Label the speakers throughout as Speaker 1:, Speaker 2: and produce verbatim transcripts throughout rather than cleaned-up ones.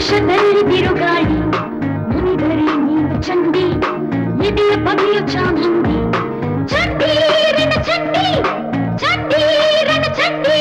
Speaker 1: ಆಕಾಶದಲ್ಲಿ ಬಿರುಗಾಳಿ ಮುನಿದರೆ ನೀನು ಚಂಡಿ ಎದೆಯ ಬಗೆಯ ಚಾಮುಂಡಿ ಚಂಡಿ ರಣ ಚಂಡಿ ಚಂಡಿ ರಣ ಚಂಡಿ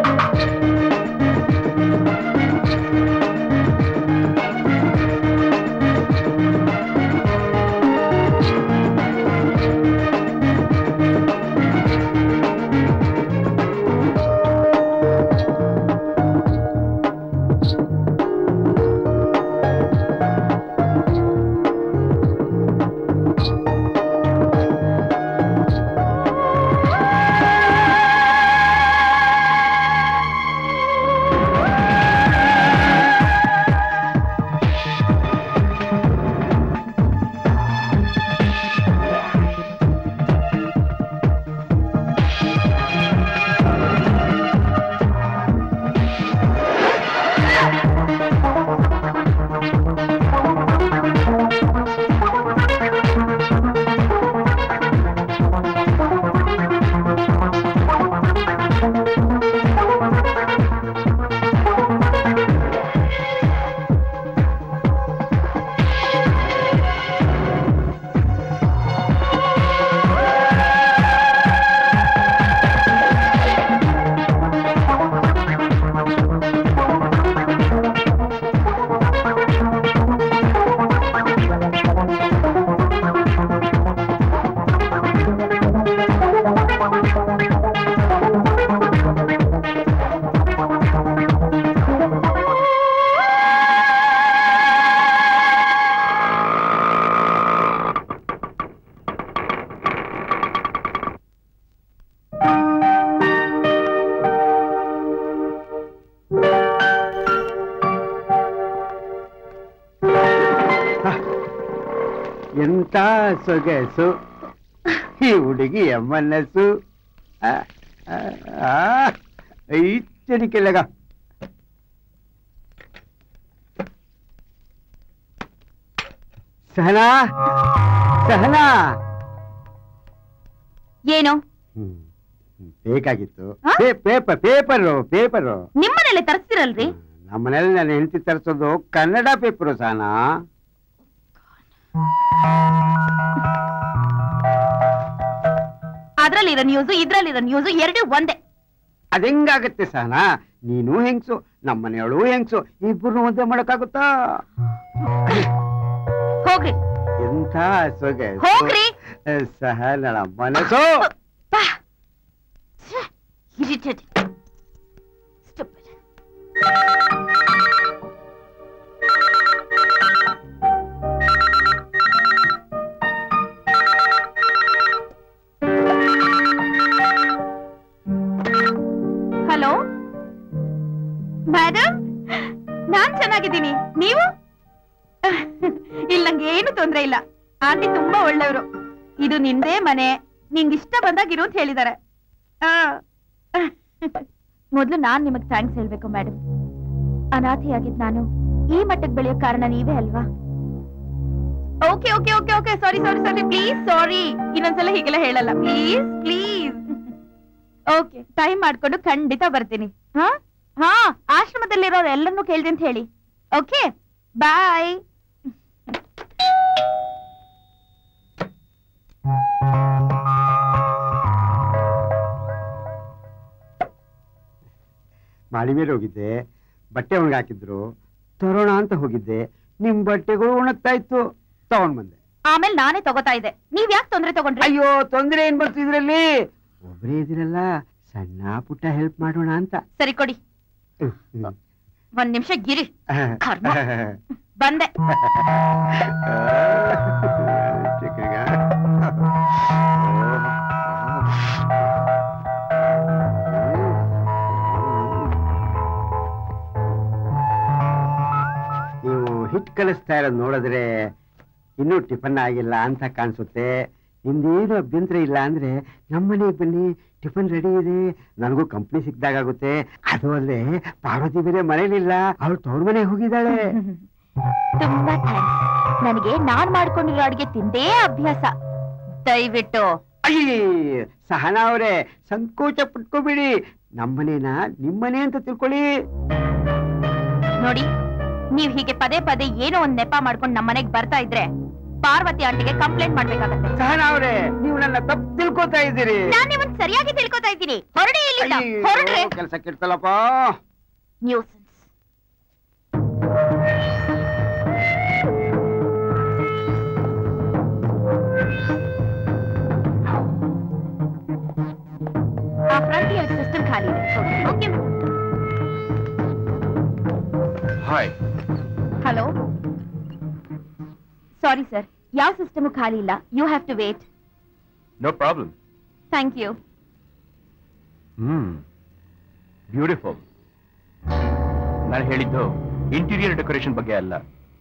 Speaker 2: ಎಂತ ಸೊಗಸು ಈ ಹುಡುಗಿಯ ಮನಸ್ಸು ಐಚರಿಕೆಲಗ ಸಹನಾ ಸಹನಾ
Speaker 3: ಏನು
Speaker 2: ಬೇಕಾಗಿತ್ತು ಪೇಪರ್ ಪೇಪರು ಪೇಪರು
Speaker 3: ನಿಮ್ಮನೇಲೆ ತರಿಸ್ತಿರಲ್ರಿ
Speaker 2: ನಮ್ಮನೇಲಿ ನಾನು ಹೆಂಡತಿ ತರಿಸೋದು ಕನ್ನಡ ಪೇಪರು ಸಹನಾ
Speaker 3: ಅದ್ರಲ್ಲಿರೋ ನ್ಯೂಸು ಇದ್ರಲ್ಲಿರೋ ನ್ಯೂಸು ಎರಡು ಒಂದೇ
Speaker 2: ಅದೆಂಗಾಗತ್ತೆ ಸಹನಾ ನೀನು ಹೆಂಗ್ಸು ನಮ್ಮನೆಯವಳು ಹೆಂಗ್ಸು ಇಬ್ಬರು ಒಂದೇ ಮಾಡಕ್ಕಾಗುತ್ತಾ
Speaker 3: ಹೋಗ್ರಿ
Speaker 2: ಎಂಥ ಸೊಗೆ
Speaker 3: ಹೋಗ್ರಿ
Speaker 2: ಸಹನಳ ಮನಸ್ಸು
Speaker 3: ಹಲೋ ಮೇಡಮ್ ನಾನ್ ಚೆನ್ನಾಗಿದ್ದೀನಿ ನೀವು ಇಲ್ಲ ನಂಗೆ ಏನು ತೊಂದ್ರೆ ಇಲ್ಲ ಆಂಟಿ ತುಂಬಾ ಒಳ್ಳೆಯವರು ಇದು ನಿಂದೇ ಮನೆ ನಿಂಗೆ ಇಷ್ಟ ಬಂದಾಗಿರು ಅಂತ ಹೇಳಿದ್ದಾರೆ ಮೊದ್ಲು ನಾನ್ ನಿಮಗ್ ಥ್ಯಾಂಕ್ಸ್ ಹೇಳ್ಬೇಕು ಮೇಡಮ್ ಅನಾಥಿಯಾಗಿದ್ ನಾನು ಈ ಮಟ್ಟಕ್ಕೆ ಬೆಳೆಯೋ ಕಾರಣ ನೀವೇ ಅಲ್ವಾ okay okay okay okay sorry sorry sorry please sorry ಇನ್ನೊಂದ್ಸಲ ಹೀಗೆಲ್ಲ ಹೇಳಲ್ಲ ಪ್ಲೀಸ್ ಪ್ಲೀಸ್ ಓಕೆ ಟೈಮ್ ಮಾಡ್ಕೊಂಡು ಖಂಡಿತ ಬರ್ತೀನಿ ಹಾ ಹಾ ಆಶ್ರಮದಲ್ಲಿರೋರು ಎಲ್ಲರನ್ನೂ ಕೇಳ್ದೆ ಅಂತ ಹೇಳಿ ಓಕೆ ಬಾಯ್
Speaker 2: ಮಾಳಿ ಮೇಲೆ ಹೋಗಿದ್ದೆ ಬಟ್ಟೆ ಒಣಗಾಕಿದ್ರು ತರೋಣ ಅಂತ ಹೋಗಿದ್ದೆ ನಿಮ್ ಬಟ್ಟೆಗಳು ಒಣಗ್ತಾ ಇತ್ತು ತಗೊಂಡ್ ಬಂದೆ
Speaker 3: ಆಮೇಲೆ ನಾನೇ ತಗೋತಾ ಇದ್ದೆ ನೀವ್ ಯಾಕೆ ತೊಂದ್ರೆ ತಗೊಂಡ್ರಿ
Speaker 2: ಅಯ್ಯೋ ತೊಂದ್ರೆ ಏನ್ ಬರ್ತು ಇದ್ರಲ್ಲಿ ಒಬ್ರೇ ಇದಿರಲ್ಲ ಸಣ್ಣ ಪುಟ್ಟ ಹೆಲ್ಪ್ ಮಾಡೋಣ ಅಂತ
Speaker 3: ಸರಿ ಕೊಡಿ ಒಂದ್ ನಿಮಿಷ ಗಿರಿ ಬಂದೆ
Speaker 2: ನೀವು ಹಿಟ್ ಕಲಿಸ್ತಾ ಇರೋದು ನೋಡಿದ್ರೆ ಇನ್ನೂ ಟಿಫನ್ ಆಗಿಲ್ಲ ಅಂತ ಕಾಣಿಸುತ್ತೆ ನಿಮ್ದೇನು ಅಭ್ಯಂತರ ಇಲ್ಲ ಅಂದ್ರೆ ನಮ್ಮನೆಗೆ ಬನ್ನಿ ಟಿಫನ್ ರೆಡಿ ಇದೆ ನನಗೂ ಕಂಪ್ನಿ ಸಿಕ್ದಾಗುತ್ತೆ ಅದು ಅಲ್ಲೇ ಪಾರ್ವತಿ ಬೇರೆ ಮನೇಲಿಲ್ಲ ಅವಳು ತವ್ರ ಮನೆಗೆ ಹೋಗಿದ್ದಾಳೆ
Speaker 3: ತುಂಬಾ ಥ್ಯಾಂಕ್ಸ್ ನನಗೆ ನಾನ್ ಮಾಡ್ಕೊಂಡಿರೋ ಅಡ್ಗೆ ತಿಂದೇ ಅಭ್ಯಾಸ ದಯವಿಟ್ಟು
Speaker 2: ಅಯ್ಯ ಸಹನಾ ಅವರೇ ಸಂಕೋಚ ಪಟ್ಕೋಬೇಡಿ ನಮ್ಮನೇನ ನಿಮ್ಮನೆ ಅಂತ ತಿಳ್ಕೊಳ್ಳಿ
Speaker 3: ನೋಡಿ ನೀವ್ ಹೀಗೆ ಪದೇ ಪದೇ ಏನೋ ಒಂದ್ ನೆಪ ಮಾಡ್ಕೊಂಡು ನಮ್ಮ ಮನೆಗ್ ಬರ್ತಾ ಇದ್ರೆ ಪಾರ್ವತಿ ಆಂಟಿಗೆ ಕಂಪ್ಲೇಂಟ್ ಮಾಡ್ಬೇಕಾಗತ್ತೆ.
Speaker 2: ಸಹನಾ ಅವ್ರೆ, ನೀವು ನನ್ನ ತಪ್ಪು ತಿಳ್ಕೊತಾ ಇದ್ದೀರಿ.
Speaker 3: ನಾನ್ ನಿಮ್ಮನ್ನ ಸರಿಯಾಗಿ ತಿಳ್ಕೊತಾ ಇದ್ದೀನಿ. ಹೊರಡಿ ಇಲ್ಲಿಂದ, ಹೊರಡ್ರೆ.
Speaker 2: ಕೆಲಸ ಕೆಡ್ತಲ್ಲಪ್ಪ.
Speaker 3: ನ್ಯೂಸೆನ್ಸ್. ಆ ಫ್ರಂಟ್ ಇಯರ್ ಸಿಸ್ಟಮ್ ಖಾಲಿ ಇದೆ. Okay.
Speaker 4: Hi.
Speaker 3: Hello. Sorry sir, ಯಾವ ಸಿಸ್ಟಮ್ ಖಾಲಿ ಇಲ್ಲ. You have to wait.
Speaker 4: No problem.
Speaker 3: Thank you.
Speaker 4: Hmm, beautiful. ನಾನು ಹೇಳಿದ್ದು ಇಂಟೀರಿಯರ್ ಡೆಕೋರೇಷನ್ ಬಗ್ಗೆ ಅಲ್ಲ.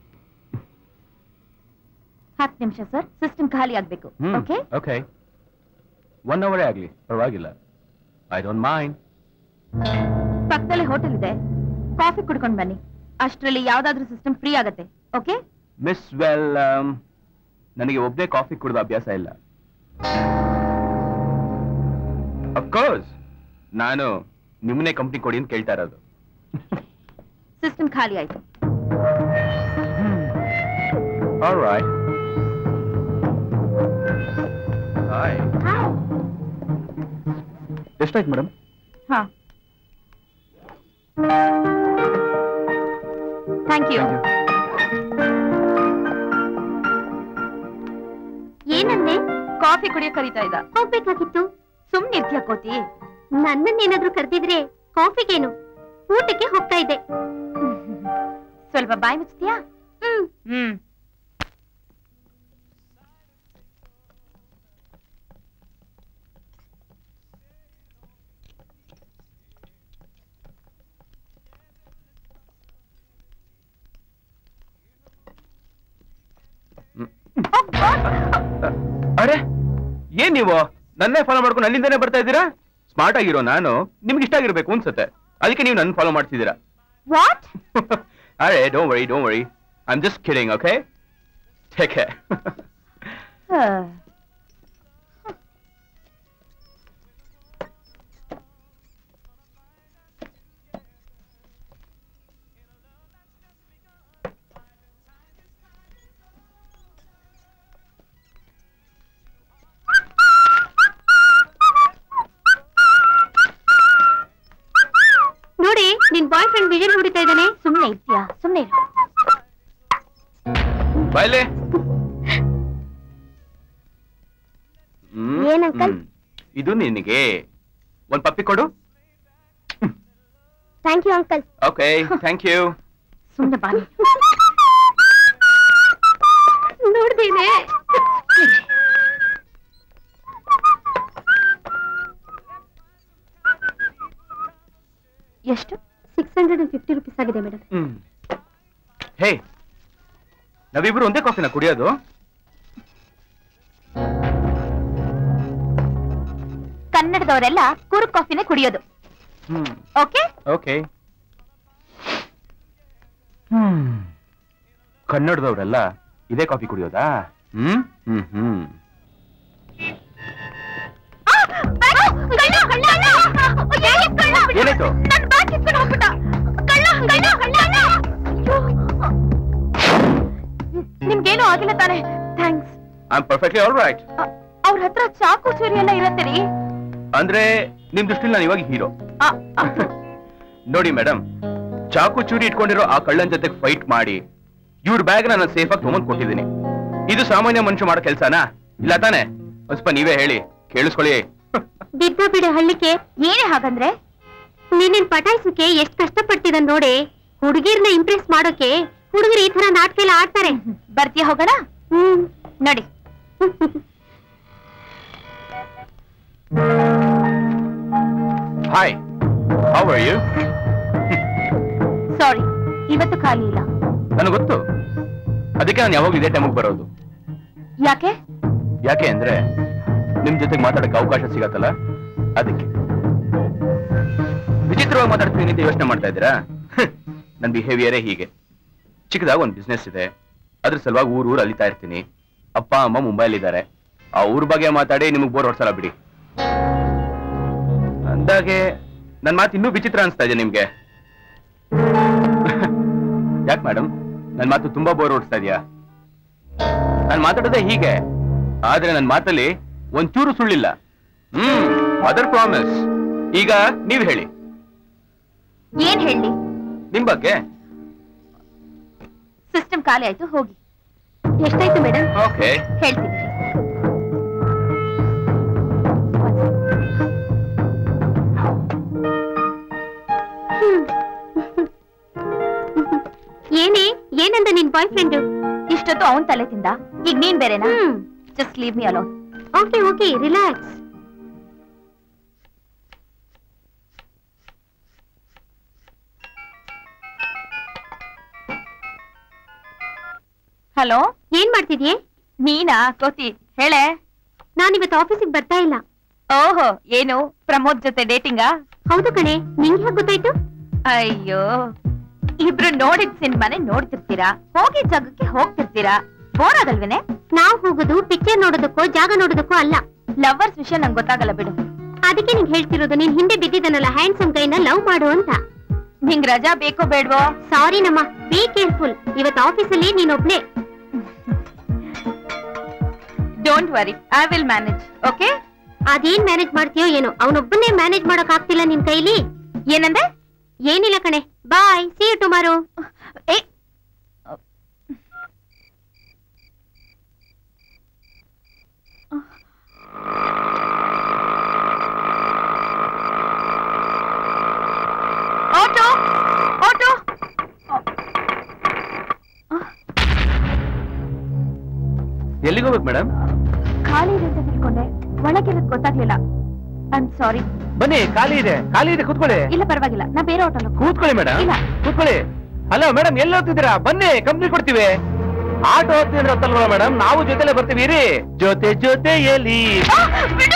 Speaker 3: ಹತ್ತು ನಿಮಿಷ ಸರ್, ಸಿಸ್ಟಮ್ ಖಾಲಿ ಆಗ್ಬೇಕು. ಓಕೆ
Speaker 4: ಓಕೆ, ಒನ್ ಅವರೇ ಆಗ್ಲಿ, ಪರವಾಗಿಲ್ಲ. I don't mind.
Speaker 3: ಪಕ್ಕದಲ್ಲೇ ಹೋಟೆಲ್ ಇದೆ, ಕಾಫಿ ಕುಡ್ಕೊಂಡು ಬನ್ನಿ. ಅಷ್ಟರಲ್ಲಿ ಯಾವ್ದಾದ್ರೂ ಸಿಸ್ಟಮ್ ಫ್ರೀ ಆಗತ್ತೆ. ಓಕೆ
Speaker 4: ಮಿಸ್ ವೆಲ್, ನನಗೆ ಒಬ್ಬನೇ ಕಾಫಿ ಕುಡಿದ ಅಭ್ಯಾಸ ಇಲ್ಲ. ಅಫ್ಕೋರ್ಸ್ ನಾನು ನಿಮ್ಮನ್ನೇ ಕಂಪ್ನಿ ಕೊಡಿ ಅಂತ ಕೇಳ್ತಾ ಇರೋದು.
Speaker 3: ಸಿಸ್ಟಮ್ ಖಾಲಿ ಆಯ್ತು.
Speaker 4: ಆಲ್ರೈಟ್. ಹಾಯ್. ಎಷ್ಟಾಯ್ತು ಮೇಡಮ್?
Speaker 3: ಹಾ, ಥ್ಯಾಂಕ್ ಯು.
Speaker 1: ಏನಂದೆ?
Speaker 3: ಕಾಫಿ ಕುಡಿಯೋ ಕರೀತಾ ಇದ್ದ.
Speaker 1: ಹೋಗ್ಬೇಕಾಗಿತ್ತು.
Speaker 3: ಸುಮ್ನೆ ಇರ್ತೀಯ ಕೋತಿ?
Speaker 1: ನನ್ನನ್ನೇನಾದ್ರೂ ಕರೆದಿದ್ರೆ ಕಾಫಿಗೇನು, ಊಟಕ್ಕೆ ಹೋಗ್ತಾ ಇದ್ದೆ.
Speaker 3: ಸ್ವಲ್ಪ ಬಾಯಿ ಮುಚ್ತೀಯಾ?
Speaker 1: ಹ್ಮ್
Speaker 3: ಹ್ಮ್.
Speaker 4: ಅರೆ, ಏನ್ ನೀವು ನನ್ನೇ ಫಾಲೋ ಮಾಡ್ಕೊಂಡು ಅಲ್ಲಿಂದಾನೆ ಬರ್ತಾ ಇದ್ದೀರಾ? ಸ್ಮಾರ್ಟ್ ಆಗಿರೋ ನಾನು ನಿಮ್ಗೆ ಇಷ್ಟ ಆಗಿರ್ಬೇಕು ಅನ್ಸುತ್ತೆ, ಅದಕ್ಕೆ ನೀವು ನನ್ನ ಫಾಲೋ ಮಾಡ್ತಿದ್ದೀರಾ.
Speaker 3: ವಾಟ್?
Speaker 4: ಅರೆ, don't worry don't worry, I am just kidding. Okay, take care.
Speaker 1: ನೋಡಿ, ನಿನ್ ಬಾಯ್ ಫ್ರೆಂಡ್ ವಿಜಯ್ ಹೊಡಿತಾ ಇದ್ದಾನೆ.
Speaker 3: ಸುಮ್ನೆ ಇರ್ತೀಯಾ? ಸುಮ್ನೆ ಇರು.
Speaker 4: ಬಾಯ್ಲೆ.
Speaker 1: ಏನ್ ಅಂಕಲ್?
Speaker 4: ಇದು ನಿನಗೆ. ಒಂದ್ ಪಪ್ಪಿ ಕೊಡು.
Speaker 1: Thank you uncle.
Speaker 4: Okay, thank you.
Speaker 3: ಸುಮ್ನೆ ಬಾನಿ.
Speaker 1: ನೋಡ್ದೇನೆ.
Speaker 3: ಎಷ್ಟು?
Speaker 1: Six hundred and fifty rupees ಆಗಿದೆ ಮೇಡಮ್.
Speaker 4: ಹ್ಮ್. ಹೇ, ನಾವಿಬ್ರು ಒಂದೇ ಕಾಫಿನ ಕುಡಿಯೋದು?
Speaker 3: ಕನ್ನಡದವರೆಲ್ಲ ಕುರುಕ್ ಕಾಫಿನೇ ಕುಡಿಯೋದು.
Speaker 4: ಹ್ಮ್.
Speaker 3: Okay
Speaker 4: okay. ಹ್ಮ್. ಕನ್ನಡದವರೆಲ್ಲ ಇದೇ ಕಾಫಿ ಕುಡಿಯೋದಾ? ಹ್ಮ್ ಹ್ಮ್ ಹ್ಮ್. ಏನಾಯ್ತು?
Speaker 3: ನಿಮ್ಗೇನು ಆಗಿಲ್ಲ ತಾನೆ? Thanks.
Speaker 4: I am perfectly all right.
Speaker 3: ಅವ್ರ ಹತ್ರ ಚಾಕು ಚೂರಿ ಎಲ್ಲ ಇರತ್ತೆ ರೀ.
Speaker 4: ಅಂದ್ರೆ ನಿಮ್ ದೃಷ್ಟಿಲಿ ನಾನು ಇವಾಗ ಹೀರೋ. ನೋಡಿ ಮೇಡಮ್, ಚಾಕು ಚೂರಿ ಇಟ್ಕೊಂಡಿರೋ ಆ ಕಳ್ಳನ್ ಜೊತೆಗೆ ಫೈಟ್ ಮಾಡಿ ಇವ್ರ ಬ್ಯಾಗ್ ನಾನು ಸೇಫ್ ಆಗಿ ತಗೊಂಡ್ ಕೊಟ್ಟಿದ್ದೀನಿ. ಇದು ಸಾಮಾನ್ಯ ಮನುಷ್ಯ ಮಾಡೋ ಕೆಲ್ಸನಾ? ಇಲ್ಲ ತಾನೆ? ಒಂದ್ ಸ್ವಲ್ಪ ನೀವೇ ಹೇಳಿ, ಕೇಳಿಸ್ಕೊಳ್ಳಿ.
Speaker 1: ಬಿದ್ದ ಬಿಡ ಹಳ್ಳಿಕೆ.
Speaker 3: ಏನೇ ಹಾಗಂದ್ರೆ?
Speaker 1: ನೀನಿನ್ ಪಟಾಯಿಸಕ್ಕೆ ಎಷ್ಟ್ ಕಷ್ಟಪಡ್ತಿದ ನೋಡಿ. ಹುಡುಗಿರ್ನ ಇಂಪ್ರೆಸ್ ಮಾಡೋಕೆ ಹುಡುಗರು ಈ ತರ ನಾಟಕ ಎಲ್ಲ ಆಡ್ತಾರೆ.
Speaker 3: ಬರ್ತೀಯ, ಹೋಗೋಣ?
Speaker 1: ಹ್ಮ್,
Speaker 3: ನೋಡಿ.
Speaker 4: Hi, how are you?
Speaker 3: Sorry, ಇವತ್ತು ಖಾಲಿ ಇಲ್ಲ.
Speaker 4: ನನಗೆ ಗೊತ್ತು, ಅದಕ್ಕೆ ನಾನು ಯಾವಾಗಲೂ ಇದೇ ಟೈಮಿಗೆ ಬರೋದು.
Speaker 3: ಯಾಕೆ?
Speaker 4: ಯಾಕೆ ಅಂದ್ರೆ ನಿಮ್ ಜೊತೆಗೆ ಮಾತಾಡಕ್ಕೆ ಅವಕಾಶ ಸಿಗತ್ತಲ್ಲ, ಅದಕ್ಕೆ. ವಿಚಿತ್ರವಾಗಿ ಮಾತಾಡ್ತೀನಿ ಅಂತ ಯೋಚನೆ ಮಾಡ್ತಾ ಇದ್ದೀರಾ? ನನ್ನ ಬಿಹೇವಿಯರೇ ಹೀಗೆ. ಚಿಕ್ಕದಾಗ ಒಂದು ಬಿಸ್ನೆಸ್ ಇದೆ, ಅದ್ರ ಸಲುವಾಗಿ ಊರು ಊರು ಅಲಿತಾ ಇರ್ತೀನಿ. ಅಪ್ಪ ಅಮ್ಮ ಮುಂಬೈಲಿದ್ದಾರೆ. ಆ ಊರ್ ಬಗ್ಗೆ ಮಾತಾಡಿ ನಿಮಗ್ ಬೋರ್ ಹೊಡ್ಸಲ್ಲ ಬಿಡಿ. ಅಂದಾಗೆ ನನ್ ಮಾತು ಇನ್ನೂ ವಿಚಿತ್ರ ಅನ್ಸ್ತಾ ಇದೆ ನಿಮ್ಗೆ. ಯಾಕೆ ಮೇಡಮ್ ನನ್ನ ಮಾತು ತುಂಬಾ ಬೋರ್ ಓಡಿಸ್ತಾ ಇದೆಯಾ? ನಾನು ಮಾತಾಡೋದೇ ಹೀಗೆ, ಆದ್ರೆ ನನ್ನ ಮಾತಲ್ಲಿ ಒಂಚೂರು ಸುಳ್ಳಿಲ್ಲ. ಹ್ಮ್ ಮದರ್ ಪ್ರಾಮಿಸ್. ಈಗ ನೀವ್ ಹೇಳಿ.
Speaker 3: ಏನ್ ಹೇಳಿ?
Speaker 4: ನಿಮ್ ಬಗ್ಗೆ.
Speaker 3: ಸಿಸ್ಟಮ್ ಖಾಲಿ ಆಯ್ತು, ಹೋಗಿ.
Speaker 1: ಎಷ್ಟಾಯ್ತು ಮೇಡಮ್?
Speaker 4: ಓಕೆ
Speaker 3: ಹೇಳ್ತೀನಿ.
Speaker 1: ಏನೇ ಏನಂದ ನಿನ್ ಬಾಯ್ ಫ್ರೆಂಡ್?
Speaker 3: ಇಷ್ಟೊತ್ತು ಅವನ್ ತಲೆ ತಿಂದ, ಈಗ ನೀನ್ ಬೇರೆನಾ? Just leave me alone.
Speaker 1: Okay okay relax.
Speaker 3: Hello,
Speaker 1: ಏನ್ ಮಾಡ್ತಿದ್ಯೆ?
Speaker 3: ನೀನಾ ಕೋತಿ? ಹೇಳೆ.
Speaker 1: ನಾನಿವತ್ತು ಆಫೀಸಿಗೆ ಬರ್ತಾ ಇಲ್ಲ.
Speaker 3: ಓಹೋ, ಏನು ಪ್ರಮೋದ್ ಜೊತೆ ಡೇಟಿಂಗಾ?
Speaker 1: ಹೌದು ಕಣೆ, ನಿಂಗೆ ಹೇಗೆ ಗೊತ್ತಾಯ್ತು?
Speaker 3: ಅಯ್ಯೋ, ಇಬ್ರು ನೋಡಿದ್ ಸಿನಿಮಾನೆ ನೋಡ್ತಿರ್ತೀರಾ, ಹೋಗಿ ಜಾಗಕ್ಕೆ ಹೋಗ್ತಿರ್ತೀರಾ, ಬೋರ್ ಆಗಲ್ವೇನೆ?
Speaker 1: ನಾವ್ ಹೋಗೋದು ಪಿಕ್ಚರ್ ನೋಡೋದಕ್ಕೋ ಜಾಗ ನೋಡೋದಕ್ಕೋ ಅಲ್ಲ.
Speaker 3: ಲವರ್ಸ್ ವಿಷಯ ನಂಗೆ ಗೊತ್ತಾಗಲ್ಲ ಬಿಡು.
Speaker 1: ಅದಕ್ಕೆ ನಿಂಗೆ ಹೇಳ್ತಿರೋದು, ನೀನ್ ಹಿಂದೆ ಬಿದ್ದಿದ್ದನಲ್ಲ ಹ್ಯಾಂಡ್ಸಮ್ ಗೈನ ಲವ್ ಮಾಡು ಅಂತ.
Speaker 3: ನಿಂಗ್ ರಜಾ ಬೇಕೋ ಬೇಡ್ವೋ?
Speaker 1: ಸಾರಿ ನಮ್ಮ, ಬಿ ಕೇರ್ಫುಲ್. ಇವತ್ತು ಆಫೀಸಲ್ಲಿ ನೀನೊಬ್ನೇ.
Speaker 3: Don't worry, I will manage. Okay?
Speaker 1: ಅದೇನ್ ಮ್ಯಾನೇಜ್ ಮಾಡ್ತೀಯೋ ಏನೋ, ಅವನೊಬ್ಬನ್ನೇ ಮ್ಯಾನೇಜ್ ಮಾಡಕ್ ಆಗ್ತಿಲ್ಲ ನಿನ್ ಕೈಲಿ.
Speaker 3: ಏನಂದೆ?
Speaker 1: ಏನಿಲ್ಲ ಕಣೆ, ಬಾಯ್, ಸಿ ಯು ಟುಮಾರೋ.
Speaker 3: ಏ ಆಟೋ ಆಟೋ.
Speaker 4: ಎಲ್ಲಿಗೆ ಹೋಗ್ಬೇಕು ಮೇಡಮ್?
Speaker 3: ಖಾಲಿ ಇದೆ ಅಂತ ತಿಳ್ಕೊಂಡೆ, ಒಳಗಿರೋದು ಗೊತ್ತಾಗ್ಲಿಲ್ಲ. I am sorry.
Speaker 4: ಬನ್ನಿ, ಖಾಲಿ ಇದೆ, ಖಾಲಿ ಇದೆ, ಕೂತ್ಕೊಳ್ಳಿ.
Speaker 3: ಇಲ್ಲ ಪರವಾಗಿಲ್ಲ, ನಾ ಬೇರೆ ಆಟೋಲ್ಲ.
Speaker 4: ಕೂತ್ಕೊಳ್ಳಿ ಮೇಡಮ್.
Speaker 3: ಇಲ್ಲ. ಕೂತ್ಕೊಳ್ಳಿ.
Speaker 4: ಹಲೋ ಮೇಡಮ್, ಎಲ್ಲಿ ಹೋಗ್ತಿದ್ದೀರಾ? ಬನ್ನಿ, ಕಂಪ್ನಿ ಕೊಡ್ತೀವಿ. ಆಟೋ ಹೋಗ್ತಿದ್ರೆ ಗೊತ್ತಲ್ವಾ ಮೇಡಮ್, ನಾವು ಜೊತೆಲೆ ಬರ್ತೀವಿ ರೀ. ಜೊತೆ ಜೊತೆಯಲ್ಲಿ.
Speaker 3: ಬಿಡು.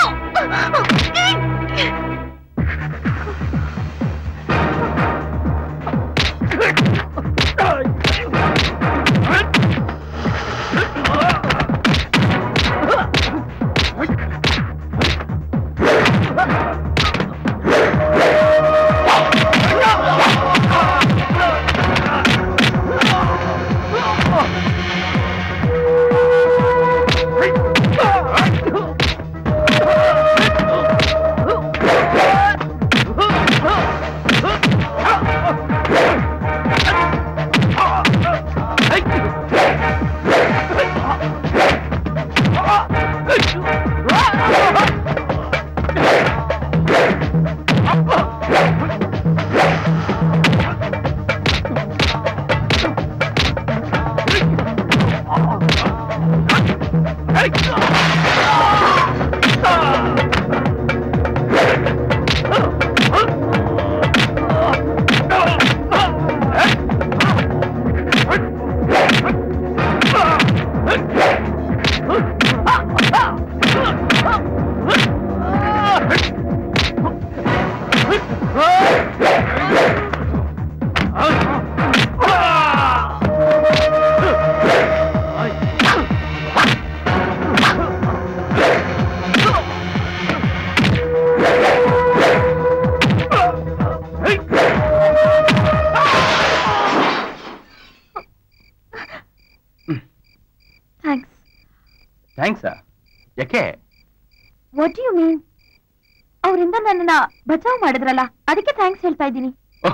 Speaker 4: ಥ್ಯಾಂಕ್ಸಾ? ಯಾಕೆ?
Speaker 3: What do you mean? ಅವರಿಂದ ನನ್ನನ್ನ ಬಚಾವ್ ಮಾಡಿದ್ರಲ್ಲ, ಅದಕ್ಕೆ ಥ್ಯಾಂಕ್ಸ್ ಹೇಳ್ತಾ ಇದ್ದೀನಿ.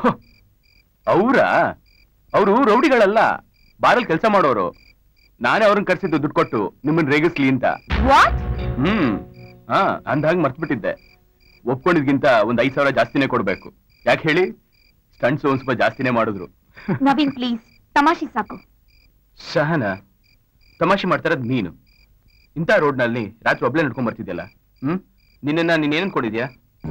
Speaker 4: ಅವರಾ? ಅವರು ರೌಡಿಗಳಲ್ಲ, ಬಾರಲ್ಲಿ ಕೆಲಸ ಮಾಡೋರು. ನಾನೇ ಅವ್ರನ್ನ ಕರ್ಸಿದ್ದು ದುಡ್ಡು ಕೊಟ್ಟು ನಿಮ್ಮನ್ನ ರೇಗಿಸ್ಲಿ ಅಂತ.
Speaker 3: ವಾಟ್?
Speaker 4: ಹ್ಮ್ ಹಾ ಅಂದಾಗ ಮರ್ತ್ಬಿಟ್ಟಿದ್ದೆ. ಒಪ್ಕೊಂಡಿದ್ಗಿಂತ ಒಂದ್ ಐದ್ ಸಾವಿರ ಜಾಸ್ತಿನೇ ಕೊಡ್ಬೇಕು. ಯಾಕೆ ಹೇಳಿ? ಸ್ಟಂಟ್ಸ್ ಒಂದ್ ಸ್ವಲ್ಪ ಜಾಸ್ತಿನೇ ಮಾಡಿದ್ರು.
Speaker 3: ನವೀನ್ ಪ್ಲೀಸ್, ತಮಾಷೆ ಸಾಕು.
Speaker 4: ಸಹನ, ತಮಾಷೆ ಮಾಡ್ತಾರದ್ ನೀನು. ಇಂಥ ರೋಡ್ ನಲ್ಲಿ ರಾತ್ರಿ ಒಬ್ಳೆ ನಡ್ಕೊಂಡ್ ಬರ್ತಿದ್ಯಲ್ಲ. ಹ್ಮ್ ನಿನ್ನ ನೀನ್ ಏನ್ ಅನ್ಕೊಂಡಿದ್ಯಾ?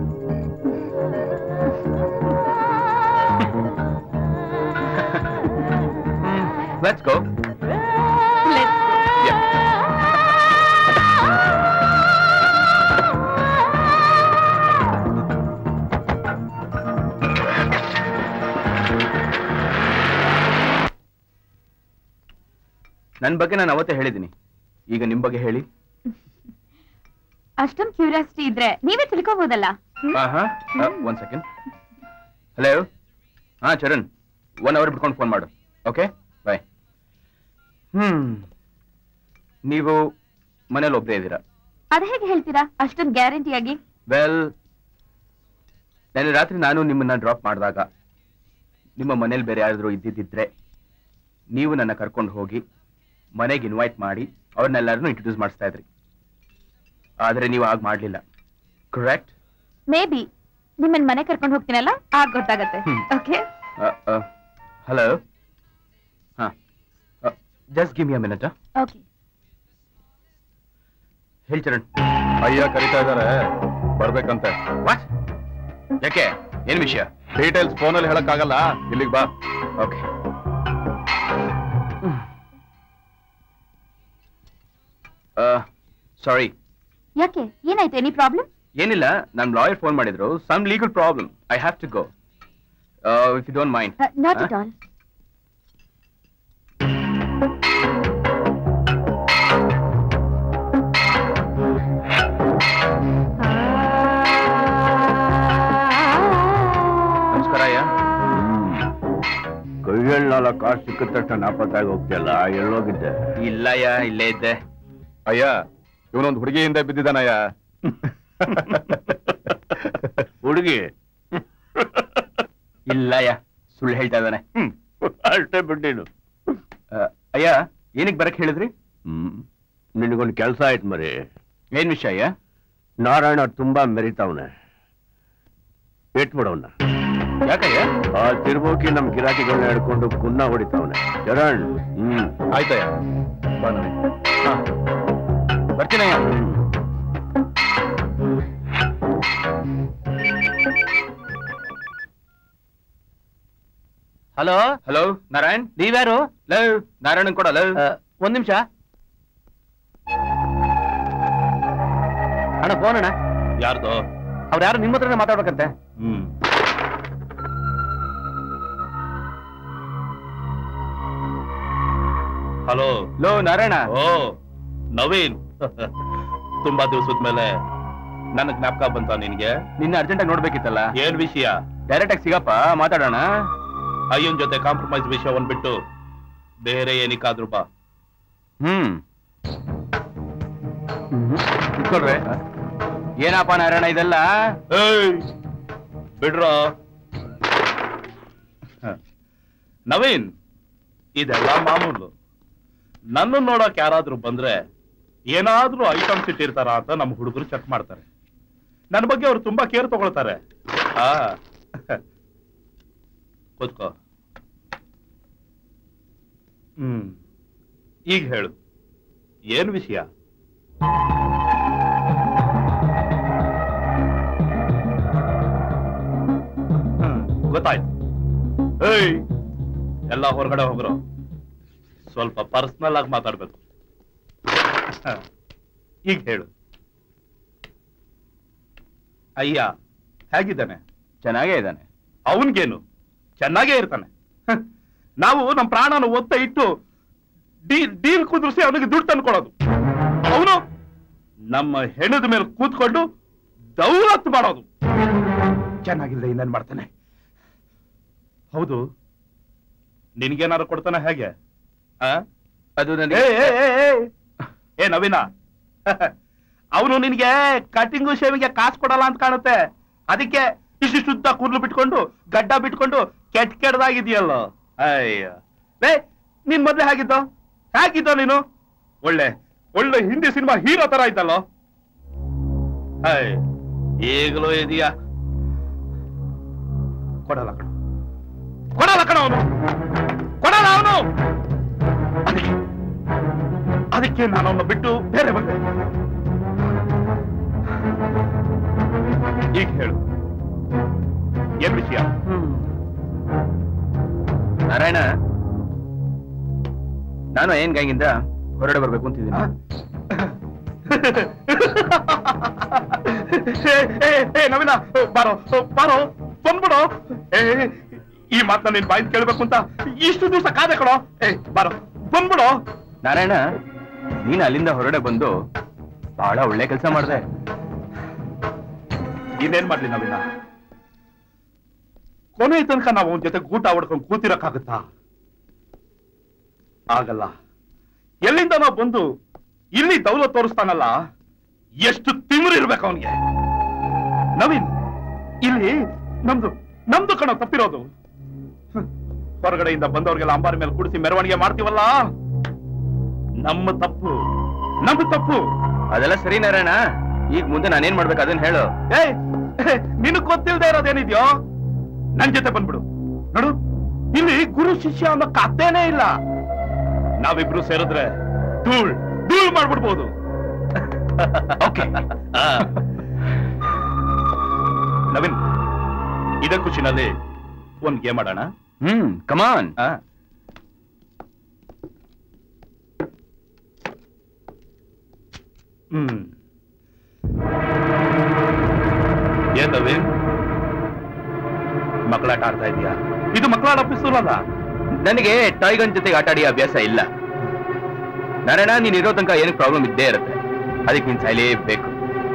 Speaker 4: Let's go.
Speaker 3: Let's go.
Speaker 4: Yeah. ನನ್ ಬಗ್ಗೆ ನಾನು ಅವತ್ತೇ ಹೇಳಿದ್ದೀನಿ. ಈಗ ನಿಮ್ ಬಗ್ಗೆ ಹೇಳಿ.
Speaker 3: ಅಷ್ಟೊಂದು ಕ್ಯೂರಿಯಾಸಿಟಿ ಇದ್ರೆ ನೀವೇ ತಿಳ್ಕೋಬಹುದಲ್ಲ.
Speaker 4: ಒಂದ್ ಸೆಕೆಂಡ್. ಹಲೋ. ಹಾ ಚರಣ್, ಒನ್ ಅವರ್ ಬಿಟ್ಕೊಂಡು ಫೋನ್ ಮಾಡು. Okay bye. ಹ್ಮ್ ನೀವು ಮನೇಲಿ ಒಬ್ಬರೇ ಇದ್ದೀರಾ?
Speaker 3: ಅದ ಹೇಗೆ ಹೇಳ್ತೀರಾ ಅಷ್ಟೊಂದು ಗ್ಯಾರಂಟಿಯಾಗಿ?
Speaker 4: ವೆಲ್, ನೆನ್ನೆ ರಾತ್ರಿ ನಾನು ನಿಮ್ಮನ್ನ ಡ್ರಾಪ್ ಮಾಡಿದಾಗ ನಿಮ್ಮ ಮನೇಲಿ ಬೇರೆ ಯಾರಾದ್ರೂ ಇದ್ದಿದ್ದಿದ್ರೆ ನೀವು ನನ್ನ ಕರ್ಕೊಂಡು ಹೋಗಿ ಮನೆಗೆ ಇನ್ವೈಟ್ ಮಾಡಿ ಅವ್ರನ್ನೆಲ್ಲರನ್ನೂ ಇಂಟ್ರೊಡ್ಯೂಸ್ ಮಾಡಿಸ್ತಾ ಇದ್ರಿ. ಆದ್ರೆ ನೀವು ಆಗ ಮಾಡ್ಲಿಲ್ಲ, ಕರೆಕ್ಟ್?
Speaker 3: ಮೇ ಬಿ ನಿಮ್ಮನ್ನ ಮನೆ ಕರ್ಕೊಂಡು ಹೋಗ್ತೀನಲ್ಲ ಆಗ ಗೊತ್ತಾಗತ್ತೆ. Okay
Speaker 4: hello. ಹಾ, just give me a minute.
Speaker 3: Okay.
Speaker 4: ಹೇಳಿ ಚರಣ್.
Speaker 5: ಅಯ್ಯ ಕರೀತಾ ಇದಾರೆ, ಬರ್ಬೇಕಂತೆ.
Speaker 4: ವಾಟ್? ಯಾಕೆ, ಏನ್ ವಿಷಯ?
Speaker 5: ಡೀಟೇಲ್ಸ್ ಫೋನಲ್ಲಿ ಹೇಳಕ್ಕಾಗಲ್ಲ, ಇಲ್ಲಿಗೆ ಬಾ.
Speaker 4: ಓಕೆ. ಸಾರಿ.
Speaker 3: ಯಾಕೆ, ಏನಾಯ್ತು? Any problem?
Speaker 4: ಏನಿಲ್ಲ, ನನ್ ಲಾಯರ್ ಫೋನ್ ಮಾಡಿದ್ರು. Some legal problem. I have to go. If you don't mind.
Speaker 3: Not at all.
Speaker 4: ನಮಸ್ಕಾರ ಅಯ್ಯ.
Speaker 5: ಕೈಯಲ್ಲ ಕಾಸು ಸಿಕ್ಕಿದ ತಕ್ಷಣ ನಾಪತ್ತಾಗಿ ಹೋಗ್ತಿಯಲ್ಲ, ಎಲ್ಲೋಗಿದ್ದೆ?
Speaker 4: ಇಲ್ಲಯ್ಯ, ಇಲ್ಲೇ ಇದ್ದೆ.
Speaker 5: ಅಯ್ಯ, ಇವನೊಂದು ಹುಡುಗಿ ಹಿಂದೆ ಬಿದ್ದಿದ್ದಾನಯ್ಯ. ಹುಡುಗಿ?
Speaker 4: ಇಲ್ಲಯ್ಯ, ಸುಳ್ಳು ಹೇಳ್ತಾ ಇದ್ದಾನೆ.
Speaker 5: ಅಷ್ಟೇ ಬಿಟ್ಟಿನು.
Speaker 4: ಅಯ್ಯ, ಏನಕ್ಕೆ ಬರಕ್ ಹೇಳಿದ್ರಿ?
Speaker 5: ಹ್ಮ್ ನಿನಗೊಂದು ಕೆಲಸ ಆಯ್ತು ಮರಿ.
Speaker 4: ಏನ್ ವಿಷಯ ಅಯ್ಯ?
Speaker 5: ನಾರಾಯಣ ತುಂಬಾ ಮೆರಿತಾವನೆ, ಇಟ್ಬಿಡವನ್ನ.
Speaker 4: ಯಾಕಯ್ಯ?
Speaker 5: ಆ ತಿರ್ಬೋಕಿ ನಮ್ ಗಿರಾಕಿಗಳನ್ನ ಹಿಡ್ಕೊಂಡು ಕುನ್ನ ಹೊಡಿತಾವನೆ. ಚರಣ್. ಹ್ಮ್
Speaker 4: ಆಯ್ತಯ್ಯ, ಬರ್ತೀನಯ್ಯ.
Speaker 6: Hello
Speaker 4: hello, Narayan.
Speaker 6: ನೀವ್ಯಾರು?
Speaker 4: ಲವ್ ನಾರಾಯಣನ್ ಕೊಡ. ಲವ್
Speaker 6: ಒಂದ್ ನಿಮಿಷ ಅಣ್ಣ, ಫೋನ್ ಅಣ್ಣ.
Speaker 5: ಯಾರ್ದು?
Speaker 6: ಅವ್ರು ಯಾರು ನಿಮ್ಮ ಹತ್ರನೇ ಮಾತಾಡ್ಬೇಕಂತೆ.
Speaker 5: Hmm hello.
Speaker 4: ಲೋ ನಾರಾಯಣ.
Speaker 5: ಓ ನವೀನ್, ತುಂಬಾ ದಿವಸದ ಮೇಲೆ ನನ್ನ ಜ್ಞಾಪಕ ಬಂತ ನಿನ್ಗೆ?
Speaker 4: ನಿನ್ನ ಅರ್ಜೆಂಟ್ ಆಗಿ ನೋಡ್ಬೇಕಿತ್ತಲ್ಲ.
Speaker 5: ಏನ್ ವಿಷಯ?
Speaker 4: ಡೈರೆಕ್ಟ್ ಆಗಿ ಸಿಗಪ್ಪ, ಮಾತಾಡೋಣ.
Speaker 5: ಅಯ್ಯನ್ ಜೊತೆ ಕಾಂಪ್ರಮೈಸ್ ವಿಷಯ ಒಂದ್ಬಿಟ್ಟು ಬೇರೆ ಏನಕ್ಕಾದ್ರೂ ಬಾ.
Speaker 4: ಹ್ಮ್ ಇಟ್ಕೊಳ್ರೆ. ಏನಪ್ಪ ನಾರಾಯಣ ಇದೆಲ್ಲ?
Speaker 5: ಏಯ್ ಬಿಡ್ರೋ ನವೀನ್, ಇದೆಲ್ಲ ಮಾಮೂಲು. ನನ್ನ ನೋಡಕ್ ಯಾರಾದ್ರೂ ಬಂದ್ರೆ ಏನಾದ್ರೂ ಐಟಮ್ಸ್ ಇಟ್ಟಿರ್ತಾರ ಅಂತ ನಮ್ಮ ಹುಡುಗರು ಚೆಕ್ ಮಾಡ್ತಾರೆ. ನನ್ನ ಬಗ್ಗೆ ಅವ್ರು ತುಂಬಾ ಕೇರ್ ತಗೊಳ್ತಾರೆ. ಆ ಕೂತ್ಕೋ. ಹ್ಮ್ ಈಗ ಹೇಳು, ಏನ್ ವಿಷಯ? ಗೊತ್ತಾಯ್ತು. ಏಯ್ ಎಲ್ಲ ಹೊರಗಡೆ ಹೋಗ್ರು, ಸ್ವಲ್ಪ ಪರ್ಸನಲ್ ಆಗಿ ಮಾತಾಡ್ಬೇಕು. ಈಗ ಹೇಳು. ಅಯ್ಯ ಹೇಗಿದ್ದಾನೆ?
Speaker 4: ಚೆನ್ನಾಗೇ ಇದ್ದಾನೆ.
Speaker 5: ಅವನ್ಗೇನು, ಚೆನ್ನಾಗೇ ಇರ್ತಾನೆ. ನಾವು ನಮ್ಮ ಪ್ರಾಣನ ಒತ್ತ ಇಟ್ಟು ಡೀಲ್ ಡೀಲ್ ಕುದುರಿಸಿ ಅವನಿಗೆ ದುಡ್ಡು ತಂದ್ಕೊಡೋದು. ಅವನು ನಮ್ಮ ಹೆಣದ ಮೇಲೆ ಕೂತ್ಕೊಂಡು ದೌಲತ್ ಮಾಡೋದು. ಚೆನ್ನಾಗಿಲ್ಲ, ಇನ್ನೇನ್ ಮಾಡ್ತಾನೆ? ಹೌದು, ನಿನ್ಗೇನಾರು ಕೊಡ್ತಾನೆ ಹೇಗೆ?
Speaker 4: ಅದು ನನಗೆ
Speaker 5: ಏ ನವೀನ, ಅವನು ನಿನ್ಗೆ ಕಟಿಂಗು ಶೇವಿಂಗ್ಗೆ ಕಾಸು ಕೊಡಲ್ಲ ಅಂತ ಕಾಣುತ್ತೆ. ಅದಕ್ಕೆ ಇಷ್ಟು ಶುದ್ಧ ಕೂದಲು ಬಿಟ್ಕೊಂಡು ಗಡ್ಡ ಬಿಟ್ಕೊಂಡು ಕೆಟ್ಟ ಕೆಟ್ಟದಾಗಿದೆಯಲ್ಲೋ. ಅಯ್ಯ ಲೇ, ನೀನ್ ಮೊದ್ಲೇ ಹೇಗಿದ್ದೋ ಹೇಗಿದ್ದೋ ನೀನು? ಒಳ್ಳೆ ಒಳ್ಳೆ ಹಿಂದಿ ಸಿನಿಮಾ ಹೀರೋ ತರ ಇದ್ದಲ್ಲೋ. ಅಯ್ಯ ಈಗಲೂ ಇದೆಯಾ? ಕೊಡಲ್ಲ ಕಣ, ಕೊಡಲ್ಲ ಕಣ ಅವನು, ಕೊಡಲ್ಲ ಅವನು. ಅದಕ್ಕೆ ಅದಕ್ಕೆ ನಾನು ಅವನ್ನ ಬಿಟ್ಟು ಬೇರೆ ಬಂದೆ. ಈಗ ಹೇಳು, ಏನ್ ವಿಷಯ?
Speaker 4: ನಾರಾಯಣ, ನಾನು ಏನ್ ಗ್ಯಾಂಗಿಂದ ಹೊರಗಡೆ ಬರ್ಬೇಕು ಅಂತಿದ್ದೀನಿ.
Speaker 5: ನವೀನ, ಬಾರೋ ಬಾರೋ, ಬಂದ್ಬಿಡು. ಈ ಮಾತನ್ನ ನೀನ್ ಬಾಯಿಂದ ಕೇಳ್ಬೇಕು ಅಂತ ಇಷ್ಟು ದಿವಸ ಕಾದೆ ಕಣೋ. ಏ ಬಾರೋ, ಬಂದ್ಬಿಡು.
Speaker 4: ನಾರಾಯಣ, ನೀನು ಅಲ್ಲಿಂದ ಹೊರಗಡೆ ಬಂದು ಬಹಳ ಒಳ್ಳೆ ಕೆಲಸ ಮಾಡಿದೆ.
Speaker 5: ಇನ್ನೇನ್ ಮಾಡ್ಲಿ ನವೀನ, ಕೊನೆ ತನಕ ನಾವು ಅವನ ಜೊತೆ ಗೂಟ ಹೊಡ್ಕೊಂಡು ಕೂತಿರಕ್ಕಾಗುತ್ತಾ? ಆಗಲ್ಲ. ಎಲ್ಲಿಂದ ನಾವು ಬಂದು ಇಲ್ಲಿ ದೌಲತ್ ತೋರಿಸ್ತಾನಲ್ಲ, ಎಷ್ಟು ತಿಮಿರಿರ್ಬೇಕು ಅವನಿಗೆ. ನವೀನ್, ಇಲ್ಲಿ ನಮ್ದು ನಮ್ದು ಕಣ ತಪ್ಪಿರೋದು. ಹೊರಗಡೆಯಿಂದ ಬಂದವ್ರಿಗೆಲ್ಲ ಅಂಬಾರಿ ಮೇಲೆ ಕೂಡಿಸಿ ಮೆರವಣಿಗೆ ಮಾಡ್ತೀವಲ್ಲ, ನಮ್ಮ ತಪ್ಪು, ನಮ್ಮ ತಪ್ಪು.
Speaker 4: ಅದೆಲ್ಲ ಸರಿ ನಾರಾಯಣ, ಈಗ ಮುಂದೆ ನಾನೇನ್ ಮಾಡ್ಬೇಕು ಅದನ್ನ ಹೇಳು.
Speaker 5: ಏ ನಿನಗ್ ಗೊತ್ತಿಲ್ದೇ ಇರೋದೇನಿದ್ಯೋ, ನನ್ ಜೊತೆ ಬಂದ್ಬಿಡು. ನೋಡು, ಇಲ್ಲಿ ಗುರು ಶಿಷ್ಯ ಅನ್ನೋ ಕಥೆನೇ ಇಲ್ಲ. ನಾವಿಬ್ರು ಸೇರಿದ್ರೆ ಧೂಳ್ ಧೂಳ್ ಮಾಡ್ಬಿಡ್ಬೋದು. ನವೀನ್, ಇದ ಖುಷಿನಲ್ಲಿ ಒಂದ್ ಗೇಮ್ ಆಡೋಣ.
Speaker 4: ಹ್ಮ್, ಕಮಾನ್.
Speaker 5: ಹ್ಮ್ ಏನ್ ನವೀನ್, ಮಕ್ಕಳಾಟ ಆಡ್ತಾ ಇದೀಯಾ? ಇದು ಮಕ್ಕಳಾಟ ಪಿಸ್ತೂಲಲ್ಲ.
Speaker 4: ನನಗೆ ಟಾಯ್ಗನ್ ಜೊತೆಗೆ ಆಟ ಆಡಿ ಅಭ್ಯಾಸ ಇಲ್ಲ ನಾರಾಯಣ. ನೀನ್ ಇರೋ ತನಕ ಏನು ಪ್ರಾಬ್ಲಮ್ ಇದ್ದೇ ಇರುತ್ತೆ, ಅದಕ್ಕೆ ನೀನ್ ಸಾಯ್ಲೇಬೇಕು.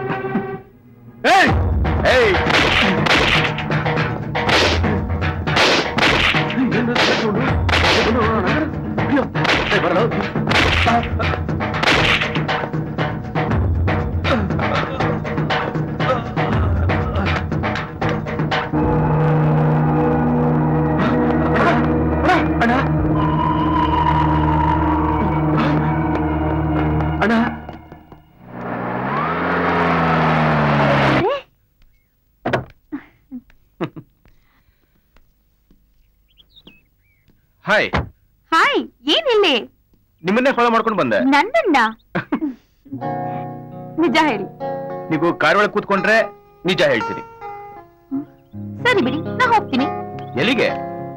Speaker 4: Hi
Speaker 3: hi, ಏನಿಲ್ಲಿ?
Speaker 4: ನಿಮ್ಮನ್ನೇ ಫಾಲೋ ಮಾಡ್ಕೊಂಡು ಬಂದೆ.
Speaker 3: ನನ್ನನ್ನ? ನಿಜ ಹೇಳಿ.
Speaker 4: ನೀವು ಕಾರ್ ಒಳಗೆ ಕೂತ್ಕೊಂಡ್ರೆ ನಿಜ ಹೇಳ್ತೀನಿ.
Speaker 3: ಸರಿ ಬಿಡಿ, ನಾ ಹೋಗ್ತೀನಿ.
Speaker 4: ಎಲ್ಲಿಗೆ?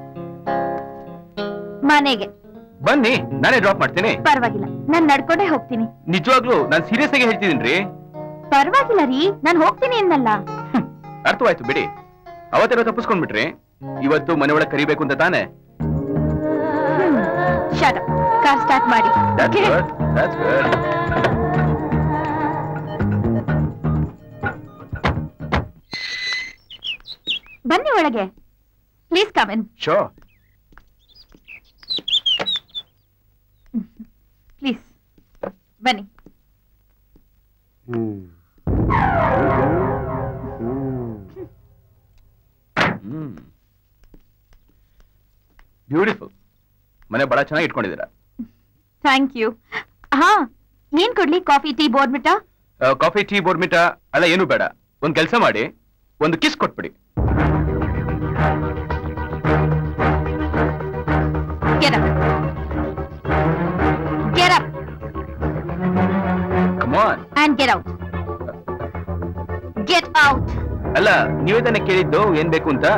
Speaker 3: ಮನೆಗೆ.
Speaker 4: ಬನ್ನಿ, ನಾನೇ ಡ್ರಾಪ್ ಮಾಡ್ತೀನಿ.
Speaker 3: ಪರವಾಗಿಲ್ಲ, ನಾನ್ ನಡ್ಕೊಂಡೇ ಹೋಗ್ತೀನಿ.
Speaker 4: ನಿಜವಾಗ್ಲೂ ನಾನ್ ಸೀರಿಯಸ್ ಆಗಿ ಹೇಳ್ತಿದ್ದೀನಿ.
Speaker 3: ಪರವಾಗಿಲ್ಲ ರೀ, ನಾನ್ ಹೋಗ್ತೀನಿ ಅನ್ನಲ್ಲ.
Speaker 4: ಅರ್ಥವಾಯ್ತು ಬಿಡಿ. ಅವತ್ತೇನೋ ತಪ್ಪಿಸ್ಕೊಂಡ್ಬಿಟ್ರಿ, ಇವತ್ತು ಮನೆ ಒಳಗೆ ಕರಿಬೇಕು ಅಂತ ತಾನೆ?
Speaker 3: Shut up. ಕಾರ್ ಸ್ಟಾರ್ಟ್ ಮಾಡಿ.
Speaker 4: That's good. That's good.
Speaker 3: ಬನ್ನಿ ಒಳಗೆ. Please come in.
Speaker 4: Sure.
Speaker 3: Please ಬನ್ನಿ.
Speaker 2: Hmm
Speaker 4: hmm beautiful. ಮನೆ ಬಹಳ ಚೆನ್ನಾಗಿ ಇಟ್ಕೊಂಡಿದ್ದೀರಾ.
Speaker 3: Thank you. ಹಾ, ಏನ್ ಕೊಡ್ಲಿ? Coffee, tea, Bournvita?
Speaker 4: Coffee, tea, Bournvita ಅಲ್ಲ ಏನು ಬೇಡ. ಒಂದ್ ಕೆಲಸ ಮಾಡಿ, ಒಂದು ಕಿಸ್ ಕೊಟ್ಬಿಡಿ.
Speaker 3: Get up. Get up.
Speaker 4: Come on.
Speaker 3: And get out. Get out.
Speaker 4: ಅಲ್ಲ, ನೀವೇ ತಾನೇ ಕೇಳಿದ್ದು ಏನ್ ಬೇಕು ಅಂತ?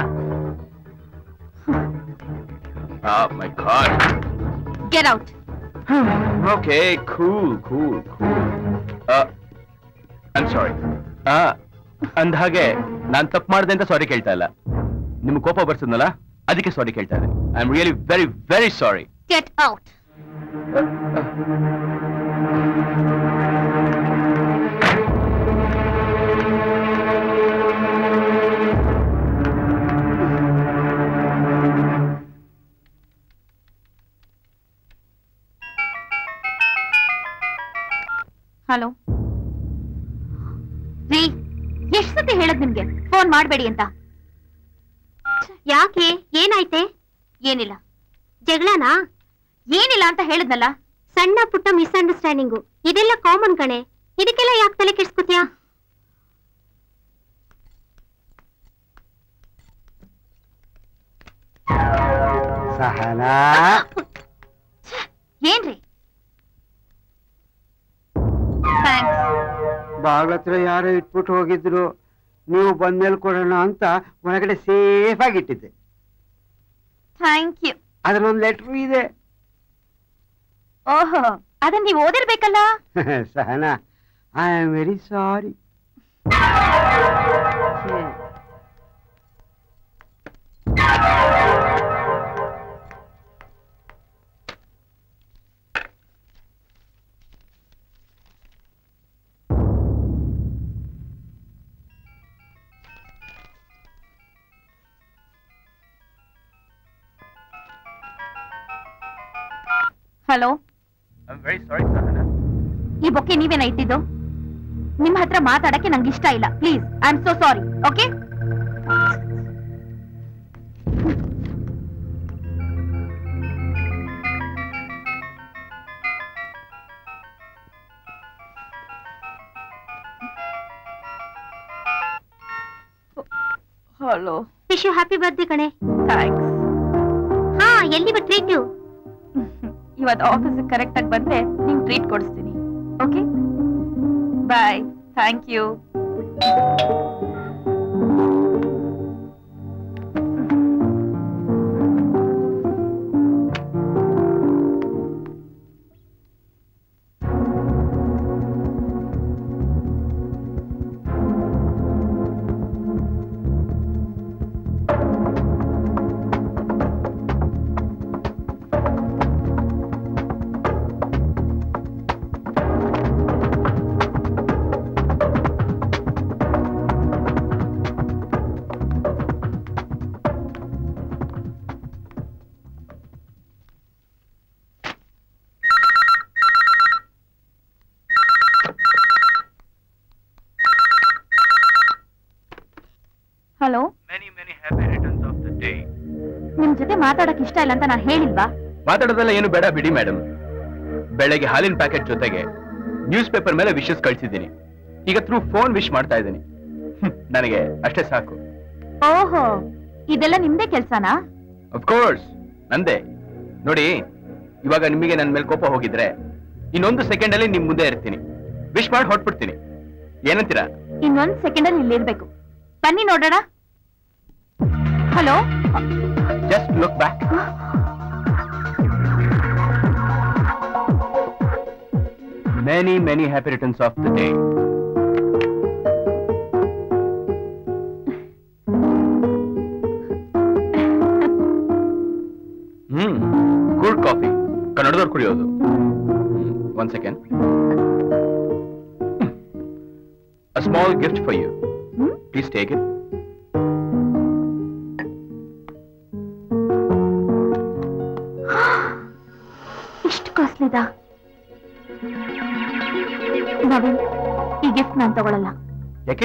Speaker 4: Oh my God.
Speaker 3: Get out.
Speaker 4: Okay, cool, cool, cool. Uh, I'm sorry. ಆ ಅಂದ ಹಾಗೆ ನಾನ್ ತಪ್ಪು ಮಾಡಿದೆ ಅಂತ ಸಾರಿ ಕೇಳ್ತಾ ಇಲ್ಲ. ನಿಮ್ ಕೋಪ ಬರ್ಸದ್ನಲ್ಲ, ಅದಕ್ಕೆ ಸಾರಿ ಕೇಳ್ತಾ ಇದ್ದೀನಿ. I am really very very sorry.
Speaker 3: Get out. Hello ರೀ, ಎಷ್ಟು ಸತಿ ಹೇಳದ್ ನಿಮ್ಗೆ ಫೋನ್ ಮಾಡ್ಬೇಡಿ ಅಂತ?
Speaker 1: ಯಾಕೆ? ಏನಾಯ್ತೆ?
Speaker 3: ಏನಿಲ್ಲ.
Speaker 1: ಜಗಳನಾ?
Speaker 3: ಏನಿಲ್ಲ ಅಂತ ಹೇಳಿದ್ನಲ್ಲ.
Speaker 1: ಸಣ್ಣ ಪುಟ್ಟ ಮಿಸ್ಅಂಡರ್ಸ್ಟ್ಯಾಂಡಿಂಗು, ಇದೆಲ್ಲ ಕಾಮನ್ ಕಣೆ. ಇದಕ್ಕೆಲ್ಲ ಯಾಕೆ ತಲೆ ಕೆಡ್ಸ್ಕೊತ್ಯಾ?
Speaker 2: ಸಹನಾ,
Speaker 3: ಏನ್ರಿ? ಥ್ಯಾಂಕ್ಸ್.
Speaker 2: ಬಾಗ್ಲತ್ರ ಯಾರೋ ಇಟ್ಬಿಟ್ಟು ಹೋಗಿದ್ರು, ನೀವು ಬಂದ್ಮೇಲೆ ಕೊಡೋಣ ಅಂತ ಒಳಗಡೆ ಸೇಫ್ ಆಗಿ ಇಟ್ಟಿದ್ದೆ.
Speaker 3: Thank you.
Speaker 2: ಅದ್ರಲ್ಲೊಂದು ಲೆಟ್ರು ಇದೆ.
Speaker 3: ಓಹೋ, ಅದನ್ನ ನೀವು ಓದಿರ್ಬೇಕಲ್ಲ.
Speaker 2: Sahana, I am very sorry.
Speaker 3: Hello,
Speaker 4: I am very sorry Sahana.
Speaker 3: ಈ ಬೊಕ್ಕೆ ನೀವೇನ ಇಟ್ಟಿದ್ದು? ನಿಮ್ ಹತ್ರ ಮಾತಾಡಕ್ಕೆ ನಂಗೆ ಇಷ್ಟ ಇಲ್ಲ. Please, I am so sorry. Okay? Hello.
Speaker 1: Wish you happy birthday ಕಣೆ.
Speaker 3: ಥ್ಯಾಂಕ್ಸ್.
Speaker 1: ಹಾ, ಎಲ್ಲಿ ಟ್ರೀಟ್?
Speaker 3: ಇವತ್ತು ಆಫೀಸ್ ಕರೆಕ್ಟ್ ಆಗಿ ಬಂದ್ರೆ ನಿಂಗೆ ಟ್ರೀಟ್ ಕೊಡಿಸ್ತೀನಿ. Okay, bye. Thank you. Hello.
Speaker 4: Many many happy returns of the day.
Speaker 3: ನಿಮ್ ಜೊತೆ ಮಾತಾಡಕ್ ಇಷ್ಟ ಇಲ್ಲ ಅಂತ ನಾನು ಹೇಳಿಲ್ವಾ?
Speaker 4: ಮಾತಾಡೋದೆಲ್ಲ ಏನು ಬೇಡ ಬಿಡಿ ಮೇಡಮ್. ಬೆಳಗ್ಗೆ ಹಾಲಿನ ಪ್ಯಾಕೆಟ್ ಜೊತೆಗೆ ನ್ಯೂಸ್ ಪೇಪರ್ ಮೇಲೆ ವಿಶಸ್ ಕಳಿಸಿದ್ದೀನಿ. ಈಗ ಥ್ರೂ ಫೋನ್ ವಿಶ್ ಮಾಡ್ತಾ ಇದ್ದೀನಿ. ನನಗೆ ಅಷ್ಟೇ ಸಾಕು.
Speaker 3: ಓಹೋ, ಇದೆಲ್ಲ ನಿಮ್ದೇ ಕೆಲ್ಸನಾ?
Speaker 4: ಆಫ್ ಕೋರ್ಸ್ ನಂದೇ. ನೋಡಿ, ಇವಾಗ ನಿಮಗೆ ನನ್ನ ಮೇಲೆ ಕೋಪ ಹೋಗಿದ್ರೆ ಇನ್ನೊಂದು ಸೆಕೆಂಡ್ ಅಲ್ಲಿ ನಿಮ್ ಮುಂದೆ ಇರ್ತೀನಿ. ವಿಶ್ ಮಾಡಿ ಹೊಟ್ಬಿಡ್ತೀನಿ. ಏನಂತೀರಾ?
Speaker 3: ಇನ್ನೊಂದ್ ಸೆಕೆಂಡ್ ಅಲ್ಲಿ ಇಲ್ಲಿರ್ಬೇಕು. ಬನ್ನಿ ನೋಡೋಣ. Hello.
Speaker 4: Just look back. Many many happy returns of the day. Hmm good coffee. ಕನ್ನಡದವ್ರು ಕುಡಿಯೋದು. One second. A small gift for you. Please take it.
Speaker 3: ಇಷ್ಟು ಕಾಸ್ಟ್ಲಿದಾ? ನವೀನ್, ಈ ಗಿಫ್ಟ್ ನಾನು ತಗೊಳ್ಳಲ್ಲ.
Speaker 4: ಯಾಕೆ?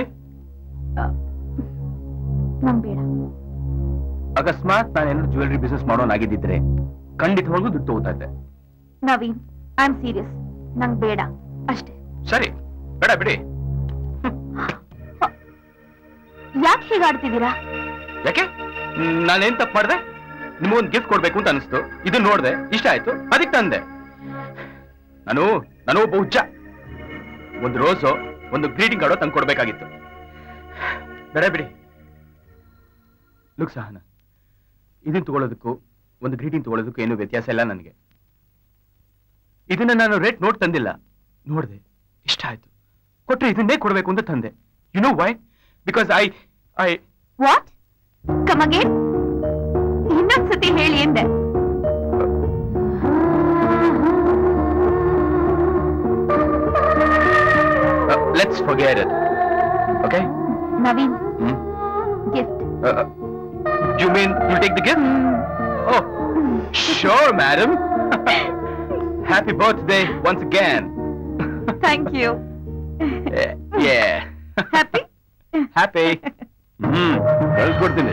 Speaker 3: ನಂಗೆ ಬೇಡ.
Speaker 4: ಅಕಸ್ಮಾತ್ ನಾನೇನಾದ್ರು ಜ್ಯುವೆಲರಿ ಬಿಸ್ನೆಸ್ ಮಾಡೋನಾಗಿದ್ದಿದ್ರೆ ಖಂಡಿತವಾಗ್ಲೂ ದುಡ್ಡು ತಗೋತಾ ಇದ್ದೆ.
Speaker 3: Naveen, I am serious. ನಂಗೆ ಬೇಡ ಅಷ್ಟೇ.
Speaker 4: ಸರಿ, ಬೇಡ ಬಿಡಿ.
Speaker 3: ಯಾಕೆ ಹೀಗಾಡ್ತಿದ್ದೀರಾ?
Speaker 4: ಯಾಕೆ? ನಾನೇನ್ ತಪ್ಪು ಮಾಡಿದೆ? ನಿಮಗೊಂದು ಗಿಫ್ಟ್ ಕೊಡ್ಬೇಕು ಅಂತ ಅನಿಸ್ತು. ಇದು ನೋಡ್ದೆ, ಇಷ್ಟ ಆಯ್ತು, ಅದಕ್ಕೆ ತಂದೆ. ನಾನು ನಾನು ಒಬ್ಬ ಹುಚ್ಚ. ಒಂದು ರೋಸು, ಒಂದು ಗ್ರೀಟಿಂಗ್ ಕಾರ್ಡೋ ತಂದು ಕೊಡ್ಬೇಕಾಗಿತ್ತು. ಬೇಡ ಬಿಡಿ. ಲುಕ್ ಸಹನ, ಇದನ್ನ ತಗೊಳ್ಳೋದಕ್ಕೂ ಒಂದು ಗ್ರೀಟಿಂಗ್ ತಗೊಳ್ಳೋದಕ್ಕೂ ಏನು ವ್ಯತ್ಯಾಸ ಇಲ್ಲ ನನಗೆ. ಇದನ್ನ ನಾನು ರೇಟ್ ನೋಟ್ ತಂದಿಲ್ಲ, ನೋಡ್ದೆ, ಇಷ್ಟ ಆಯ್ತು, ಕೊಟ್ರೆ ಇದನ್ನೇ ಕೊಡ್ಬೇಕು ಅಂತ ತಂದೆ. You know why? Because I I
Speaker 3: what? Come again. ಇನ್ನೊಂದ್ಸತಿ ಹೇಳಿ ಎಂದೆ.
Speaker 4: Let's forget it. Okay
Speaker 3: Naveen,
Speaker 4: Hmm?
Speaker 3: Gift.
Speaker 4: Uh, uh, you mean you'll take the gift? Oh, sure, madam. Happy birthday once again.
Speaker 3: Thank you.
Speaker 4: Uh, yeah.
Speaker 3: Happy?
Speaker 4: Happy. ಹ್ಮ್ ಕಳ್ಸ್ಕೊಡ್ತೀನಿ.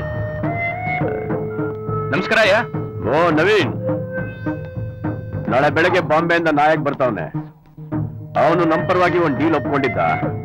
Speaker 4: ನಮಸ್ಕಾರ ಅಯ್ಯ.
Speaker 6: ಓ ನವೀನ್, ನಾಳೆ ಬೆಳಗ್ಗೆ ಬಾಂಬೆಯಿಂದ ನಾಯಕ್ ಬರ್ತಾವನೆ. ಅವನು ನಮ್ಮ ಪರವಾಗಿ ಒಂದು ಡೀಲ್ ಒಪ್ಕೊಂಡಿದ್ದ.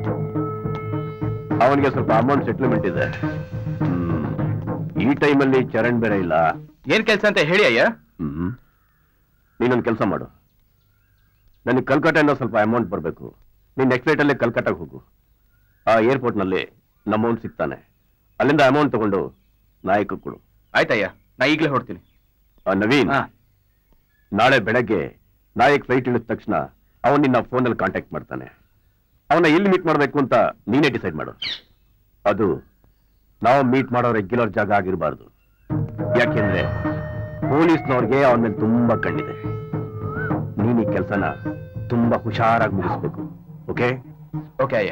Speaker 6: ಅವನಿಗೆ ಸ್ವಲ್ಪ ಅಮೌಂಟ್ ಸೆಟ್ಲ್ಮೆಂಟ್ ಇದೆ. ಹ್ಮ್ ಈ ಟೈಮಲ್ಲಿ ಚರಣ್ ಬೇರೆ ಇಲ್ಲ.
Speaker 4: ಏನ್ ಕೆಲಸ ಅಂತ ಹೇಳಿ ಅಯ್ಯ.
Speaker 6: ಹ್ಮ್ ನೀನೊಂದು ಕೆಲಸ ಮಾಡು. ನನಗೆ ಕಲ್ಕಟ್ಟಾಯಿಂದ ಸ್ವಲ್ಪ ಅಮೌಂಟ್ ಬರಬೇಕು. ನೀನ್ ನೆಕ್ಸ್ಟ್ ಫ್ಲೈಟ್ ಅಲ್ಲೇ ಕಲ್ಕಟ್ಟಾಗ ಹೋಗು. ಆ ಏರ್ಪೋರ್ಟ್ ನಲ್ಲಿ ನಮ್ಮವನು ಸಿಗ್ತಾನೆ. ಅಲ್ಲಿಂದ ಅಮೌಂಟ್ ತಗೊಂಡು ನಾಯಕ ಕೊಡು.
Speaker 4: ಆಯ್ತಯ್ಯ, ನಾ ಈಗಲೇ ಹೊಡ್ತೀನಿ.
Speaker 6: ಆ ನವೀನ್, ನಾಳೆ ಬೆಳಗ್ಗೆ ನಾಯಕ್ ಫ್ಲೈಟ್ ಇಳಿದ ತಕ್ಷಣ ಅವನ್ ನಿನ್ನ ಫೋನಲ್ಲಿ ಕಾಂಟ್ಯಾಕ್ಟ್ ಮಾಡ್ತಾನೆ. ಅವನ್ನ ಎಲ್ಲಿ ಮೀಟ್ ಮಾಡಬೇಕು ಅಂತ ನೀನೇ ಡಿಸೈಡ್ ಮಾಡು. ಅದು ನಾವು ಮೀಟ್ ಮಾಡೋ ರೆಗ್ಯುಲರ್ ಜಾಗ ಆಗಿರಬಾರ್ದು. ಯಾಕೆಂದ್ರೆ ಪೊಲೀಸ್ನವ್ರಿಗೆ ಅವನ ಮೇಲೆ ತುಂಬಾ ಕಣ್ಣಿದೆ. ನೀನ್ ಈ ಕೆಲಸನ ತುಂಬಾ ಹುಷಾರಾಗಿ ಮುಗಿಸ್ಬೇಕು. ಓಕೆ?
Speaker 4: ಓಕೆ ಅಯ್ಯ.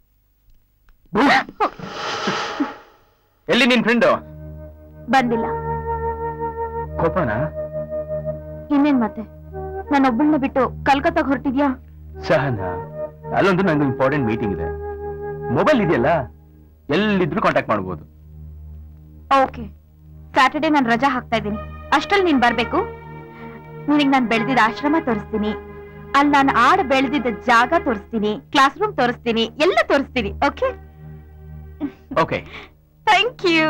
Speaker 4: ಎಲ್ಲಿ ನಿನ್ ಫ್ರೆಂಡು?
Speaker 3: ಬಂದಿಲ್ಲ.
Speaker 4: ಕೋಪನಾ?
Speaker 3: ಇನ್ನೇನ್ ಮತ್ತೆ ನಾನೊಬ್ಬಳನ್ನ ಬಿಟ್ಟು ಕಲ್ಕತ್ತಾಗ ಹೊರಟಿದ್ಯಾ?
Speaker 4: ಸಹನಾ, ಅಲ್ಲೊಂದು ನಂಗೆ ಇಂಪಾರ್ಟೆಂಟ್ ಮೀಟಿಂಗ್ ಇದೆ. ಮೊಬೈಲ್ ಇದೆಯಲ್ಲ, ಎಲ್ಲಿದ್ರು ಕಾಂಟ್ಯಾಕ್ಟ್ ಮಾಡ್ಬೋದು.
Speaker 3: ಓಕೆ, ಸ್ಯಾಟರ್ಡೆ ನಾನು ರಜಾ ಹಾಕ್ತಾ ಇದ್ದೀನಿ. ಅಷ್ಟ್ರಲ್ಲಿ ನೀನ್ ಬರ್ಬೇಕು. ನಿನಗೆ ನಾನು ಬೆಳೆದಿದ್ದ ಆಶ್ರಮ ತೋರಿಸ್ತೀನಿ, ಅಲ್ಲಿ ನಾನು ಆಡ ಬೆಳೆದಿದ್ದ ಜಾಗ ತೋರಿಸ್ತೀನಿ, ಕ್ಲಾಸ್ ರೂಮ್ ತೋರಿಸ್ತೀನಿ, ಎಲ್ಲ ತೋರಿಸ್ತೀನಿ. Okay
Speaker 4: okay,
Speaker 3: thank you.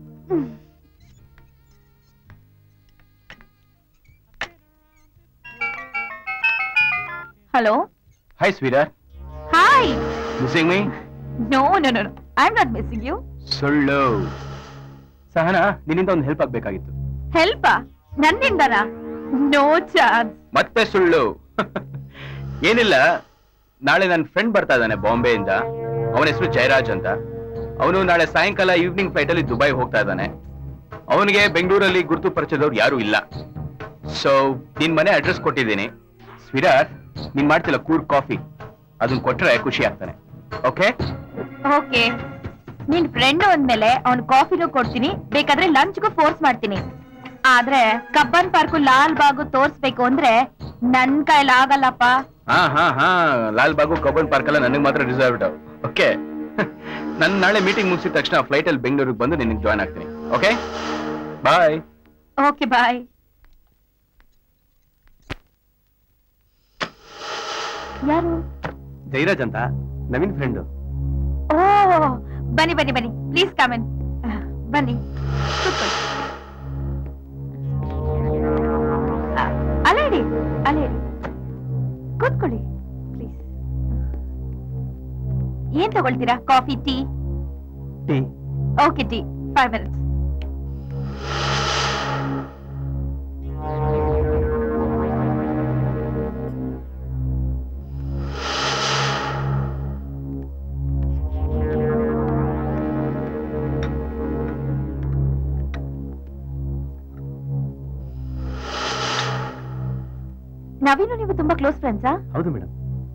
Speaker 3: Hello.
Speaker 4: Hi sweeter.
Speaker 3: Hi.
Speaker 4: Missing me?
Speaker 3: No no no I am not missing you.
Speaker 4: ಸುಳ್ಳು. ಸಹನಾ, ನಿನ್ನಿಂದ ಒಂದು ಹೆಲ್ಪ್ ಆಗ್ಬೇಕಾಗಿತ್ತು.
Speaker 3: ಹೆಲ್ಪ್? ನನ್ನಿಂದನಾ? No chance.
Speaker 4: ಮತ್ತೆ ಸುಳ್ಳು. ಏನಿಲ್ಲ, ನಾಳೆ ನನ್ನ ಫ್ರೆಂಡ್ ಬರ್ತಾ ಇದ್ದಾನೆ ಬಾಂಬೆಯಿಂದ. ಅವನ ಹೆಸರು ಜಯರಾಜ್ ಅಂತ. ಅವನು ನಾಳೆ ಸಾಯಂಕಾಲ ಈವ್ನಿಂಗ್ ಫ್ಲೈಟ್ ಅಲ್ಲಿ ದುಬೈ ಹೋಗ್ತಾ ಇದ್ದಾನೆ. ಅವನಿಗೆ ಬೆಂಗಳೂರಲ್ಲಿ ಗುರುತು ಪರಿಚಯದವ್ರು ಯಾರು ಇಲ್ಲ. ಸೊ ನಿನ್ ಮನೆ ಅಡ್ರೆಸ್ ಕೊಟ್ಟಿದ್ದೀನಿ. ಸ್ವೀಟರ್, ನೀನ್ ಮಾಡ್ತಿಲ್ಲ ಕೂರ್ ಕಾಫಿ, ಅದನ್ನ ಕೊಟ್ರೆ ಖುಷಿ ಆಗ್ತಾನೆ. Okay
Speaker 3: okay. ನಿನ್ ಫ್ರೆಂಡ್ ಅಂದ್ಮೇಲೆ ಅವ್ನ್ ಕಾಫಿನೂ ಕೊಡ್ತೀನಿ, ಬೇಕಾದ್ರೆ ಲಂಚ್ಗೂ ಫೋರ್ಸ್ ಮಾಡ್ತೀನಿ. ಆದ್ರೆ ಕಬ್ಬನ್ ಪಾರ್ಕು ಲಾಲ್ ಬಾಗು ತೋರ್ಸ್ಬೇಕು ಅಂದ್ರೆ ನನ್ ಕೈಲಿ ಆಗಲ್ಲಪ್ಪ.
Speaker 4: ಹಾ ಹಾ ಹಾ ಲಾಲ್ ಬಾಗು ಕಬ್ಬನ್ ಪಾರ್ಕ್ ಎಲ್ಲ ನನಗೆ ಮಾತ್ರ ರಿಸರ್ವ್ಡ್. ಓಕೆ, ನನ್ ನಾಳೆ ಮೀಟಿಂಗ್ ಮುಗಿಸಿದ ತಕ್ಷಣ ಫ್ಲೈಟ್ ಅಲ್ಲಿ ಬೆಂಗಳೂರಿಗೆ ಬಂದು ನಿನಗೆ ಜಾಯ್ನ್ ಆಗ್ತೀನಿ. Okay bye.
Speaker 3: Okay bye. ಯಾರು?
Speaker 6: ಜೈರಾಜ್ ಅಂತ, ನವೀನ್ ಫ್ರೆಂಡು.
Speaker 3: ಓ, ಬನ್ನಿ ಬನ್ನಿ ಬನ್ನಿ, ಪ್ಲೀಸ್ ಕಮ್ ಇನ್. ಬನ್ನಿ ಕೂತ್ಕೊಳ್ಳಿ. ಅಲ್ಲೇ ಇಡಿ, ಅಲ್ಲೇ ಇಡಿ, ಕೂತ್ಕೊಳ್ಳಿ ಪ್ಲೀಸ್. ಏನ್ ತಗೊಳ್ತೀರಾ? Coffee, tea?
Speaker 6: Tea.
Speaker 3: Okay, tea. Five minutes. Naveen ನೀವು ತುಂಬಾ ಕ್ಲೋಸ್ ಫ್ರೆಂಡ್ಸಾ?
Speaker 6: ಹೌದು ಮೇಡಮ್.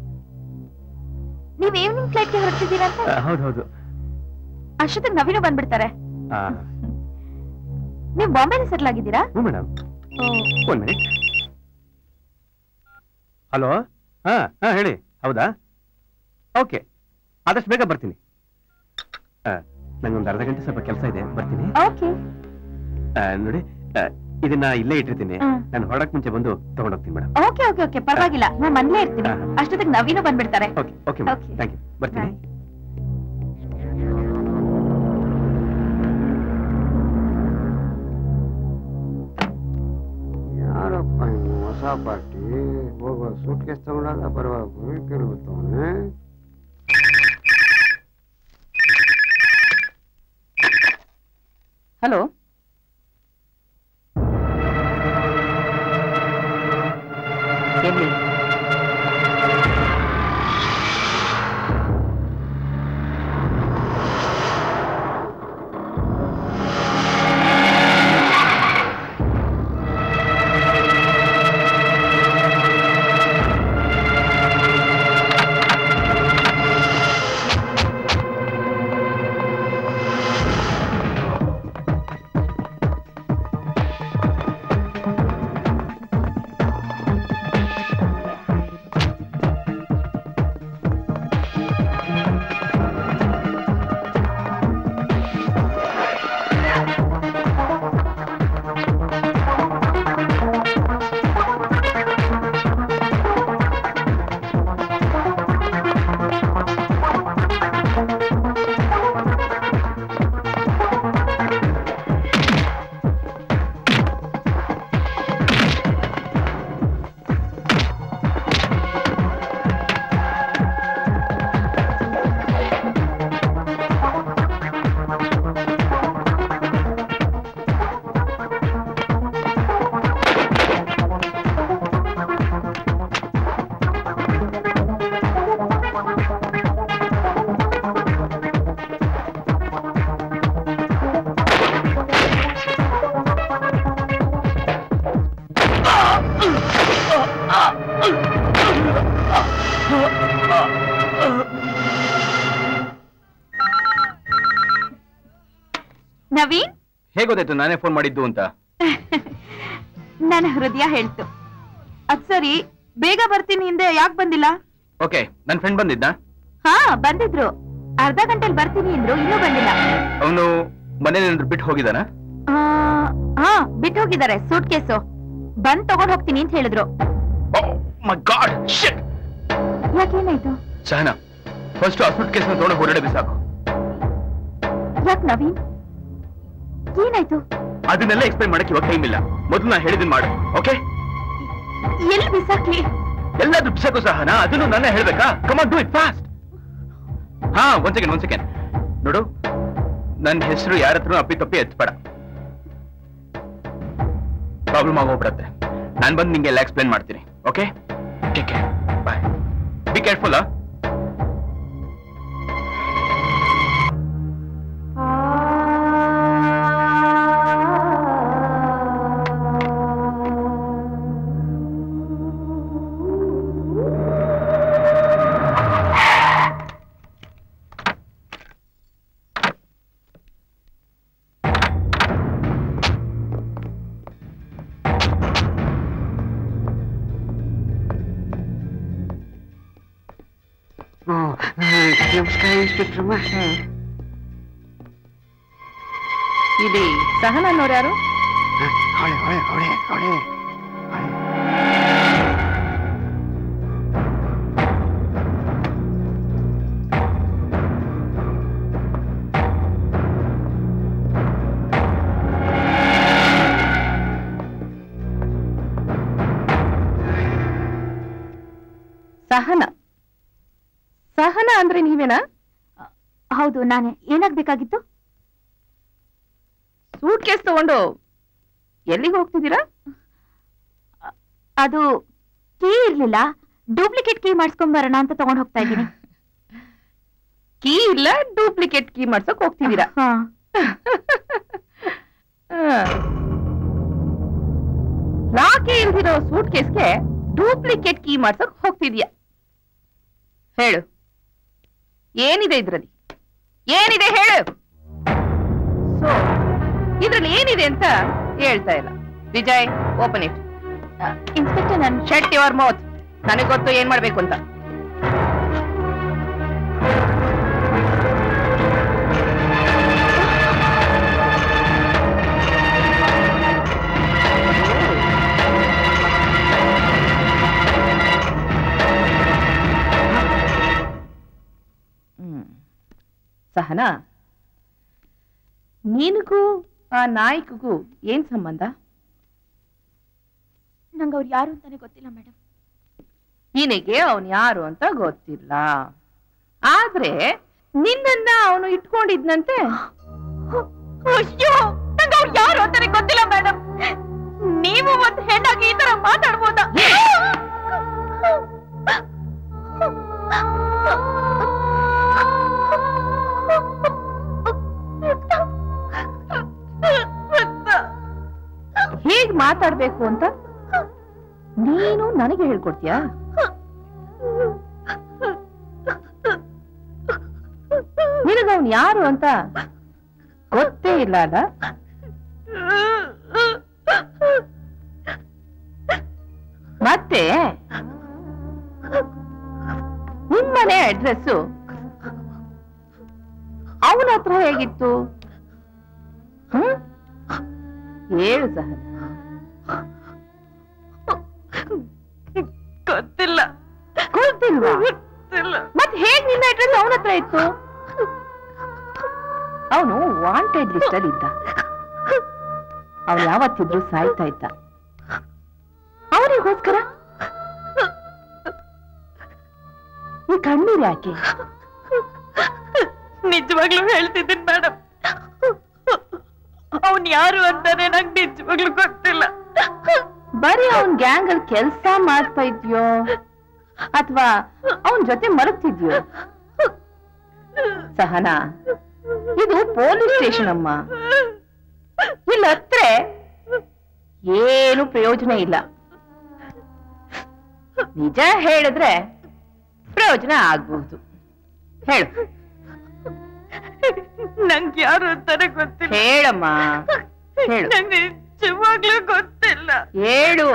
Speaker 3: ನೀವ್ ಈವ್ನಿಂಗ್ ಫ್ಲೈಟ್ಗೆ ಹೊರಟಿದ್ದೀರಾ ಅಂತ?
Speaker 6: ಹೌದು ಹೌದು.
Speaker 3: ಅಷ್ಟೊತ್ತಿಗೆ ನವೀನು ಬಂದ್ಬಿಡ್ತಾರೆ.
Speaker 6: ಆ,
Speaker 3: ನೀವು ಬಾಂಬೆಲಿ ಸೆಟ್ಲ್ ಆಗಿದ್ದೀರಾ?
Speaker 6: ಹ್ಞೂ ಮೇಡಮ್. One minute. ಹಲೋ. ಹಾ ಹಾ ಹೇಳಿ. ಹೌದಾ? ಓಕೆ, ಆದಷ್ಟು ಬೇಗ ಬರ್ತೀನಿ. ನಂಗೊಂದು ಅರ್ಧ ಗಂಟೆ ಸ್ವಲ್ಪ ಕೆಲಸ ಇದೆ, ಬರ್ತೀನಿ.
Speaker 3: ಓಕೆ.
Speaker 6: ನೋಡಿ, ಇದನ್ನ ಇಲ್ಲೇ ಇಟ್ಟಿರ್ತೀನಿ. ನಾನು ಹೊರಡಕ್ ಮುಂಚೆ ಬಂದು ತಗೊಂಡೋಗ್ತೀನಿ ಮೇಡಮ್.
Speaker 3: ಓಕೆ ಓಕೆ ಓಕೆ, ಪರವಾಗಿಲ್ಲ, ನಾನು ಮನೇಲೇ ಇರ್ತೀನಿ. ಅಷ್ಟೊತ್ತಿಗೆ ನವೀನು ಬಂದ್ಬಿಡ್ತಾರೆ.
Speaker 6: Okay okay thank you. ಬರ್ತೀನಿ.
Speaker 2: ಯಾರಪ್ಪ ಹೊಸ ಪಾರ್ಟಿ? ಹೋಗೋ ಸೂಟ್ ಕೇಸ್ ತಗೊಂಡಾಗ ಬರುವಾಗ ಕೇಳ್ಬಿಡ್ತಾವನೆ.
Speaker 3: ಹಲೋ. ಎಲ್ಲಿ? ನವೀನ್,
Speaker 4: ಹೇಗೆ ಗೊತ್ತಾಯ್ತು ನಾನೇ ಫೋನ್ ಮಾಡಿದ್ದು ಅಂತ?
Speaker 3: ನನ್ನ ಹೃದಯ ಹೇಳ್ತು. ಅದ್ ಸರಿ, ಬೇಗ ಬರ್ತೀನಿ ಹಿಂದೆ ಯಾಕೆ ಬಂದಿಲ್ಲ?
Speaker 4: ಓಕೆ, ನನ್ ಫ್ರೆಂಡ್ ಬಂದಿದ್ದ?
Speaker 3: ಹಾ ಬಂದಿದ್ರು, ಅರ್ಧ ಗಂಟೆಲಿ ಬರ್ತೀನಿ ಅಂದ್ರು, ಇನ್ನೂ ಬಂದಿಲ್ಲ.
Speaker 4: ಅವನು ಮನೇಲಿ ಬಿಟ್ಟು ಹೋಗಿದಾನ?
Speaker 3: ಹಾ ಬಿಟ್ಟು ಹೋಗಿದ್ದಾರೆ, ಸೂಟ್ ಕೇಸು. ಬಂದ್ ತಗೊಂಡ್ ಹೋಗ್ತೀನಿ ಅಂತ ಹೇಳಿದ್ರು. ಯಾಕೇನಾಯ್ತು?
Speaker 4: ಸಹನಾ, ಫಸ್ಟ್ ಆ ಸೂಟ್ ಕೇಸ್ ತಗೊಂಡು ಹೊರಗಡೆ ಬಿಸಾಕು.
Speaker 3: ಯಾಕೆ ನವೀನ್, ಏನಾಯ್ತು?
Speaker 4: ಅದನ್ನೆಲ್ಲ ಎಕ್ಸ್ಪ್ಲೈನ್ ಮಾಡಕ್ಕೆ ಇವಾಗ ಟೈಮ್ ಇಲ್ಲ. ಮೊದಲು ನಾ ಹೇಳಿದನ್ ಮಾಡು, ಓಕೆ?
Speaker 3: ಎಲ್ಲಿ ಬಿಸಾಕ್ಲಿ?
Speaker 4: ಎಲ್ಲಾದ್ರೂ ಬಿಸಾಕು ಸಹನಾ, ಅದನ್ನು ನಾನೇ ಹೇಳ್ಬೇಕಾ? Come on, do it fast. ಹಾ, ಒಂದ್ ಸೆಕೆಂಡ್ ಒಂದ್ ಸೆಕೆಂಡ್ ನೋಡು, ನನ್ನ ಹೆಸರು ಯಾರ ಹತ್ರ ಅಪ್ಪಿ ತಪ್ಪಿ ಎತ್ಬೇಡ, ಪ್ರಾಬ್ಲಮ್ ಆಗೋಗ್ಬಿಡತ್ತೆ. ನಾನು ಬಂದು ನಿಂಗೆ ಎಲ್ಲ ಎಕ್ಸ್ಪ್ಲೈನ್ ಮಾಡ್ತೀನಿ, okay? Take care, bye. Be careful.
Speaker 2: ನಮಸ್ಕಾರ ಇನ್ಸ್ಪೆಕ್ಟರ್.
Speaker 3: ಇಲ್ಲಿ ಸಹನಾ ಅನ್ನೋರು ಯಾರು?
Speaker 2: ಹೊಳೆ ಹೊಳೆ ಹೊಳೆ ಹೊಳೆ
Speaker 3: ಸಹನಾ. ಸಹನಾ ಅಂದ್ರೆ ನೀವೇನಾ? ಹೌದು, ನಾನೇ. ಏನಾಗ್ಬೇಕಾಗಿತ್ತು? ಸೂಟ್ ಕೇಸ್ ತಗೊಂಡು ಎಲ್ಲಿಗೆ ಹೋಗ್ತಿದ್ದೀರಾ? ಅದು ಕೀ ಇರ್ಲಿಲ್ಲ, ಡೂಪ್ಲಿಕೇಟ್ ಕೀ ಮಾಡಿಸ್ಕೊಂಡ್ ಬರೋಣ ಅಂತ ತಗೊಂಡ್ ಹೋಗ್ತಾ ಇದ್ದೀನಿ. ಕೀ ಇಲ್ಲ, ಡೂಪ್ಲಿಕೇಟ್ ಕೀ ಮಾಡ್ಸಕ್ ಹೋಗ್ತಿದ್ದೀರಾ? ಲಾಕೆ ಇಲ್ದಿರೋ ಸೂಟ್ ಕೇಸ್ಗೆ ಡೂಪ್ಲಿಕೇಟ್ ಕೀ ಮಾಡ್ಸಕ್ ಹೋಗ್ತಿದ್ಯಾ? ಹೇಳು, ಏನಿದೆ ಇದ್ರಲ್ಲಿ? ಏನಿದೆ ಹೇಳು. ಸೊ ಇದ್ರಲ್ಲಿ ಏನಿದೆ ಅಂತ ಹೇಳ್ತಾ ಇಲ್ಲ. Vijay, open it. ಇನ್ಸ್ಪೆಕ್ಟರ್, ನನ್ ಶಟ್ ಯುವರ್ ಮೌತ್. ನನಗೆ ಗೊತ್ತು ಏನ್ ಮಾಡ್ಬೇಕು ಅಂತ. ಸಹನಾ, ನೀನಿಗೂ ಆ ನಾಯಕಗೂ ಏನ್ ಸಂಬಂಧ? ನಂಗೆ ಅವ್ರು ಯಾರು ಅಂತಾನೆ ಗೊತ್ತಿಲ್ಲ ಮೇಡಮ್. ನಿನಗೆ ಅವನು ಯಾರು ಅಂತ ಗೊತ್ತಿಲ್ಲ, ಆದ್ರೆ ನಿನ್ನನ್ನ ಅವನು ಇಟ್ಕೊಂಡಿದ್ನಂತೆ. ಅಯ್ಯೋ, ನಂಗೆ ಅವ್ರು ಯಾರು ಅಂತಾನೆ ಗೊತ್ತಿಲ್ಲ ಮೇಡಮ್. ನೀವು ಒಂದು ಹೆಣ್ಣಾಗಿ ಈ ತರ ಮಾತಾಡ್ಬೋದಾ? ಹೇಗ್ ಮಾತಾಡ್ಬೇಕು ಅಂತ ನೀನು ನನಗೆ ಹೇಳ್ಕೊಡ್ತೀಯಾ? ನಿನಗವನ್ ಯಾರು ಅಂತ ಗೊತ್ತೇ ಇಲ್ಲ ಅಲ್ಲ? ಮತ್ತೆ ನಿಮ್ಮನೆ ಅಡ್ರೆಸ್ಸು ಅವನ ಹತ್ರ ಹೇಗಿತ್ತು? ಹ್ಮ್, ಹೇಳು ಸಹನಾ. ಗೊತ್ತಿಲ್ಲ. ಗೊತ್ತಿಲ್ವಾ? ಮತ್ತೆ ಹೇಗ್ ನಿನ್ನ ಅಡ್ರೆಸ್ ಅವನ ಹತ್ರ ಇತ್ತು? ಅವನು ವಾಂಟೆಡ್ ಲಿಸ್ಟ್ ಅಲ್ಲಿ ಇದ್ದ. ಅವನು ಯಾವತ್ತಿದ್ರು ಸಾಯ್ತಾ ಇದ್ದ. ಅವನಿಗೋಸ್ಕರ ಈ ಕಣ್ಣೀರು ಯಾಕೆ? ನಿಜವಾಗ್ಲೂ ಹೇಳ್ತಿದ್ದೀನಿ ಮೇಡಮ್, ಅವನ್ ಯಾರು ಅಂತಾನೆ ನಂಗೆ ನಿಜವಾಗ್ಲೂ ಗೊತ್ತಿಲ್ಲ. ಬರೀ ಅವನ್ ಗ್ಯಾಂಗ್ ಅಲ್ಲಿ ಕೆಲ್ಸ ಮಾಡ್ತಾ ಇದ್ಯೋ ಅಥವಾ ಅವನ್ ಜೊತೆ ಮಲಗ್ತಿದ್ಯೋ? ಸಹನಾ, ಇದು ಪೊಲೀಸ್ ಸ್ಟೇಷನ್ ಅಮ್ಮ. ಇಲ್ಲ ಹತ್ರ ಏನು ಪ್ರಯೋಜನ ಇಲ್ಲ. ನಿಜ ಹೇಳಿದ್ರೆ ಪ್ರಯೋಜನ ಆಗ್ಬಹುದು. ಹೇಳು. ನಂಗೆ ಯಾರು ಅಂತಾನೆ ಗೊತ್ತಿಲ್ಲ. ಹೇಳಮ್ಮ, ಹೇಳು. ನಿಜವಾಗ್ಲೂ ಗೊತ್ತಿಲ್ಲ. ಹೇಳು.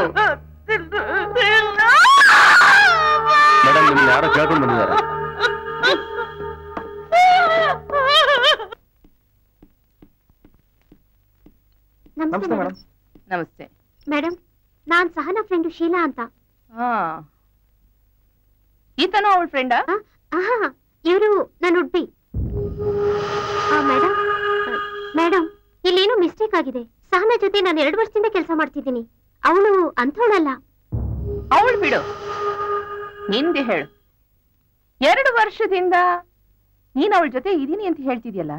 Speaker 6: ಮೇಡಮ್ ನಿಮ್ಗೆ ಯಾರೋ ಕೇಳ್ಕೊಂಡು ಬಂದಿದ್ದಾರೆ.
Speaker 1: ನಮಸ್ತೆ ಮೇಡಮ್.
Speaker 3: ನಮಸ್ತೆ
Speaker 1: ಮೇಡಮ್, ನಾನ್ ಸಹನಾ ಫ್ರೆಂಡ್ ಶೀಲಾ ಅಂತ.
Speaker 3: ಹಾ, ಈತನೂ ಅವಳ ಫ್ರೆಂಡಾ?
Speaker 1: ಇವರು ನನ್ನ ಉಡ್ಬಿ. ಮೇಡಮ್ ಮೇಡಮ್ ಇಲ್ಲೇನೋ ಮಿಸ್ಟೇಕ್ ಆಗಿದೆ. ಸಹನಾ ಜೊತೆ ನಾನು ಎರಡು ವರ್ಷದಿಂದ ಕೆಲಸ ಮಾಡ್ತಿದ್ದೀನಿ. ಅವಳು ಅಂಥವಳಲ್ಲ.
Speaker 3: ಅವಳು ಬಿಡು, ನಿಂದೆ ಹೇಳು. ಎರಡು ವರ್ಷದಿಂದ ನೀನು ಅವಳ ಜೊತೆ ಇದೀನಿ ಅಂತ ಹೇಳ್ತಿದ್ಯಲ್ಲ,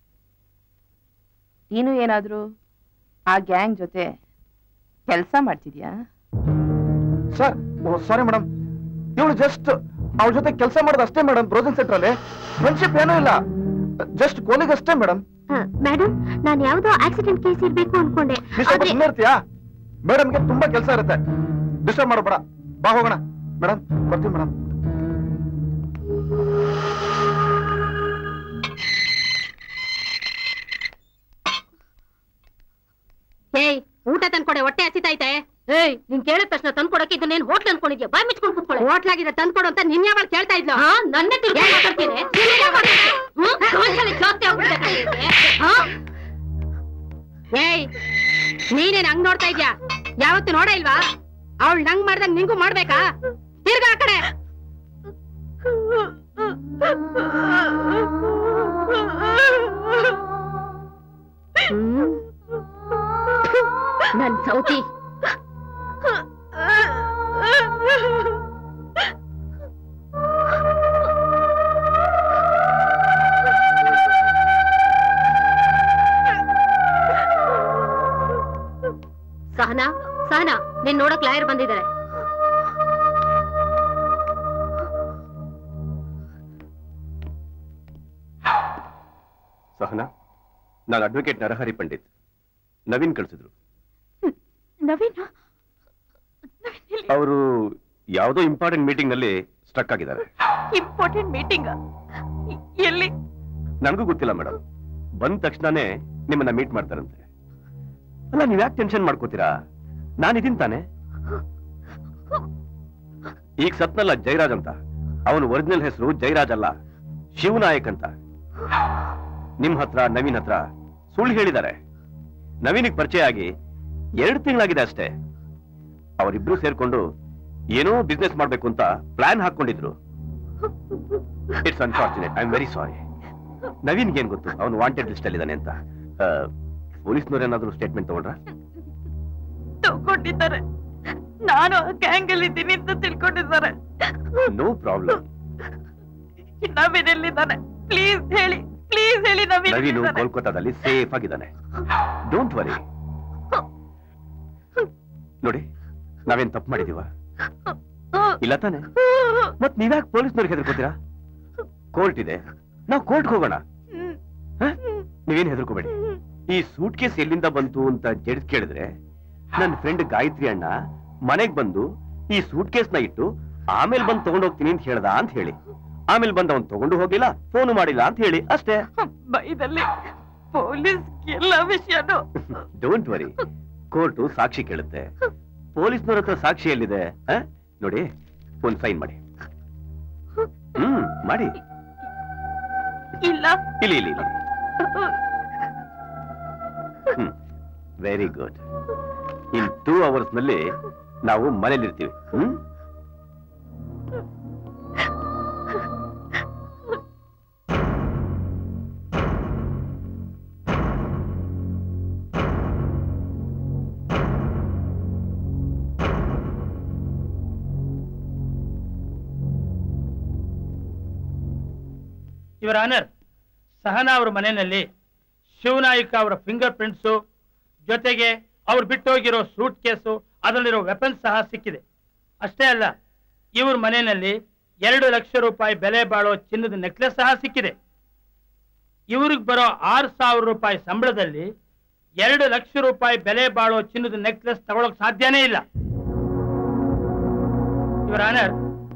Speaker 3: ನೀನು ಏನಾದ್ರು ಆ ಗ್ಯಾಂಗ್ ಜೊತೆ ಕೆಲಸ ಮಾಡ್ತಿದ್ಯಾ?
Speaker 7: ಸರ್ ಸಾರಿ ಮೇಡಮ್, ಇವಳು ಜಸ್ಟ್ ಅವಳ ಜೊತೆ ಕೆಲಸ ಮಾಡೋದು ಅಷ್ಟೇ ಮೇಡಮ್. ಬ್ರೌಸಿಂಗ್ ಸೆಂಟರ್ ಅಲ್ಲಿ ಫ್ರೆಂಡ್ಶಿಪ್ ಏನೂ ಇಲ್ಲ, ಜಸ್ಟ್ ಕೋಲಿಗ್ ಅಷ್ಟೇ ಮೇಡಮ್.
Speaker 1: ಮೇಡಮ್, ನಾನು ಯಾವ್ದೋ ಆಕ್ಸಿಡೆಂಟ್ ಕೇಸ್ ಇರ್ಬೇಕು ಅನ್ಕೊಂಡೆ.
Speaker 7: ಇರ್ತೀಯಾ? ಮೇಡಮ್ಗೆ ತುಂಬಾ ಕೆಲಸ ಇರುತ್ತೆ, ಡಿಸ್ಟರ್ಬ್ ಮಾಡಬೇಡ. ಬಾ ಹೋಗೋಣ. ಮೇಡಮ್ ಬರ್ತೀವಿ ಮೇಡಮ್.
Speaker 1: ಏಯ್, ಊಟ ತಂದ್ಕೊಡೆ, ಹೊಟ್ಟೆ ಹಸಿತೈತೆ. ಏಯ್, ನೀನ್ ಕೇಳಿದ ತಕ್ಷಣ ತಂದ್ಕೊಡಕ್ಕೆ ಇದನ್ನೇನ್ ಹೋಟ್ಲ್ ಅನ್ಕೊಂಡಿದ್ಯಾ? ಬಾಯ್ ಮುಚ್ಕೊಂಡು ಕೂತ್ಕೊಳ್ಳಿ. ಹೋಟ್ಲಾಗಿದ್ರೆ ತಂದ್ಕೊಡು ಅಂತ ನಿನ್ ಯಾವಾಗ ಕೇಳ್ತಾ ಇದ್ಲು? ನನ್ನೇ ಮಾತಾಡ್ತೀನಿ. ಏಯ್, ನೀನೇನ್ ಹಂಗ್ ನೋಡ್ತಾ ಇದ್ಯಾ? ಯಾವತ್ತು ನೋಡ ಇಲ್ವಾ? ಅವಳು ನಂಗ್ ಮಾಡ್ದಂಗ್ ನಿಂಗೂ ಮಾಡ್ಬೇಕಾ? ತಿರ್ಗ ಆ ಕಡೆ. ನನ್ ಸೌತಿ. ಸಹನಾ, ಸಹನಾ, ನೀನ್ ನೋಡಕ್ ಲಾಯರ್ ಬಂದಿದ್ದಾರೆ.
Speaker 6: ಸಹನಾ, ನಾನು ಅಡ್ವೊಕೇಟ್ ನರಹರಿ ಪಂಡಿತ್. ನವೀನ್ ಕಳಿಸಿದ್ರು.
Speaker 3: ನವೀನ್
Speaker 6: ಅವರು ಯಾವುದೋ ಇಂಪಾರ್ಟೆಂಟ್ ಮೀಟಿಂಗ್ ನಲ್ಲಿ ಸ್ಟ್ರಕ್ ಆಗಿದ್ದಾರೆ.
Speaker 3: ಇಂಪಾರ್ಟೆಂಟ್ ಮೀಟಿಂಗ್ ಎಲ್ಲಿ?
Speaker 6: ನನಗೂ ಗೊತ್ತಿಲ್ಲ ಮೇಡಮ್. ಬಂದ ತಕ್ಷಣನೇ ನಿಮ್ಮನ್ನ ಮೀಟ್ ಮಾಡ್ತಾರಂತೆ. ಅಲ್ಲ, ನೀವ್ ಯಾಕೆ ಟೆನ್ಷನ್ ಮಾಡ್ಕೋತೀರಾ? ನಾನಿದ್ದೀನಿ ತಾನೆ. ಈಗ ಸತ್ನಲ್ಲ ಜಯರಾಜ್ ಅಂತ. ಅವನು ಒರಿಜಿನಲ್ ಹೆಸರು ಜಯರಾಜ್ ಅಲ್ಲ, ಶಿವನಾಯಕ್ ಅಂತ. ನಿಮ್ ಹತ್ರ ನವೀನ್ ಹತ್ರ ಸುಳ್ಳು ಹೇಳಿದ್ದಾರೆ. ನವೀನಿಗೆ ಪರಿಚಯ ಆಗಿ ಎರಡು ತಿಂಗಳಾಗಿದೆ ಅಷ್ಟೇ. ಅವರಿಬ್ರು ಸೇರ್ಕೊಂಡು ಏನೋ ಬಿಸ್ನೆಸ್ ಮಾಡ್ಬೇಕು ಅಂತ ಪ್ಲಾನ್ ಹಾಕೊಂಡಿದ್ರು. It's unfortunate. I am very sorry. ನವೀನ್ಗೆ ಏನ್ ಗೊತ್ತು ಅವನು ವಾಂಟೆಡ್ ಲಿಸ್ಟ್ ಅಲ್ಲಿ ಇದ್ದಾನೆ ಅಂತ? ಪೊಲೀಸ್ನವ್ರು ಏನಾದ್ರು ಸ್ಟೇಟ್ಮೆಂಟ್ ತಗೊಂಡ್ರ?
Speaker 3: ತಗೊಂಡಿದ್ದಾರೆ. ನಾನು ಗ್ಯಾಂಗ್ ಅಲ್ಲಿ ಇದ್ದೀನಿ ಅಂತ ತಿಳ್ಕೊಂಡಿದ್ದಾರೆ.
Speaker 6: No problem.
Speaker 3: ನವೀನ್ ಎಲ್ಲಿದ್ದಾನೆ? ಪ್ಲೀಸ್ ಹೇಳಿ, ಪ್ಲೀಸ್ ಹೇಳಿ. ನವೀನ್
Speaker 6: ನವೀನು ಕೋಲ್ಕತ್ತಾದಲ್ಲಿ ಸೇಫ್ ಆಗಿದ್ದಾನೆ. Don't worry. ನೋಡಿ, ನಾವೇನ್ ತಪ್ಪು ಮಾಡಿದೀವ? ಇಲ್ಲ ತಾನೆ? ಮತ್ ನೀವ್ಯಾಕೆ ಪೊಲೀಸ್ನವ್ರಿಗೆ ಹೆದರ್ಕೋತೀರಾ? ಕೋರ್ಟ್ ಇದೆ, ನಾವು ಕೋರ್ಟ್ಗೆ ಹೋಗೋಣ. ನೀವೇನ್ ಹೆದರ್ಕೋಬೇಡಿ. ಈ ಸೂಟ್ ಕೇಸ್ ಎಲ್ಲಿಂದ ಬಂತು ಅಂತ ಜಡ್ಜ್ ಕೇಳಿದ್ರೆ ನನ್ನ ಫ್ರೆಂಡ್ ಗಾಯತ್ರಿ ಅಣ್ಣ ಮನೆಗ್ ಬಂದು ಈ ಸೂಟ್ ಕೇಸ್ ನ ಇಟ್ಟು ಆಮೇಲೆ ಬಂದು ತಗೊಂಡು ಹೋಗ್ತೀನಿ ಅಂತ ಹೇಳ್ದ ಅಂತ ಹೇಳಿ. ಆಮೇಲೆ ಬಂದು ಅವನ್ ತಗೊಂಡು ಹೋಗಿಲ್ಲ, ಫೋನು ಮಾಡಿಲ್ಲ ಅಂತ ಹೇಳಿ ಅಷ್ಟೇ.
Speaker 3: ಬೈದಲ್ಲಿ ಪೊಲೀಸ್ ಎಲ್ಲ ವಿಷಯನು.
Speaker 6: ಡೋಂಟ್ ವರಿ, ಕೋರ್ಟು ಸಾಕ್ಷಿ ಕೇಳುತ್ತೆ. ಪೊಲೀಸ್ನವ್ರ ಹತ್ರ ಸಾಕ್ಷಿ ಎಲ್ಲಿದೆ? ನೋಡಿ, ಒಂದ್ ಸೈನ್ ಮಾಡಿ. ಹ್ಮ್ ಮಾಡಿ.
Speaker 3: ಇಲ್ಲ
Speaker 6: ಇಲ್ಲಿ ಇಲ್ಲಿ ಇಲ್ಲಿ. Hmm, very good. In two hours ನಲ್ಲಿ ನಾವು ಮನೇಲಿರ್ತೀವಿ. ಹ್ಮ್
Speaker 8: ಇವರ ಆನರ್, ಸಹನಾ ಅವರ ಮನೆಯಲ್ಲಿ ಶಿವನಾಯಕ ಅವರ ಫಿಂಗರ್ ಪ್ರಿಂಟ್ಸು ಜೊತೆಗೆ ಅವ್ರು ಬಿಟ್ಟೋಗಿರೋ ಸೂಟ್ ಕೇಸು, ಅದರಲ್ಲಿರೋ ವೆಪನ್ಸ್ ಸಹ ಸಿಕ್ಕಿದೆ. ಅಷ್ಟೇ ಅಲ್ಲ, ಇವ್ರ ಮನೆಯಲ್ಲಿ ಎರಡು ಲಕ್ಷ ರೂಪಾಯಿ ಬೆಲೆ ಬಾಳೋ ಚಿನ್ನದ ನೆಕ್ಲೆಸ್ ಸಹ ಸಿಕ್ಕಿದೆ. ಇವ್ರಿಗೆ ಬರೋ ಆರು ಸಾವಿರ ರೂಪಾಯಿ ಸಂಬಳದಲ್ಲಿ ಎರಡು ಲಕ್ಷ ರೂಪಾಯಿ ಬೆಲೆ ಬಾಳೋ ಚಿನ್ನದ ನೆಕ್ಲೆಸ್ ತಗೊಳಕ್ ಸಾಧ್ಯನೇ ಇಲ್ಲ. ಇವರ ಆನರ್,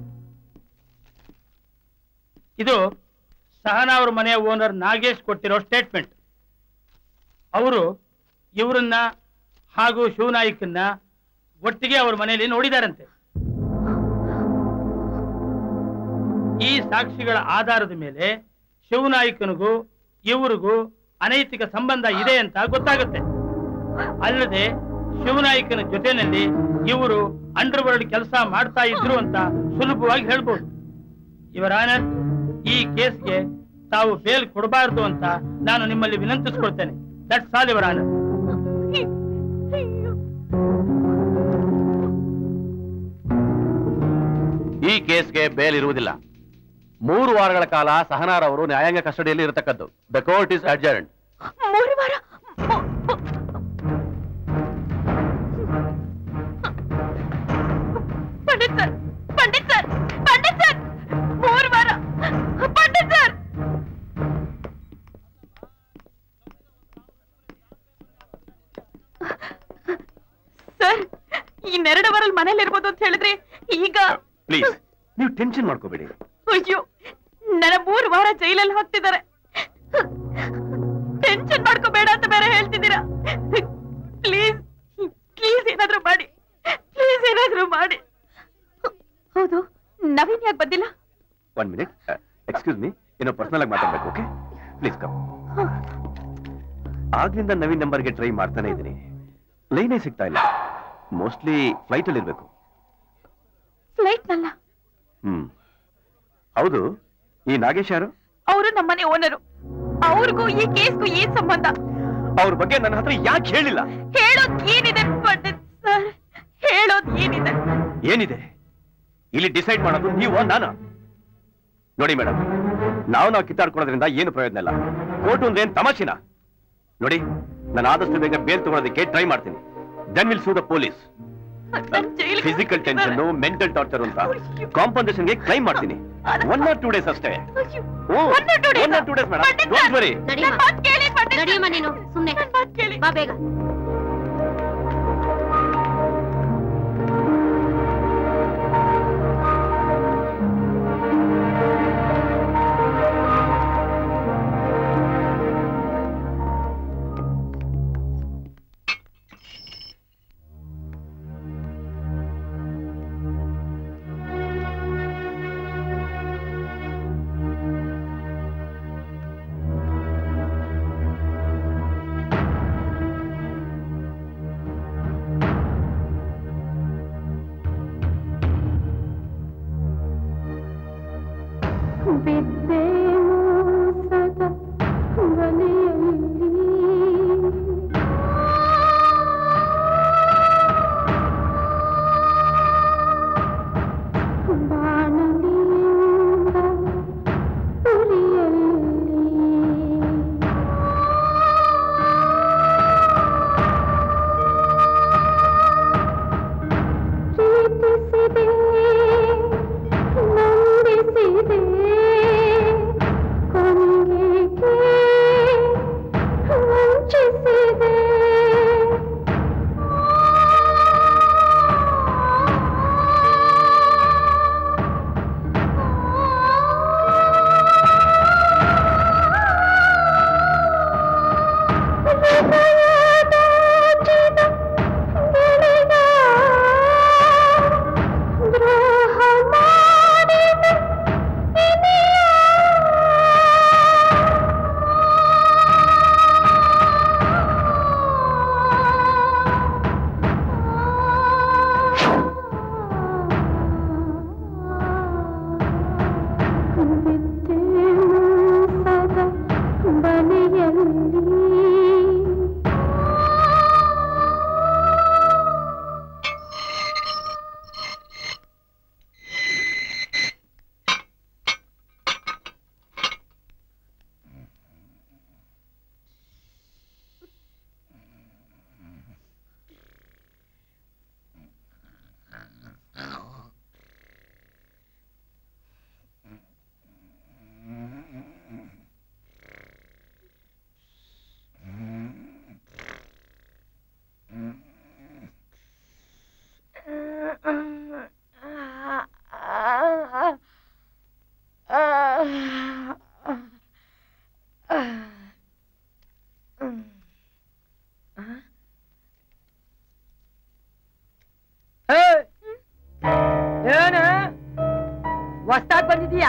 Speaker 8: ಇದು ಸಹನಾ ಅವ್ರ ಮನೆಯ ಓನರ್ ನಾಗೇಶ್ ಕೊಟ್ಟಿರೋ ಸ್ಟೇಟ್ಮೆಂಟ್. ಅವರು ಇವರನ್ನ ಹಾಗೂ ಶಿವನಾಯ್ಕನ್ನ ಒಟ್ಟಿಗೆ ಅವ್ರ ಮನೆಯಲ್ಲಿ ನೋಡಿದಾರಂತೆ. ಈ ಸಾಕ್ಷಿಗಳ ಆಧಾರದ ಮೇಲೆ ಶಿವನಾಯ್ಕನಿಗೂ ಇವರಿಗೂ ಅನೈತಿಕ ಸಂಬಂಧ ಇದೆ ಅಂತ ಗೊತ್ತಾಗುತ್ತೆ. ಅಲ್ಲದೆ ಶಿವನಾಯ್ಕನ ಜೊತೆನಲ್ಲಿ ಇವರು ಅಂಡರ್ ವರ್ಲ್ಡ್ ಕೆಲಸ ಮಾಡ್ತಾ ಇದ್ರು ಅಂತ ಸುಲಭವಾಗಿ ಹೇಳ್ಬೋದು. ಇವರ ಆನರ್, ಈ ಕೇಸ್ಗೆ ತಾವು ಬೇಲ್ ಕೊಡಬಾರದು ಅಂತ ನಾನು ನಿಮ್ಮಲ್ಲಿ ವಿನಂತಿಸ್ಕೊಳ್ತೇನೆ. That's all your honour.
Speaker 4: ಈ ಕೇಸ್ಗೆ ಬೇಲ್ ಇರುವುದಿಲ್ಲ. ಮೂರು ವಾರಗಳ ಕಾಲ ಸಹನಾರವರು ನ್ಯಾಯಾಂಗ ಕಸ್ಟಡಿಯಲ್ಲಿ ಇರತಕ್ಕದ್ದು. The court is adjourned.
Speaker 3: ಮೂರು ವಾರ? Pandit sir, Pandit sir, Pandit sir, ಮೂರು ವಾರ. ಪಂಡಿತ್ ಸರ್, ಸರ್ ಇನ್ನೆರಡು ವಾರಲ್ಲಿ ಮನೇಲಿ ಇರ್ಬೋದು ಅಂತ ಹೇಳಿದ್ರೆ ಈಗ
Speaker 6: ಪ್ಲೀಸ್ ನೀವು ಟೆನ್ಷನ್ ಮಾಡ್ಕೋಬೇಡಿ.
Speaker 3: ಅಯ್ಯೋ, ನನ್ನ ಮೂರು ವಾರ ಜೈಲಲ್ಲಿ ಹಾಕ್ತಿದ್ದಾರೆ. ಟೆನ್ಷನ್ ಮಾಡ್ಕೋಬೇಡ ಅಂತ ಬೇರೆ ಹೇಳ್ತಿದ್ದೀರಾ. ಪ್ಲೀಸ್ ಪ್ಲೀಸ್ ಏನಾದ್ರೂ ಮಾಡಿ, ಪ್ಲೀಸ್ ಏನಾದ್ರೂ ಮಾಡಿ. ಹೌದು, ನವೀನ್ ಯಾಕೆ ಬಂದಿಲ್ಲ?
Speaker 6: ಒನ್ ಮಿನಿಟ್, ಎಕ್ಸ್ಕ್ಯೂಸ್ ಮೀ, ಏನೋ ಪರ್ಸನಲ್ ಆಗಿ ಮಾತಾಡ್ಬೇಕು. Okay, please come. ಆಗ್ಲಿಂದ ನವೀನ್ ನಂಬರ್ಗೆ ಟ್ರೈ ಮಾಡ್ತಾನೆ ಇದ್ದೀನಿ, ಲೈನೇ ಸಿಗ್ತಾ ಇಲ್ಲ. ಮೋಸ್ಟ್ಲಿ ಫ್ಲೈಟ್ ಅಲ್ಲಿ ಇರ್ಬೇಕು.
Speaker 3: ಫ್ಲೈಟ್ ನಲ್ಲ?
Speaker 6: ಹ್ಮ್, ಹೌದು. ಈ ನಾಗೇಶ್ ಯಾರು?
Speaker 3: ಅವರು ನಮ್ಮನೆ ಓನರು. ಅವ್ರಿಗೂ ಈ ಕೇಸ್ಗೂ ಏನ್ ಸಂಬಂಧ?
Speaker 6: ಅವ್ರ ಬಗ್ಗೆ ನನ್ನ ಹತ್ರ ಯಾಕೆ ಹೇಳಿಲ್ಲ?
Speaker 3: ಹೇಳೋದ್ ಏನಿದೆ ಪಂಡಿತ್ ಸರ್, ಹೇಳೋದ್ ಏನಿದೆ?
Speaker 6: ಏನಿದೆ? ಇಲ್ಲಿ ಡಿಸೈಡ್ ಮಾಡೋದು ನೀವು ನಾನು. ನೋಡಿ ಮೇಡಮ್, ನಾವು ನಾವು ಕಿತ್ತಾಡ್ಕೊಳ್ಳೋದ್ರಿಂದ ಏನು ಪ್ರಯೋಜನ ಇಲ್ಲ. ಕೋರ್ಟ್ ಅಂದ್ರೆ ಏನ್ ತಮಾಷೆನ? ನೋಡಿ, ನಾನು ಆದಷ್ಟು ಬೇಗ ಬೇಲ್ ತಗೊಳ್ಳೋದಕ್ಕೆ ಟ್ರೈ ಮಾಡ್ತೀನಿ. Then will sue the police. Physical tension, mental torture ಅಂತ ಕಾಂಪನ್ಸೇಷನ್ಗೆ ಕ್ಲೈಮ್ ಮಾಡ್ತೀನಿ. ಒನ್ ಆರ್ ಟೂ ಡೇಸ್ ಅಷ್ಟೇ. One or two days madam, don't worry.
Speaker 1: ನಡಿಯಮ್ಮ ನೀನು ಸುಮ್ಮನೆ ಬಾ ಬೇಗ.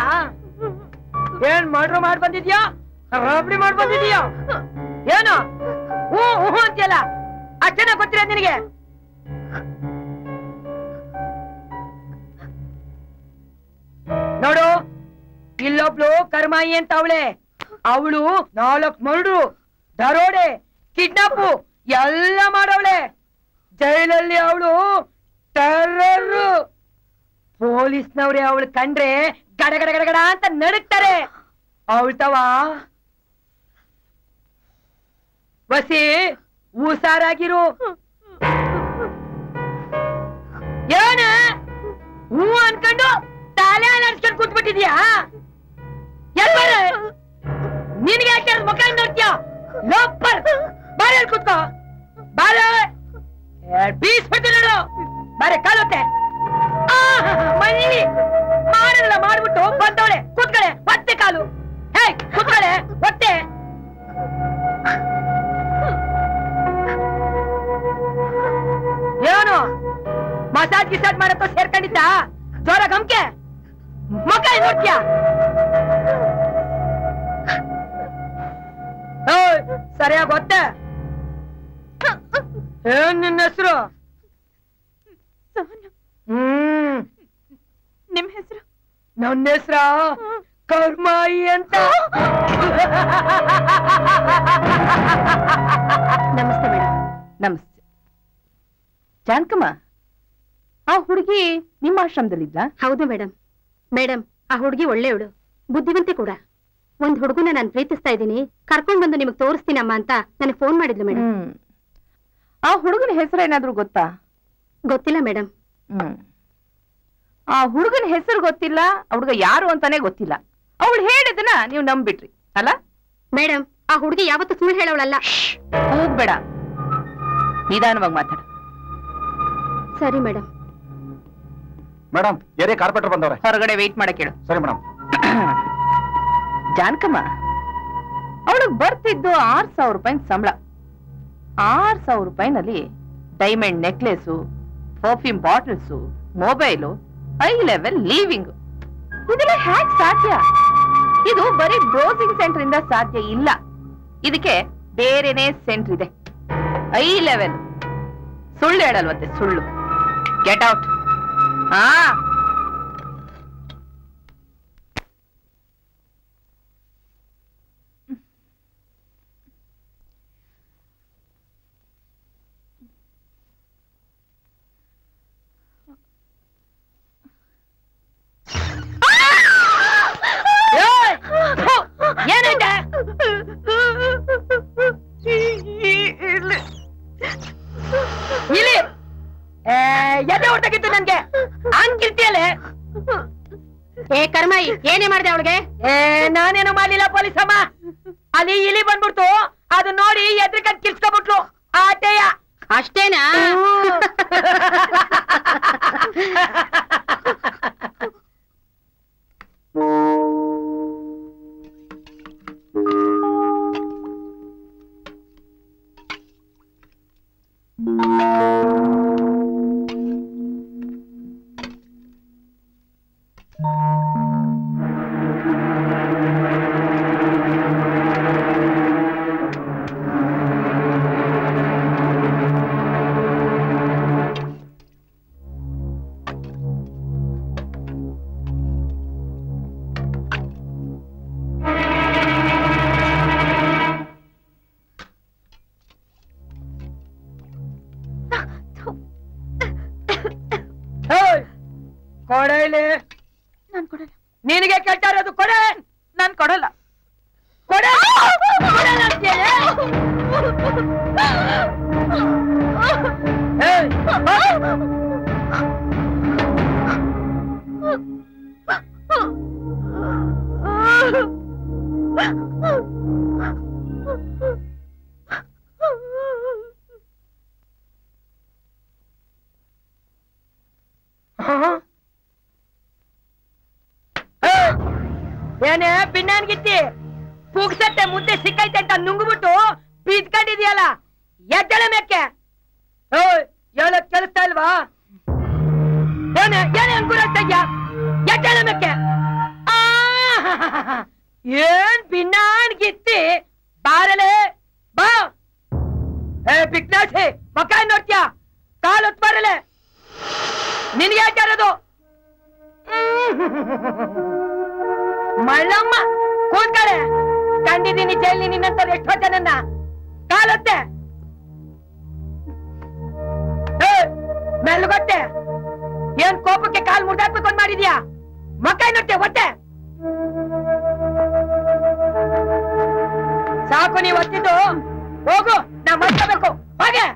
Speaker 9: ಏನ್ ಮಾಡ್ರು ಮಾಡ್ ಬಂದಿದ್ಯಾ ರಾಬಡಿ ಮಾಡ್ ಬಂದಿದ್ಯಾ ಏನು ಹೂ ಹೂ ಅಂತೀಯಲ್ಲ ಅಷ್ಟೇನ ಗೊತ್ತಿರ ನಿನಗೆ ನೋಡು ಇಲ್ಲೊಬ್ಳು ಕರ್ಮಾಯಿ ಅಂತ ಅವಳೆ ಅವಳು ನಾಲ್ಕು ಮರ್ಡ್ರು ದರೋಡೆ ಕಿಡ್ನಾಪು ಎಲ್ಲ ಮಾಡವಳೆ ಜೈಲಲ್ಲಿ ಅವಳು ಟೆರ್ರರ್ ಪೊಲೀಸ್ನವ್ರೆ ಅವಳು ಕಂಡ್ರೆ ಗಡ ಗಡ ಗಡ ಗಡ ಅಂತ ನಡುಕ್ತಾರೆ ಅವಳ್ತವ ಬಸಿ ಹುಷಾರಾಗಿರು ಏನ ಹೂ ಅನ್ಕೊಂಡು ತಲೆ ಅಲರ್ಸ್ಕೊಂಡು ಕೂತ್ಬಿಟ್ಟಿದ್ಯಾ ಎಲ್ಲ ನಿನ್ಗೆ ಯಾಕೆ ಮುಖ ನೋಡ್ತೀಯ ಲೋಪರ್ ಬಾರೆ ಕೂತ್ಕೋ ಬಾರೆ ಬೀಸ್ಬಿಟ್ಟು ನೋಡು ಬಾರೆ ಕಾಲುತ್ತೆ ಮನಿ ಮಾಡಲ್ಲ ಮಾಡ್ಬಿಟ್ಟು ಬಂದವಳೆ ಕೂತ್ಕಳೆ ಮತ್ತೆ ಕಾಲು ಹೇ ಕೂತ್ಕಳೆ ಹೊಟ್ಟೆ ಏನು ಮಸಾಜ್ ಗಿಸಾಜ್ ಮಾಡತ್ತೋ ಸೇರ್ಕೊಂಡಿದ್ದ ಜೋರ ಗಮ್ಕೆ ಮುಖ ನೋಡ್ತೀಯ ಸರಿಯಾಗಿ ಗೊತ್ತೆ ಏನ್ ನಿನ್ನ ಹೆಸರು ಹ್ಮ್
Speaker 3: ನಿಮ್ ಹೆಸರು
Speaker 9: ನನ್ನ ಹೆಸರ ಕರ್ಮಾಯಿ ಅಂತ
Speaker 1: ನಮಸ್ತೆ ಮೇಡಮ್.
Speaker 3: ನಮಸ್ತೆ ಜಾನಕಮ್ಮ ಆ ಹುಡುಗಿ ನಿಮ್ಮ ಆಶ್ರಮದಲ್ಲಿದ್ಲ?
Speaker 1: ಹೌದು ಮೇಡಮ್. ಮೇಡಮ್ ಆ ಹುಡುಗಿ ಒಳ್ಳೆಯವಳು, ಬುದ್ಧಿವಂತೆ ಕೂಡ. ಒಂದ್ ಹುಡುಗನ ನಾನು ಪ್ರೀತಿಸ್ತಾ ಇದ್ದೀನಿ, ಕರ್ಕೊಂಡ್ ಬಂದು ನಿಮಗ್ ತೋರಿಸ್ತೀನಮ್ಮ ಅಂತ ನನಗೆ ಫೋನ್ ಮಾಡಿದ್ಲು ಮೇಡಮ್.
Speaker 3: ಆ ಹುಡುಗನ ಹೆಸರು ಏನಾದ್ರೂ ಗೊತ್ತಾ?
Speaker 1: ಗೊತ್ತಿಲ್ಲ ಮೇಡಮ್.
Speaker 3: ಹ್ಮ್ ಆ ಹುಡುಗನ ಹೆಸರು ಗೊತ್ತಿಲ್ಲ, ಹುಡುಗ ಯಾರು ಅಂತಾನೆ ಗೊತ್ತಿಲ್ಲ. ಅವಳು ಹೇಳಿದನ ನೀವು ನಂಬಿಟ್ರಿ ಅಲ್ಲ
Speaker 1: ಮೇಡಮ್? ಆ ಹುಡುಗಿ ಯಾವತ್ತೂ ಸುಳ್ಳು ಹೇಳವಳಲ್ಲ.
Speaker 3: ಹೋಗ್ಬೇಡ, ನಿಧಾನವಾಗಿ ಮಾತಾಡ.
Speaker 1: ಸರಿ ಮೇಡಮ್.
Speaker 7: ಮೇಡಮ್ ಏರಿಯಾ ಕಾರ್ಪೆಂಟರ್ ಬಂದವ್ರೆ,
Speaker 3: ಹೊರಗಡೆ ವೆಯ್ಟ್ ಮಾಡಕ್ ಹೇಳು.
Speaker 7: ಸರಿ ಮೇಡಮ್.
Speaker 3: ಜಾನಕಮ್ಮ ಅವಳಿಗೆ ಬರ್ತಿದ್ದು ಆರ್ ಸಾವಿರ ರೂಪಾಯಿ ಸಂಬಳ. ಆರ್ ಸಾವಿರ ರೂಪಾಯಿನಲ್ಲಿ diamond necklace, perfume bottles, mobile, high level living, ಇದೆಲ್ಲ ಹ್ಯಾಕ್ ಸಾಧ್ಯ? ಇದು ಬರೀ ಬ್ರೌಸಿಂಗ್ ಸೆಂಟರ್ ಇಂದ ಸಾಧ್ಯ ಇಲ್ಲ. ಇದಕ್ಕೆ ಬೇರೆನೇ ಸೆಂಟರ್ ಇದೆ, ಹೈ ಲೆವೆಲ್. ಸುಳ್ಳು ಹೇಳಲ್ವಂತೆ, ಸುಳ್ಳು. Get out. ಹಾ
Speaker 9: ಏನಂತ ಇಲ್ಲಿ ಎದೆ ಹೊರಟಾಗಿತ್ತು ನನ್ಗೆ ಹಂಗಿರ್ತಿಯಲ್ಲೇ.
Speaker 1: ಏ ಕರ್ಮಾಯಿ, ಏನೇ ಮಾಡಿದೆ ಅವಳಿಗೆ?
Speaker 9: ಏ ನಾನೇನು ಮಾಡ್ಲಿಲ್ಲ ಪೊಲೀಸಮ್ಮ. ಅಲ್ಲಿ ಇಲಿ ಬಂದ್ಬಿಡ್ತು, ಅದು ನೋಡಿ ಎದ್ರಿಕಂಡ್ ಕಿರ್ಸ್ಕೊಂಡ್ಬಿಟ್ಲು ಆಟೆಯ.
Speaker 1: ಅಷ್ಟೇನಾ?
Speaker 9: ಕೊಡೆ ಇಲ್ಲಿ.
Speaker 3: ನಾನ್ ಕೊಡಲ್ಲ.
Speaker 9: ನಿನಗೆ ಕೆಟ್ಟ ಇರೋದು ಕೊಡೆ.
Speaker 3: ನಾನ್ ಕೊಡಲ್ಲ.
Speaker 9: ಕೊಡೆ ಕೊಡಲ್ಲ ಅಂತೀಯಲ್ಲ? ಏಯ್, ಬಾ. ಏನೇ ಪಿನ್ನನ್ಗಿತ್ತಿ ಪುಗ್ಸತ್ತೆ ಮುದ್ದೆ ಸಿಕ್ಕೈತೆ ಅಂತ ನುಂಗ್ಬಿಟ್ಟು ಬಿದ್ಕೊಂಡಿದ್ಯಲ್ಲ, ಎದ್ದಳ ಮೇಕೆ. ಹೇಳಕ್ ಕೇಳಿಸ್ತಾ ಇಲ್ವಾ? ಏನೇ ಏನೇ ಅನ್ಕೂಲ ಇದ್ಯಾ? ಎದ್ದಳ ಮೇಕೆ. ಆ ಏನ್ ಭಿನ್ನಾಣ್ಗಿತ್ತಿ ಬಾರಲೆ ಬಾ. ಏ ಬಿಕ್ನಾಸಿ ಮಕ್ಕ ನೋಡ್ತೀಯ ಕಾಲ್ ಹೊತ್ ಬಾರಲೆ. ನಿನ್ಗೆ ಯಾಕೆ ಇರೋದು ಮಳ್ಳಮ್ಮ ಕೂತ್ಕಡೆ. ಕಂಡಿದ್ದೀನಿ ಜೈಲಿ ನಿನ್ನಂತ ಎಷ್ಟೋ ಜನನ್ನ. ಕಾಲತ್ತೆ ಮೆಲ್ಗೊಟ್ಟೆ. ಏನ್ ಕೋಪಕ್ಕೆ ಕಾಲ್ ಮುರ್ದಾಕ್ಬೇಕು ಅಂತ ಮಾಡಿದ್ಯಾ? ಮಕ್ಕ ನೋಡ್ತೆ ಹೊಟ್ಟೆ ಸಾಕು. ನೀವು ಹೊತ್ತಿದ್ದು ಹೋಗು, ನಾ ಮಾಡ್ಕೋಬೇಕು ಹಾಗೆ.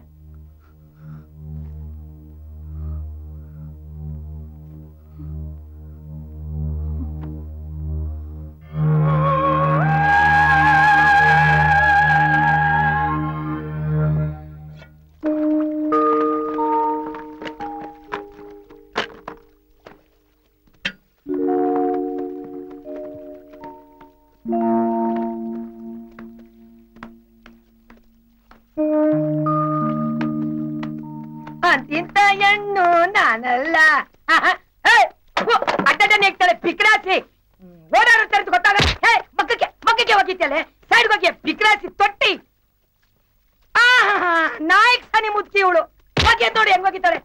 Speaker 9: ಅಂತಿಂತ ಹೆಣ್ಣು ನಾನಲ್ಲ. ಅಡ್ಡ ನೆಗ್ತಾಳೆ ಪಿಕ್ರಾಸಿ. ಓಡಾಡುತ್ತೆ ಗೊತ್ತಾಗಲ್ಲ. ಹೇ ಮಕ್ಕಕ್ಕೆ ಮಕ್ಕಕ್ಕೆ ಹೋಗಿತ್ತಲೆ ಸೈಡ್ ಹೋಗಿ ಪಿಕ್ರಾಸಿ ತೊಟ್ಟಿ. ಆ ನಾಯಕ್ ಸನಿ ಮುಚ್ಚಿ ಇವಳು ಹೋಗಿ ನೋಡಿ ಹೆಂಗ್ ಹೋಗಿತ್ತಾಳೆ.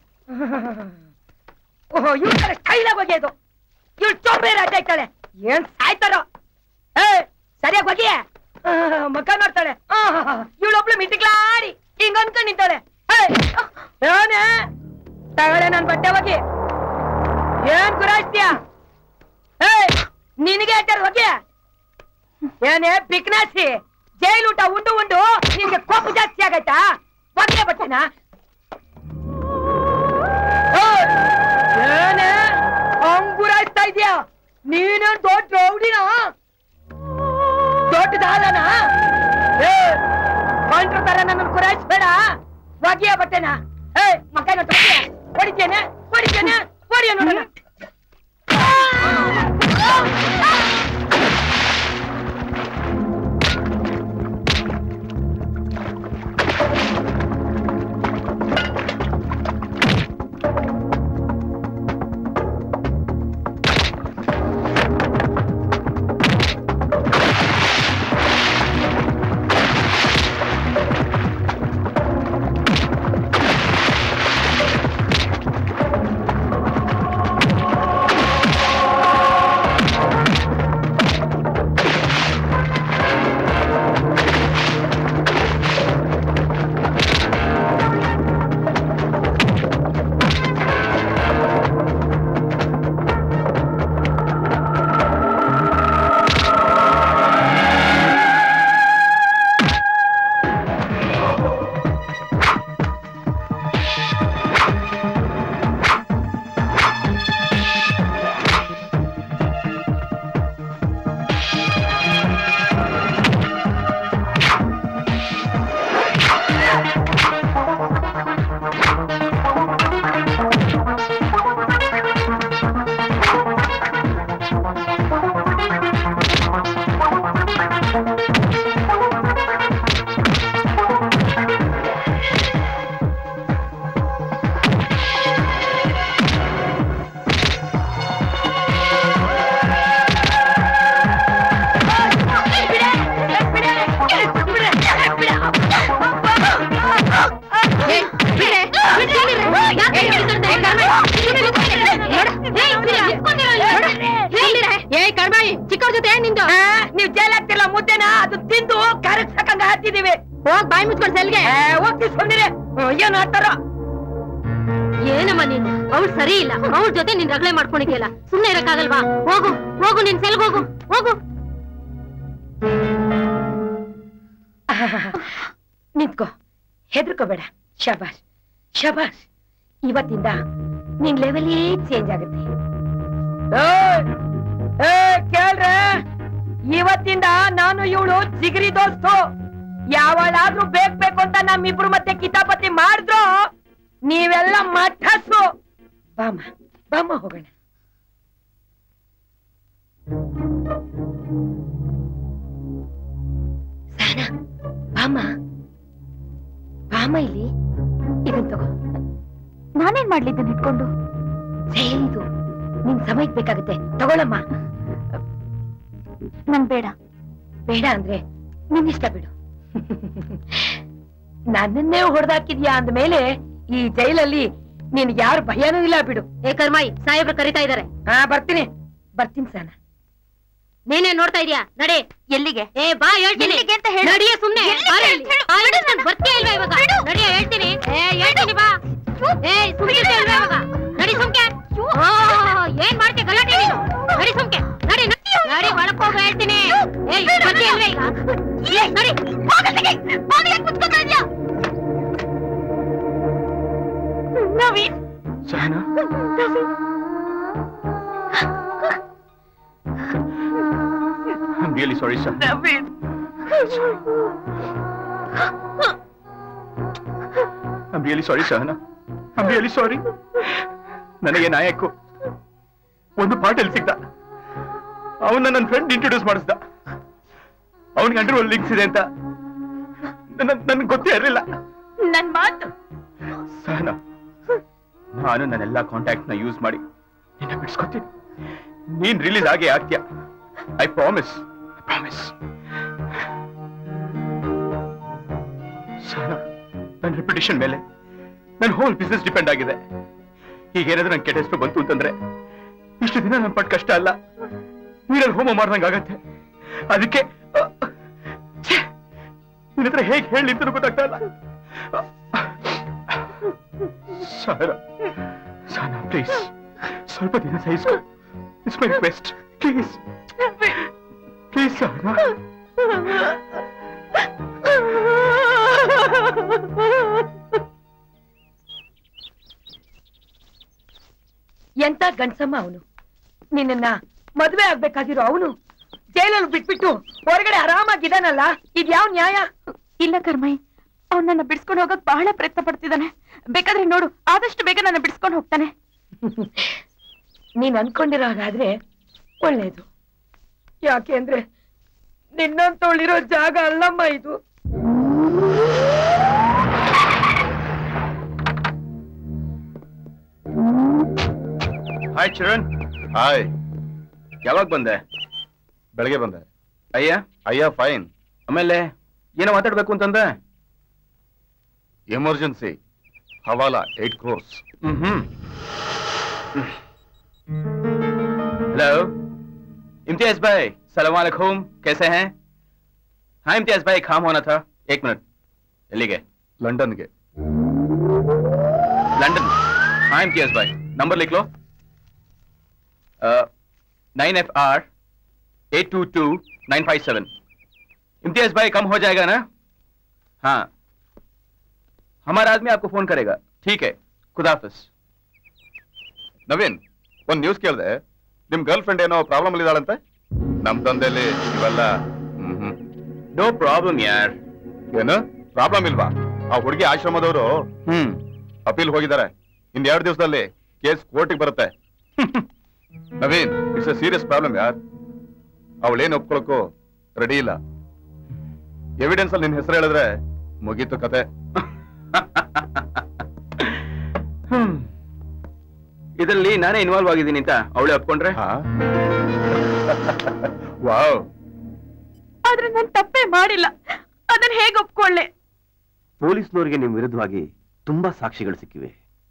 Speaker 9: ಓಹೋ ಇವಳು ಕಡೆ ಸ್ಟೈಲಾಗಿ ಹೋಗಿದ್ದು. ಇವಳು ಚೊಂಬೆ ರಾಜ ಇರ್ತಾಳೆ. ಏನ್ ಸಾಯ್ತಾರೋ. ಏ ಸರಿಯಾಗಿ ಹೋಗಿ ಮಕ್ಕ ನೋಡ್ತಾಳೆ. ಇವಳೊಬ್ಳು ಮಿಟಿಕ್ಲಾಡಿ ಹಿಂಗ ಅನ್ಕೊಂಡ್ ನಿಂತಾಳೆ. ಏನೇ ತಗೊಳ್ಳೆ ನನ್ ಬಟ್ಟೆ ಹೋಗಿ. ಏನ್ ಗುರಾಯಿಸ್ತೀಯ? ಏ ನಿನಗೆ ಹೇಳ್ತಾರ ಹೋಗಿ. ಏನೇ ಪಿಕ್ನಾಸಿ ಜೈಲ್ ಊಟ ಉಂಡು ಉಂಡು ನಿನ್ಗೆ ಕೋಪ ಜಾಸ್ತಿ ಆಗೈತಾ? ಹೋಗಿ ಬಟ್ಟೆನ. ಏನೇ ಹಂಗ್ ಗುರಾಯಿಸ್ತಾ ಇದೀಯ? ನೀನೇನ್ ದೊಡ್ಡ ರೌಡಿನ? ದೊಡ್ಡ ದಾರನ? ಏ ಬಂಡ್ರ ತರ ನನ್ನ ಗುರಾಯಿಸ್ಬೇಡ. ಹೋಗಿಯ ಬಟ್ಟೆನ. ಏ ಮಕ್ಕಳ ಹೊಡಿತೇನೆ ಹೊಡಿತೇನೆ ಹೊಡಿಯ ನೋಡೋಣ. ನೀವ್ ಜೈಲ್ ಆಗ್ತಿಲ್ಲ ಮುದ್ದೆನ ಅದು ತಿಂದು ಕರಗ್ಸಕಂಗ ಹಾಕ್ತಿದೀವಿ. ಹೋಗ್ ಬಾಯಿ ಮುಚ್ಕೊಂಡ್ ಸೆಲ್ಗೆ ಹೋಗ್ತಿ ಸುಮ್ನಿರೆ. ಏನ್ ಆಡ್ತಾರ?
Speaker 1: ಏನಮ್ಮ ನೀನು? ಅವ್ಳು ಸರಿ ಇಲ್ಲ. ಅವ್ಳ ಜೊತೆ ನೀನ್ ರಗಳೆ ಮಾಡ್ಕೊಂಡಿದ್ಯಲ್ಲ, ಸುಮ್ನೆ ಇರಕ್ಕಾಗಲ್ವಾ? ಹೋಗು ಹೋಗು ನಿನ್ ಸೆಲ್ಗೋಗು ಹೋಗು.
Speaker 9: ನಿಂತ್ಕೋ, ಹೆದರ್ಕೋಬೇಡ. ಶಬಾಷ್ ಶಬಾಷ್. ಇವತ್ತಿಂದ ನಿನ್ ಲೆವೆಲೇ ಚೇಂಜ್ ಆಗುತ್ತೆ. ಕೇಳ್ರೆ, ಇವತ್ತಿಂದ ನಾನು ಇವಳು ಜಿಗಿರಿ ದೋಸ್ತು. ಯಾವಳಾದ್ರೂ ಬೇಕ್ ಬೇಕು ಅಂತ ನಮ್ಮಿಬ್ರು ಮತ್ತೆ ಕಿತಾಪತಿ ಮಾಡಿದ್ರು ನೀವೆಲ್ಲ ಮಠಸು. ಬಾಮ ಬಾಮ ಹೋಗೋಣ. ಸಹನಾ ಬಾಮ ಬಾಮ ಇಲ್ಲಿ ಇದನ್ ತಗೋ.
Speaker 3: ನಾನೇನ್ ಮಾಡ್ಲಿದ್ದನ್ ಇಟ್ಕೊಂಡು?
Speaker 9: ಜೈಲಿದು ನಿನ್ ಸಮಯಕ್ಕೆ ಬೇಕಾಗುತ್ತೆ, ತಗೊಳಮ್ಮ.
Speaker 3: ನಂಗ್ ಬೇಡ.
Speaker 9: ಬೇಡ ಅಂದ್ರೆ ನಿನ್ನಿಷ್ಟ ಬಿಡು. ನನ್ನನ್ನೇ ಹೊಡೆದಾಕಿದ್ಯಾ ಅಂದ್ಮೇಲೆ ಈ ಜೈಲಲ್ಲಿ ನಿನ್ಗೆ ಯಾರು ಭಯನೂ ಇಲ್ಲ ಬಿಡು.
Speaker 1: ಏ ಕರ್ಮಾಯಿ, ಸಾಹೇಬ್ರು ಕರಿತಾ ಇದಾರೆ.
Speaker 9: ಹಾ ಬರ್ತೀನಿ ಬರ್ತೀನಿ ಸಹನ.
Speaker 1: ನೀನೇ ನೋಡ್ತಾ ಇದೀಯಾ? ನಡೆ.
Speaker 3: ಎಲ್ಲಿಗೆ?
Speaker 1: ಏ ಬಾ ಹೇಳ್ತೀನಿ. ನಡಿಯ ಸುಮ್ನೆ. ಬರ್ತೀಯ ಇಲ್ವಾ ಇವಾಗ? ನಡಿಯ ಹೇಳ್ತೀನಿ. ಏ ಹೇಳ್ತೀನಿ ಬಾ. ಏ ಸುಮ್ಕೆ ಇಲ್ವಾ ಇವಾಗ? ನಡಿ ಸುಮ್ಕೆ. ಏನ್ ಮಾಡ್ತೀಯ ಗಲಾಟೆ ನೀನು? ನಡಿ ಸುಮ್ಕೆ. ನಡಿ ನಡಿ ಒಳಕ್ ಹೋಗು ಹೇಳ್ತೀನಿ. ಏ ಬರ್ತೀಯ ಇಲ್ವಾ ಈಗ? ನಡಿ. ಕುತ್ಕೊತಾ ಇದ್ಯಾ?
Speaker 3: Naveen.
Speaker 4: Sahana, I'm really sorry, sir.
Speaker 3: Naveen.
Speaker 4: I'm really sorry, Sahana. I'm really sorry. ನನಗೆ ನಾಯಕು ಒಂದು ಪಾಟಲ್ಲಿ ಸಿಗ್ದ. ಅವನ್ನ ನನ್ನ ಫ್ರೆಂಡ್ ಇಂಟ್ರೊಡ್ಯೂಸ್ ಮಾಡಿಸ್ದ. ಅವನಿಗೆ ಅಂಡರ್ ವರ್ಲ್ಡ್ ಲಿಂಕ್ಸ್ ಇದೆ ಅಂತ ನನ್ಗೆ ಗೊತ್ತೇ ಇರಲಿಲ್ಲ.
Speaker 3: ನನ್ ಮಾತು
Speaker 4: ಸಹನಾ, ನಾನು ನನ್ನೆಲ್ಲ ಕಾಂಟ್ಯಾಕ್ಟ್ ನ ಯೂಸ್ ಮಾಡಿ ನಿನ್ನ ಬಿಡಿಸ್ಕೊತೀನಿ. ನೀನ್ ರಿಲೀಸ್ ಆಗೇ ಆಗ್ತೀಯ. I promise. I promise. Sahana, ನನ್ನ ರೆಪ್ಯುಟೇಷನ್ ಮೇಲೆ ನನ್ನ ಹೋಲ್ ಬಿಸ್ನೆಸ್ ಡಿಪೆಂಡ್ ಆಗಿದೆ. ಈಗೇನಾದ್ರೂ ನನ್ ಕೆಟ್ಟ ಹೆಸರು ಬಂತು ಅಂತಂದ್ರೆ ಇಷ್ಟು ದಿನ ನನ್ ಪಟ್ಟು ಕಷ್ಟ ಅಲ್ಲ, ನೀರಲ್ಲಿ ಹೋಮ ಮಾಡ್ದಂಗ ಆಗತ್ತೆ. ಅದಕ್ಕೆ ನಿನ್ನ ಹತ್ರ ಹೇಗೆ ಹೇಳಿ ಅಂತ ಗೊತ್ತಾಗ್ತಾ ಇಲ್ಲ. ಸಹನಾ, ಸಹನಾ ಪ್ಲೀಸ್ ಸ್ವಲ್ಪ ದಿನ ಸಹಿಸ್ಕೊ. It's my request. Please please Sahana.
Speaker 9: ಎಂತ ಗಂಡ್ಸಮ್ಮ ಅವನು. ನಿನ್ನ ಮದ್ವೆ ಆಗ್ಬೇಕಾಗಿರೋ ಅವನು ಜೈಲಲ್ಲಿ ಬಿಟ್ಬಿಟ್ಟು ಹೊರಗಡೆ ಆರಾಮಾಗಿದ್ದಾನಲ್ಲ, ಇದ್ಯಾವ ನ್ಯಾಯ?
Speaker 3: ಇಲ್ಲ ಕರ್ಮಯ್, ಅವ್ನು ನನ್ನ ಬಿಡಿಸ್ಕೊಂಡು ಹೋಗಕ್ ಬಹಳ ಪ್ರಯತ್ನ ಪಡ್ತಿದ್ದಾನೆ. ಬೇಕಾದ್ರೆ ನೋಡು, ಆದಷ್ಟು ಬೇಗ ನನ್ನ ಬಿಡಿಸ್ಕೊಂಡು ಹೋಗ್ತಾನೆ.
Speaker 9: ನೀನ್ ಅನ್ಕೊಂಡಿರೋ ಹಾಗಾದ್ರೆ ಒಳ್ಳೇದು. ಯಾಕೆ ಅಂದ್ರೆ ನಿನ್ನಂತೊಳಿರೋ ಜಾಗ ಅಲ್ಲಮ್ಮ ಇದು.
Speaker 4: ಹಾಯ್ ಚರಣ್.
Speaker 5: ಹಾಯ್.
Speaker 4: ಯಾವಾಗ ಬಂದೆ?
Speaker 5: ಬೆಳಗ್ಗೆ ಬಂದೆ.
Speaker 4: ಅಯ್ಯ
Speaker 5: ಅಯ್ಯ ಫೈನ್.
Speaker 4: ಆಮೇಲೆ ಏನೋ ಮಾತಾಡ್ಬೇಕು ಅಂತಂದೆ.
Speaker 5: Emergency hawala eight crores.
Speaker 4: Hmm hmm hello Imtiaz भाई, सलाम वालेकुम, कैसे हैं? हाँ इम्तियाज भाई, काम होना था. एक मिनट. ಎಲ್ಲಿಗೆ?
Speaker 5: ಲಂಡನ್ಗೆ.
Speaker 4: लंदन. हाँ इम्तियाज भाई, नंबर लिख लो. Nine F R eight two two nine five seven. Imtiaz भाई कम हो जाएगा ना? हाँ, हमारा आदमी आपको फोन करेगा. ठीक है, खुदाफिज.
Speaker 5: ನವೀನ್, ಒಂದ್ ನ್ಯೂಸ್ ಕೇಳಿದೆ. ನಿಮ್ ಗರ್ಲ್ ಫ್ರೆಂಡ್ ಏನೋ ಪ್ರಾಬ್ಲಮ್ ಅಲ್ಲಿ ಇದ್ದಾಳಂತೆ. ನಮ್ ತಂದೆಯಲ್ಲಿ ಇವೆಲ್ಲ
Speaker 4: ನೋ ಪ್ರಾಬ್ಲಮ್ ಯಾರ್.
Speaker 5: ಏನು ಪ್ರಾಬ್ಲಮ್ ಇಲ್ವಾ? ಆ ಹುಡುಗಿ ಆಶ್ರಮದವರು
Speaker 4: ಹ್ಮ್
Speaker 5: ಅಪೀಲ್ ಹೋಗಿದ್ದಾರೆ. ಇನ್ ಎರಡು ದಿವಸದಲ್ಲಿ ಕೇಸ್ ಕೋರ್ಟಿಗೆ ಬರುತ್ತೆ. Naveen, it's a serious problem ಯಾರ್. ಅವಳೇನು ಒಪ್ಕೊಳಕ್ಕೂ ರೆಡಿ ಇಲ್ಲ. ಎವಿಡೆನ್ಸ್ ಅಲ್ಲಿ ನಿನ್ ಹೆಸರು ಹೇಳಿದ್ರೆ ಮುಗೀತು ಕತೆ.
Speaker 4: ಇದರಲ್ಲಿ ನಾನೇ ಇನ್ವಾಲ್ವ್ ಆಗಿದ್ದೀನಿ ಅಂತ ಅವಳೇ ಒಪ್ಕೊಂಡ್ರೆ?
Speaker 5: ವಾವ್.
Speaker 3: ಆದ್ರೆ ನಾನು ತಪ್ಪೇ ಮಾಡಿಲ್ಲ, ಅದನ್ನ ಹೇಗೆ ಒಪ್ಕೊಳ್ಳೆ?
Speaker 6: ಪೊಲೀಸ್ನವರಿಗೆ ನಿಮ್ ವಿರುದ್ಧವಾಗಿ ತುಂಬಾ ಸಾಕ್ಷಿಗಳು ಸಿಕ್ಕಿವೆ.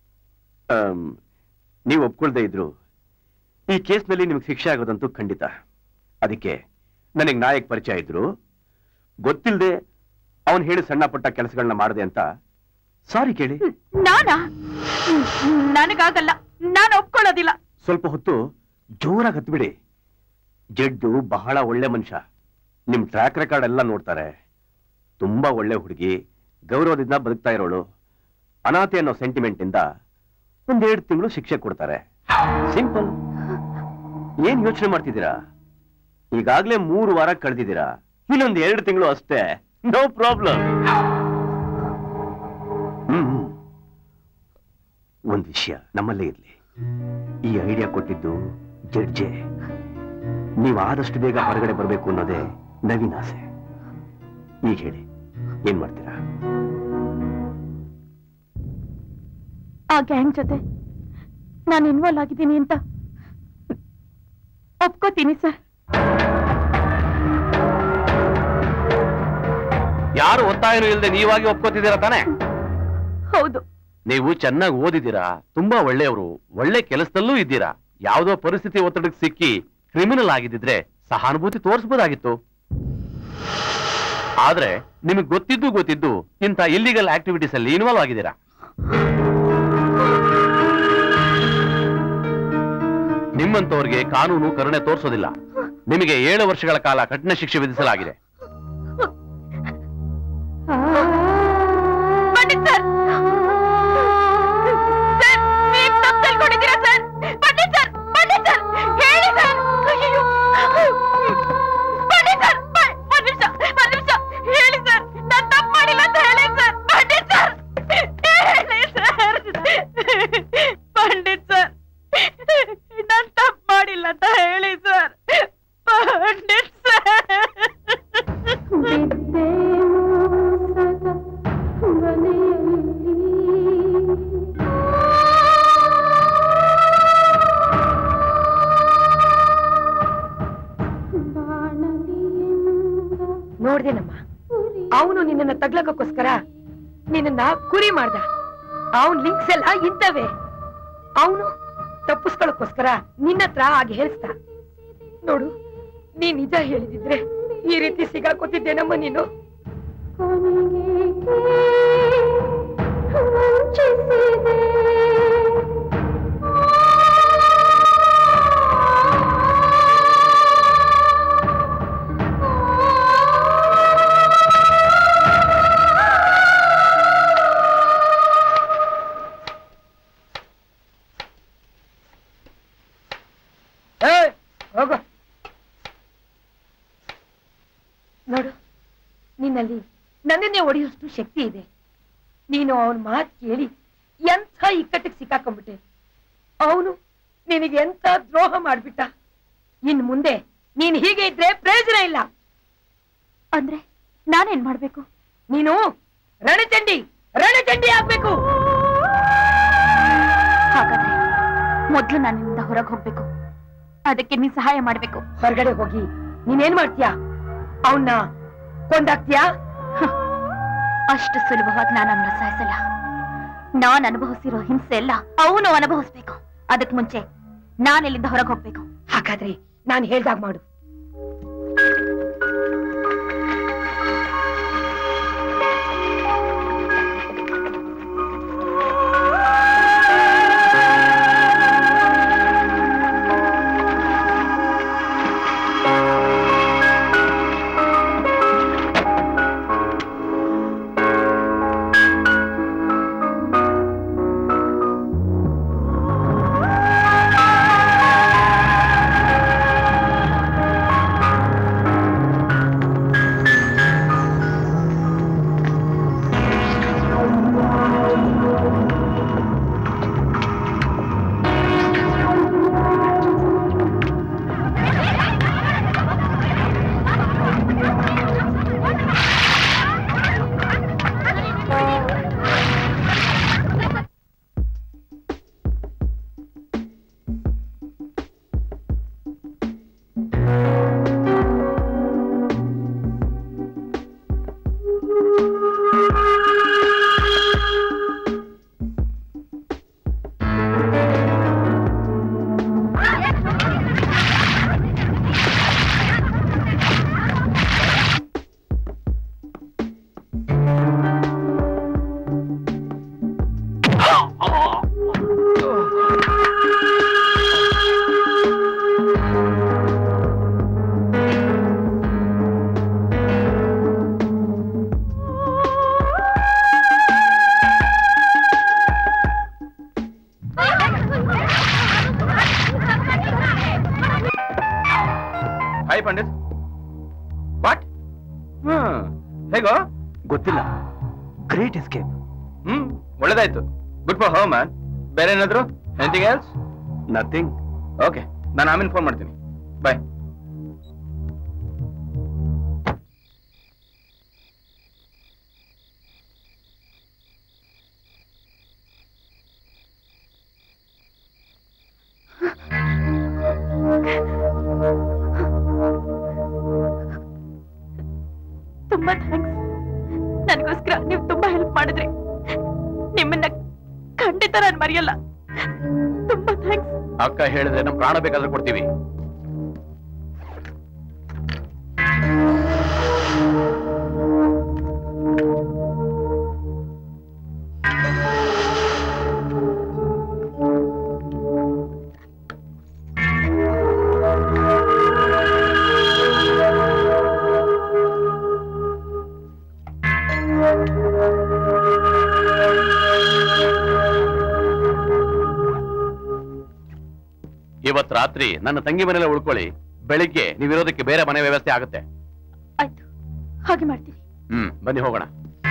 Speaker 6: ನೀವು ಒಪ್ಕೊಳ್ದೇ ಇದ್ರು ಈ ಕೇಸ್ನಲ್ಲಿ ನಿಮ್ಗೆ ಶಿಕ್ಷೆ ಆಗೋದಂತೂ ಖಂಡಿತ. ಅದಕ್ಕೆ ನನಗೆ ನಾಯಕ್ ಪರಿಚಯ ಇದ್ರು, ಗೊತ್ತಿಲ್ಲದೆ ಅವನು ಹೇಳಿ ಸಣ್ಣ ಪುಟ್ಟ ಕೆಲಸಗಳನ್ನ ಮಾಡಿದೆ ಅಂತ ಸಾರಿ ಕೇಳಿ.
Speaker 3: ನಾನಾ? ನನಗಾಗಲ್ಲ, ನಾನು ಒಪ್ಕೊಳ್ಳೋದಿಲ್ಲ.
Speaker 6: ಸ್ವಲ್ಪ ಹೊತ್ತು ಜೋರಾಗಿ ಹತ್ಬಿಡಿ. ಜಡ್ಡು ಬಹಳ ಒಳ್ಳೆ ಮನುಷ್ಯ. ನಿಮ್ ಟ್ರ್ಯಾಕ್ ರೆಕಾರ್ಡ್ ಎಲ್ಲ ನೋಡ್ತಾರೆ. ತುಂಬಾ ಒಳ್ಳೆ ಹುಡುಗಿ, ಗೌರವದಿಂದ ಬದುಕ್ತಾ ಇರೋಳು. ಅನಾಥೆ ಅನ್ನೋ ಸೆಂಟಿಮೆಂಟ್ ಇಂದ ಒಂದೆರಡು ತಿಂಗಳು ಶಿಕ್ಷೆ ಕೊಡ್ತಾರೆ. ಸಿಂಪಲ್. ಏನ್ ಯೋಚನೆ ಮಾಡ್ತಿದ್ದೀರಾ? ಈಗಾಗ್ಲೇ ಮೂರು ವಾರ ಕಳೆದಿದ್ದೀರಾ, ಇನ್ನೊಂದು ಎರಡು ತಿಂಗಳು ಅಷ್ಟೇ. No problem. ಹ್ಮ್ ಒಂದ್ ವಿಷಯ ನಮ್ಮಲ್ಲೇ ಇರ್ಲಿ, ಈ ಐಡಿಯಾ ಕೊಟ್ಟಿದ್ದು ಜಡ್ಜೆ. ನೀವು ಆದಷ್ಟು ಬೇಗ ಹೊರಗಡೆ ಬರಬೇಕು ಅನ್ನೋದೇ ನವೀನ್ ಆಸೆ. ಈಗ ಹೇಳಿ, ಏನ್ ಮಾಡ್ತೀರಾ?
Speaker 3: ಆ ಗ್ಯಾಂಗ್ ಜೊತೆ ನಾನು ಇನ್ವಾಲ್ವ್ ಆಗಿದ್ದೀನಿ ಅಂತ ಒಪ್ಕೋತೀನಿ ಸರ್.
Speaker 4: ಯಾರು ಒತ್ತಾಯನೂ ಇಲ್ಲದೆ ನೀವಾಗಿ ಒಪ್ಕೋತಿದ್ದೀರಾ ತಾನೆ?
Speaker 3: ಹೌದು.
Speaker 4: ನೀವು ಚೆನ್ನಾಗಿ ಓದಿದ್ದೀರಾ, ತುಂಬಾ ಒಳ್ಳೆಯವರು, ಒಳ್ಳೆ ಕೆಲಸದಲ್ಲೂ ಇದ್ದೀರಾ. ಯಾವುದೋ ಪರಿಸ್ಥಿತಿ ಒತ್ತಡಕ್ಕೆ ಸಿಕ್ಕಿ ಕ್ರಿಮಿನಲ್ ಆಗಿದ್ದಿದ್ರೆ ಸಹಾನುಭೂತಿ ತೋರಿಸಬಹುದಾಗಿತ್ತು. ಆದ್ರೆ ನಿಮಗೆ ಗೊತ್ತಿದ್ದು ಗೊತ್ತಿದ್ದು ಇಂಥ ಇಲ್ಲಿಗಲ್ ಆಕ್ಟಿವಿಟೀಸ್ ಅಲ್ಲಿ ಇನ್ವಾಲ್ವ್ ಆಗಿದ್ದೀರಾ. ನಿಮ್ಮಂತವ್ರಿಗೆ ಕಾನೂನು ಕರುಣೆ ತೋರಿಸೋದಿಲ್ಲ. ನಿಮಗೆ ಏಳು ವರ್ಷಗಳ ಕಾಲ ಕಠಿಣ ಶಿಕ್ಷೆ ವಿಧಿಸಲಾಗಿದೆ.
Speaker 9: ನೋಡ್ದೇನಮ್ಮ, ಅವನು ನಿನ್ನನ್ನ ತಗ್ಲಕ್ಕೋಸ್ಕರ ನಿನ್ನ ಕುರಿ ಮಾಡ್ದ. ಅವನ್ ಲಿಂಕ್ಸ್ ಎಲ್ಲ ಇಂತವೆ. ಅವನು ತಪ್ಪಿಸ್ಕೊಳ್ಳೋಕೋಸ್ಕರ ನಿನ್ನತ್ರ ಆಗಿ ಹೇಳ್ಸ್ತ. ನೋಡು, ನೀ ನಿಜ ಹೇಳಿದಿದ್ರೆ ಈ ರೀತಿ ಸಿಗಾಕೋತಿದ್ದೇನಮ್ಮ ನೀನು. ಹೋಗು. ನೋಡು, ನಿನ್ನಲ್ಲಿ ನನ್ನನ್ನೇ ಒಡೆಯುವಷ್ಟು ಶಕ್ತಿ ಇದೆ. ನೀನು ಅವನ ಮಾತು ಕೇಳಿ ಎಂಥ ಇಕ್ಕಟ್ಟಿಗೆ ಸಿಕ್ಕಾಕೊಂಡ್ಬಿಟ್ಟೆ. ಅವನು ನಿನಗೆ ಎಂತ ದ್ರೋಹ ಮಾಡ್ಬಿಟ್ಟ. ಇನ್ ಮುಂದೆ ನೀನ್ ಹೀಗೆ ಇದ್ರೆ ಪ್ರಯೋಜನ ಇಲ್ಲ.
Speaker 3: ಅಂದ್ರೆ ನಾನೇನ್ ಮಾಡ್ಬೇಕು?
Speaker 9: ನೀನು ರಣಚಂಡಿ ರಣಚಂಡಿ ಆಗ್ಬೇಕು.
Speaker 3: ಹಾಗಾದ್ರೆ ಮೊದ್ಲು ನಾನು ನಿಮ್ಮಿಂದ ಹೊರಗೆ ಹೋಗ್ಬೇಕು. ಅದಕ್ಕೆ ನೀನ್ ಸಹಾಯ ಮಾಡ್ಬೇಕು.
Speaker 9: ಹೊರಗಡೆ ಹೋಗಿ ನೀನೇನ್ ಮಾಡ್ತೀಯಾ? ಅವನ್ನ ಕೊಂದಾಕ್ತೀಯಾ?
Speaker 3: ಅಷ್ಟು ಸುಲಭವಾಗಿ ನಾನು ಅವನ್ನ ಸಾಯಿಸಲ್ಲ. ನಾನ್ ಅನುಭವಿಸಿರೋ ಹಿಂಸೆ ಎಲ್ಲ ಅವನು ಅನುಭವಿಸ್ಬೇಕು. ಅದಕ್ ಮುಂಚೆ ನಾನು ಇಲ್ಲಿಂದ ಹೊರಗೆ ಹೋಗ್ಬೇಕು.
Speaker 9: ಹಾಗಾದ್ರೆ ನಾನು ಹೇಳ್ದಾಗ ಮಾಡು.
Speaker 4: ಹಾಯ್ ಪಂಡಿತ್. ವಾಟ್? ಹೇಗೋ
Speaker 6: ಗೊತ್ತಿಲ್ಲ. Great escape.
Speaker 4: ಹ್ಮ್, ಒಳ್ಳೇದಾಯ್ತು. Good for her man. ಬೇರೆ ಏನಾದ್ರು? Anything else?
Speaker 6: ನಥಿಂಗ್.
Speaker 4: ಓಕೆ, ನಾನು ಆಮೇಲೆ ಫೋನ್ ಮಾಡ್ತೀನಿ. ಬಾಯ್.
Speaker 3: ತುಂಬಾ ಥ್ಯಾಂಕ್ಸ್. ಖಂಡಿತ ನಾನು ಮರೆಯಲ್ಲ. ತುಂಬಾ ಥ್ಯಾಂಕ್ಸ್.
Speaker 4: ಅಕ್ಕ ಹೇಳಿದ್ರೆ ನಮ್ ಪ್ರಾಣ ಬೇಕಾದ್ರೆ ಕೊಡ್ತೀವಿ. ಇವತ್ ರಾತ್ರಿ ನನ್ನ ತಂಗಿ ಮನೆಯಲ್ಲ ಉಳ್ಕೊಳ್ಳಿ. ಬೆಳಿಗ್ಗೆ ನೀವಿರೋದಕ್ಕೆ ಬೇರೆ ಮನೆ ವ್ಯವಸ್ಥೆ ಆಗುತ್ತೆ.
Speaker 3: ಆಯ್ತು, ಹಾಗೆ ಮಾಡ್ತೀನಿ.
Speaker 4: ಹ್ಮ್, ಬನ್ನಿ ಹೋಗೋಣ.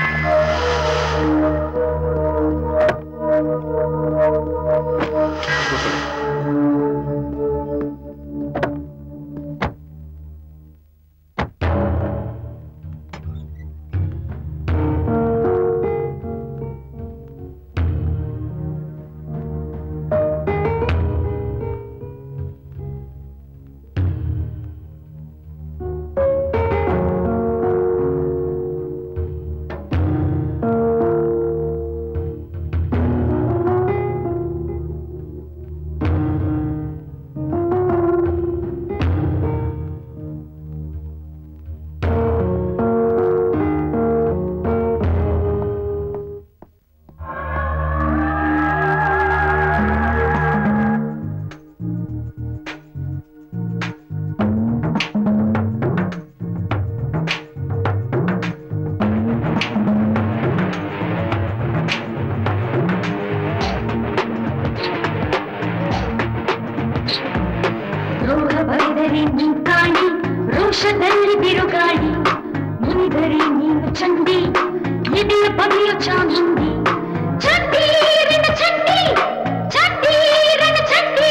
Speaker 10: ರೋಷದಲ್ಲಿ ಬಿರುಗಾಳಿ ಮುನಿದರೆ ನೀನು ಚಂಡಿ ಎದೆಯ ಬಗೆಯ ಚಾಮುಂಡಿ ಚಂಡಿ ರಣ ಚಂಡಿ ಚಂಡಿ ರಣ ಚಂಡಿ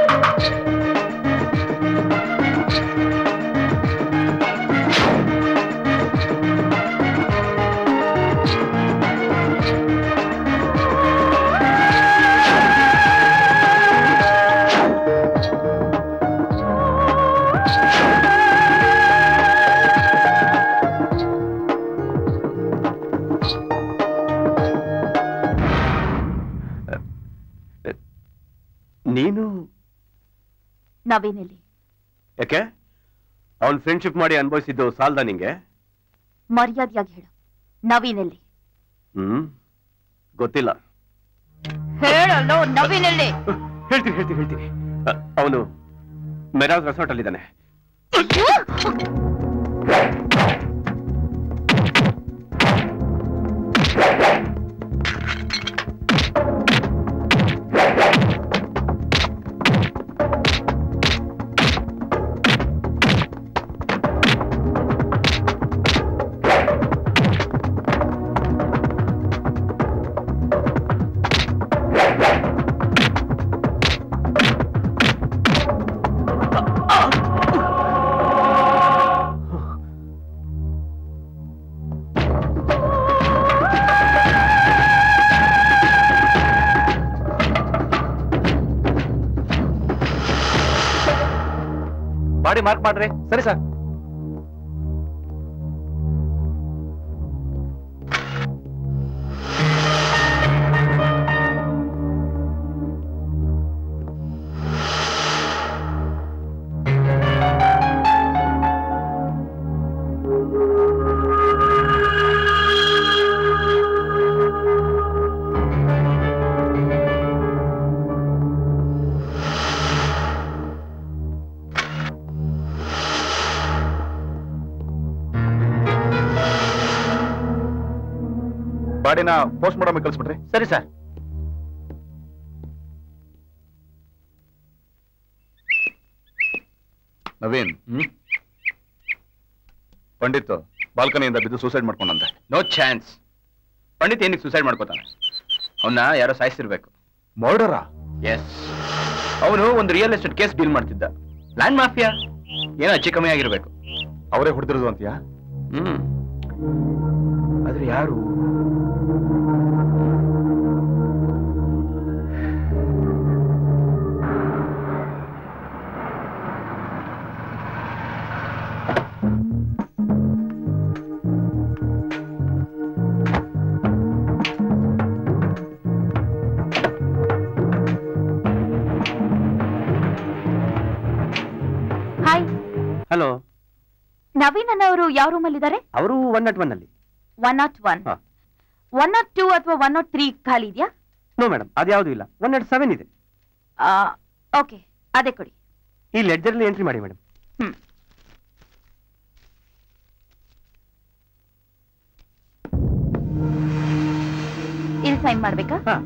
Speaker 4: ನೀನು
Speaker 3: ನವೀನಲ್ಲಿ
Speaker 4: ಯಾಕೆ ಅವನ್ ಫ್ರೆಂಡ್ಶಿಪ್ ಮಾಡಿ ಅನುಭವಿಸಿದ್ದು ಸಾಲ್ದ ನಿಂಗೆ?
Speaker 3: ಮರ್ಯಾದೆಯಾಗಿ ಹೇಳು, ನವೀನಲ್ಲಿ.
Speaker 4: ಹ್ಮ್, ಗೊತ್ತಿಲ್ಲ.
Speaker 3: ಹೇಳಲ್ಲೋ ನವೀನಲ್ಲಿ.
Speaker 4: ಹೇಳ್ತೀನಿ ಹೇಳ್ತೀನಿ ಹೇಳ್ತೀನಿ ಅವನು ಮೆರಾಜ್ ರೆಸಾರ್ಟ್ ಅಲ್ಲಿದ್ದಾನೆ. ಬಾಡಿ ಮಾರ್ಕ್ ಮಾಡ್ರಿ.
Speaker 7: ಸರಿ ಸರ್. ಬಾಡಿನ ಪೋಸ್ಟ್ ಮಾಡೋ ಕಳಿಸ್ಬಿಟ್ರಿ.
Speaker 4: ಸರಿ ಸರ್.
Speaker 5: ನವೀನ್, ಪಂಡಿತ್ ಬಾಲ್ಕನಿಯಿಂದ ಬಿದ್ದು ಸೂಸೈಡ್ ಮಾಡ್ಕೊಂಡಂತೆ.
Speaker 4: No chance. ಪಂಡಿತ್ ಏನಕ್ಕೆ ಸೂಸೈಡ್ ಮಾಡ್ಕೋತಾನೆ? ಅವನ್ನ ಯಾರೋ ಸಾಯಿಸಿರ್ಬೇಕು.
Speaker 5: ಮರ್ಡರಾ?
Speaker 4: ಎಸ್. ಅವನು ಒಂದು ರಿಯಲ್ ಎಸ್ಟೇಟ್ ಕೇಸ್ ಡೀಲ್ ಮಾಡ್ತಿದ್ದ. ಲ್ಯಾಂಡ್ ಮಾಫಿಯಾ ಏನೋ ಹೆಚ್ಚು ಕಮ್ಮಿ ಆಗಿರ್ಬೇಕು.
Speaker 5: ಅವರೇ ಹೊಡೆದಿರೋದು ಅಂತೀಯಾ?
Speaker 4: ಹ್ಮ್, ಆದ್ರೆ ಯಾರು?
Speaker 11: ಹಲೋ,
Speaker 3: ನವೀನ್ ಅನ್ನೋರು ಯಾವ ರೂಮಲ್ಲಿ ಇದ್ದಾರೆ?
Speaker 11: ಅವರು ಒನ್ ನಾಟ್ ಒನ್ ಅಲ್ಲಿ.
Speaker 3: One nought one one nought two ಅಥವಾ ಒನ್ ನಾಟ್ ತ್ರೀ ಖಾಲಿ ಇದೆಯಾ?
Speaker 11: ನೋ ಮೇಡಮ್, ಅದ್ಯಾವುದೂ ಇಲ್ಲ. ಒನ್ ನಾಟ್ ಸೆವೆನ್ ಇದೆ.
Speaker 3: ಓಕೆ, ಅದೇ ಕೊಡಿ.
Speaker 11: ಈ ಲೆಡ್ಜರಲ್ಲಿ ಎಂಟ್ರಿ ಮಾಡಿ ಮೇಡಮ್.
Speaker 3: ಹ್ಮ್ ಇಲ್ಲಿ ಸೈನ್ ಮಾಡ್ಬೇಕಾ?
Speaker 11: ಹಾ.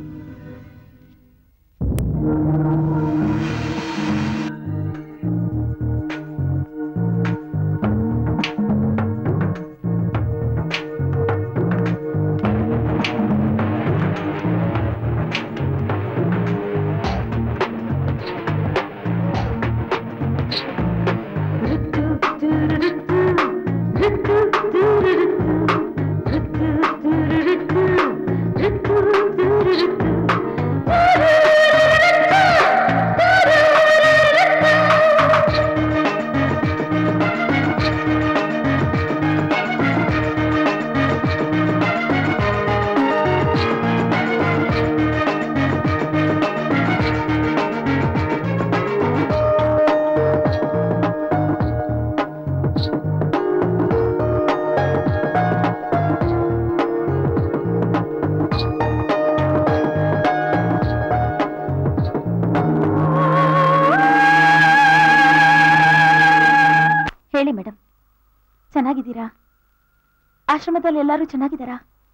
Speaker 3: ಹೇಳಿ ಮೇಡಮ್, ಚೆನ್ನಾಗಿದ್ದೀರಾ? ಆಶ್ರಮದಲ್ಲಿ ಎಲ್ಲರೂ ಚೆನ್ನಾಗಿದ್ದಾರಾ?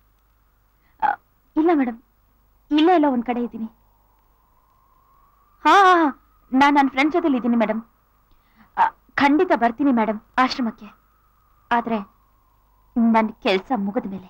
Speaker 3: ಇಲ್ಲ ಮೇಡಮ್, ಇಲ್ಲೇ ಎಲ್ಲ ಒಂದ್ ಕಡೆ ಇದ್ದೀನಿ. ಹಾ ನಾನು ನನ್ನ ಫ್ರೆಂಡ್ ಜೊತೆಲಿ ಇದ್ದೀನಿ ಮೇಡಮ್. ಖಂಡಿತ ಬರ್ತೀನಿ ಮೇಡಮ್ ಆಶ್ರಮಕ್ಕೆ, ಆದ್ರೆ ನನ್ನ ಕೆಲಸ ಮುಗಿದ ಮೇಲೆ.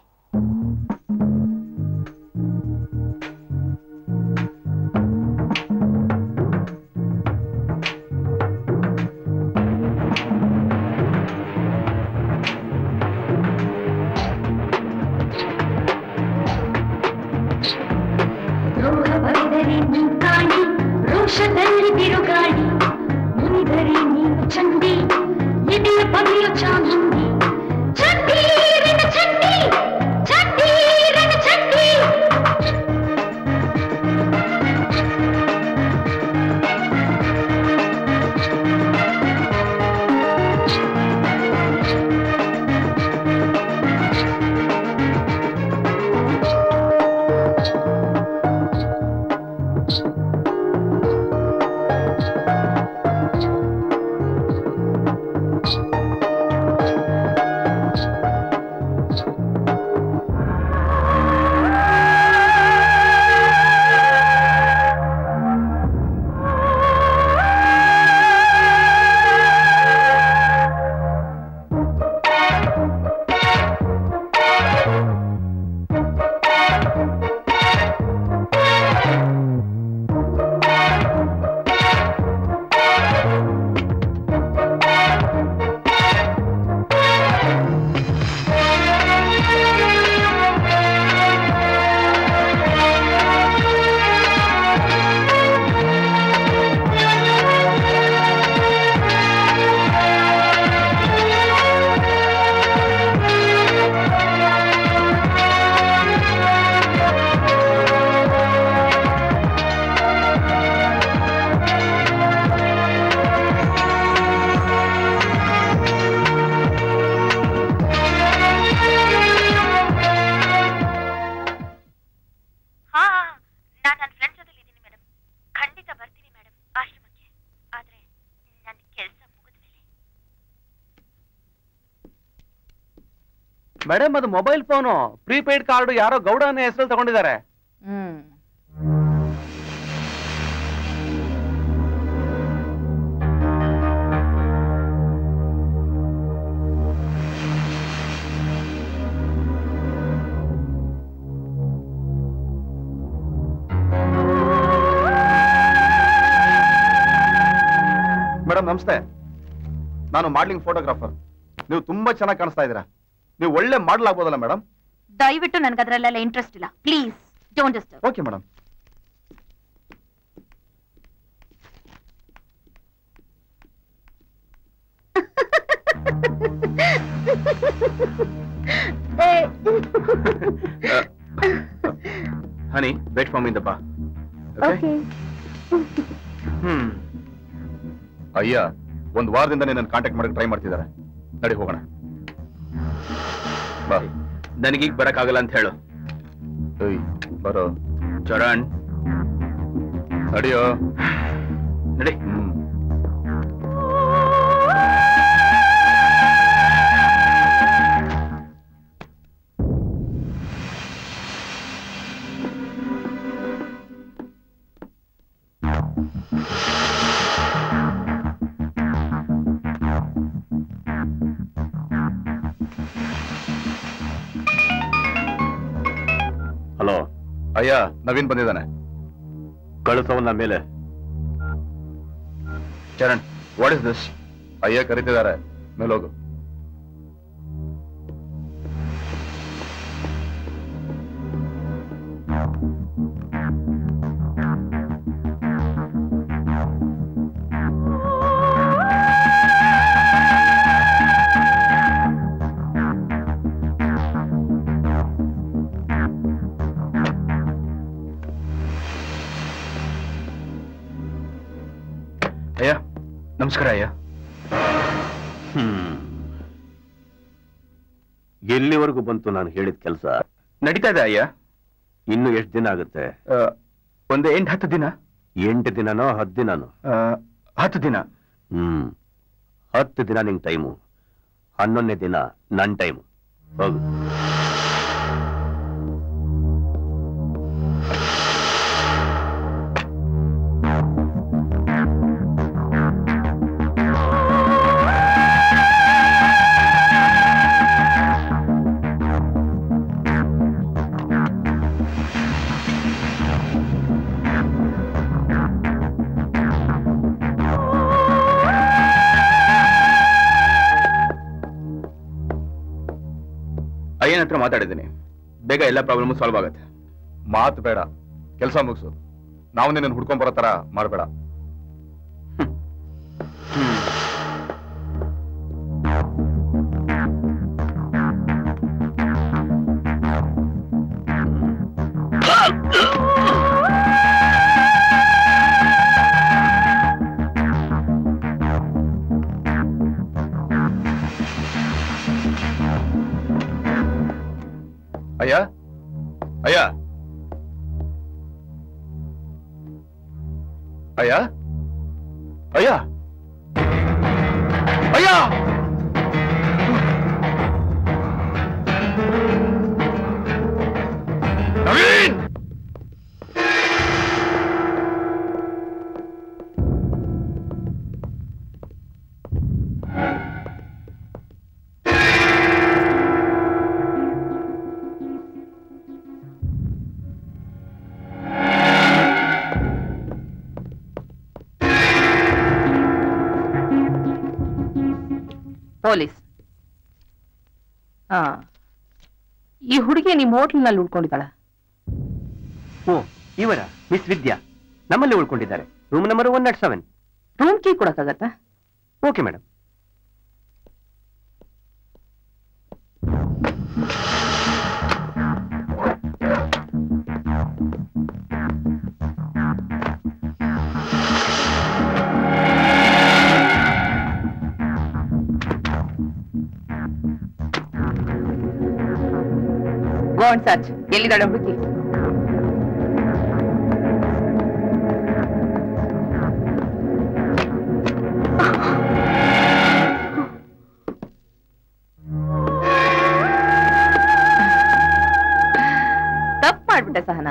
Speaker 10: ರೋಷದಲ್ಲಿ ಬಿರುಗಾಳಿ ಮುನಿದರೆ ನೀನು ಚಂಡಿ ಎದೆಯ ಬಗೆಯೋ ಚಾಮುಂಡಿ ಚಂಡಿ ರಣ ಚಂಡಿ ಚಂಡಿ ರಣ ಚಂಡಿ
Speaker 11: ಮೇಡಮ್, ಅದು ಮೊಬೈಲ್ ಫೋನು. ಪ್ರೀಪೇಡ್ ಕಾರ್ಡ್ ಯಾರೋ ಗೌಡನ ಹೆಸರಲ್ಲಿ ತಗೊಂಡಿದ್ದಾರೆ.
Speaker 3: ಹ್ಮ್
Speaker 7: ಮೇಡಮ್ ನಮಸ್ತೆ. ನಾನು ಮಾಡ್ಲಿಂಗ್ ಫೋಟೋಗ್ರಾಫರ್. ನೀವು ತುಂಬಾ ಚೆನ್ನಾಗಿ ಕಾಣಿಸ್ತಾ ಇದ್ದೀರಾ. ನೀವು ಒಳ್ಳೆ ಮಾಡಲ್ ಆಗ್ಬೋದಲ್ಲ ಮೇಡಮ್?
Speaker 3: ದಯವಿಟ್ಟು ನನಗೆ ಅದರಲ್ಲೆಲ್ಲ ಇಂಟ್ರೆಸ್ಟ್ ಇಲ್ಲ, please don't disturb.
Speaker 7: Okay madam.
Speaker 4: Honey, wait for me in the bar.
Speaker 3: Okay.
Speaker 4: Hmm ಅಯ್ಯ, ಒಂದು ವಾರದಿಂದ ನನ್ನ ಕಾಂಟ್ಯಾಕ್ಟ್ ಮಾಡಕ್ಕೆ ಟ್ರೈ ಮಾಡ್ತಿದ್ದಾರೆ. ನಡಿ ಹೋಗೋಣ. ಬಾ.
Speaker 6: ನನಗೀಗ ಬರಕ್ಕಾಗಲ್ಲ ಅಂತ ಹೇಳು.
Speaker 4: ಏಯ್ ಬರೋ.
Speaker 6: ಚರಣ್
Speaker 4: ನಡಿಯೋ.
Speaker 6: ನಡಿ.
Speaker 4: ಹ್ಮ್.
Speaker 6: ಹಲೋ
Speaker 4: ಅಯ್ಯ, ನವೀನ್ ಬಂದಿದ್ದಾನೆ.
Speaker 6: ಕಳಿಸವನ್ನ ಮೇಲೆ.
Speaker 4: Charan, what is this? ಅಯ್ಯ ಕರೀತಿದ್ದಾರೆ, ಮೇಲೋಗು. ಅಯ್ಯ ನಮಸ್ಕಾರ. ಅಯ್ಯ
Speaker 6: ಹ್ಮ್ ಎಲ್ಲಿವರೆಗೂ ಬಂತು ನಾನು ಹೇಳಿದ ಕೆಲಸ?
Speaker 4: ನಡೀತಾ ಇದೆ ಅಯ್ಯ.
Speaker 6: ಇನ್ನು ಎಷ್ಟು ದಿನ ಆಗುತ್ತೆ?
Speaker 4: ಒಂದು ಎಂಟು ಹತ್ತು ದಿನ.
Speaker 6: ಎಂಟು ದಿನನೋ ಹತ್ತು ದಿನನೋ?
Speaker 4: ಹತ್ತು ದಿನ.
Speaker 6: ಹ್ಮ್ ಹತ್ತು ದಿನ ನಿಂಗೆ ಟೈಮು, ಹನ್ನೊಂದನೇ ದಿನ ನನ್ನ ಟೈಮು. ಹೋಗು.
Speaker 4: ಅಯ್ಯನ ಹತ್ರ ಮಾತಾಡಿದ್ದೀನಿ, ಬೇಗ ಎಲ್ಲ ಪ್ರಾಬ್ಲಮ್ ಸಾಲ್ವ್ ಆಗುತ್ತೆ. ಮಾತು ಬೇಡ, ಕೆಲಸ ಮುಗಿಸು. ನಾವು ನಿನ್ನ ಹುಡ್ಕೊಂಡ್ ಬರೋ ತರ ಮಾಡಬೇಡ. ಅಯ್ಯ ಅಯ್ಯ ಅಯ್ಯ ಅಯ್ಯ ಅಯ್ಯ ನವೀನ್!
Speaker 12: ಪೊಲೀಸ್. ಹಾ, ಈ ಹುಡುಗಿ ನಿಮ್ ಹೋಟ್ಲ್ನಲ್ಲಿ ಉಳ್ಕೊಂಡಿದ್ದಾಳ?
Speaker 2: ಓ, ಇವರ ಮಿಸ್ ವಿದ್ಯಾ ನಮ್ಮಲ್ಲಿ ಉಳ್ಕೊಂಡಿದ್ದಾರೆ. Room number one nought seven.
Speaker 12: Room key ಕೊಡಕ್ಕಾಗತ್ತಾ?
Speaker 2: Okay madam.
Speaker 12: Go and search. ಎಲ್ಲಿದ್ದಾಳೆ ಹುಡುಗಿ? ತಪ್ಪು ಮಾಡ್ಬಿಟ್ಟೆ ಸಹನಾ.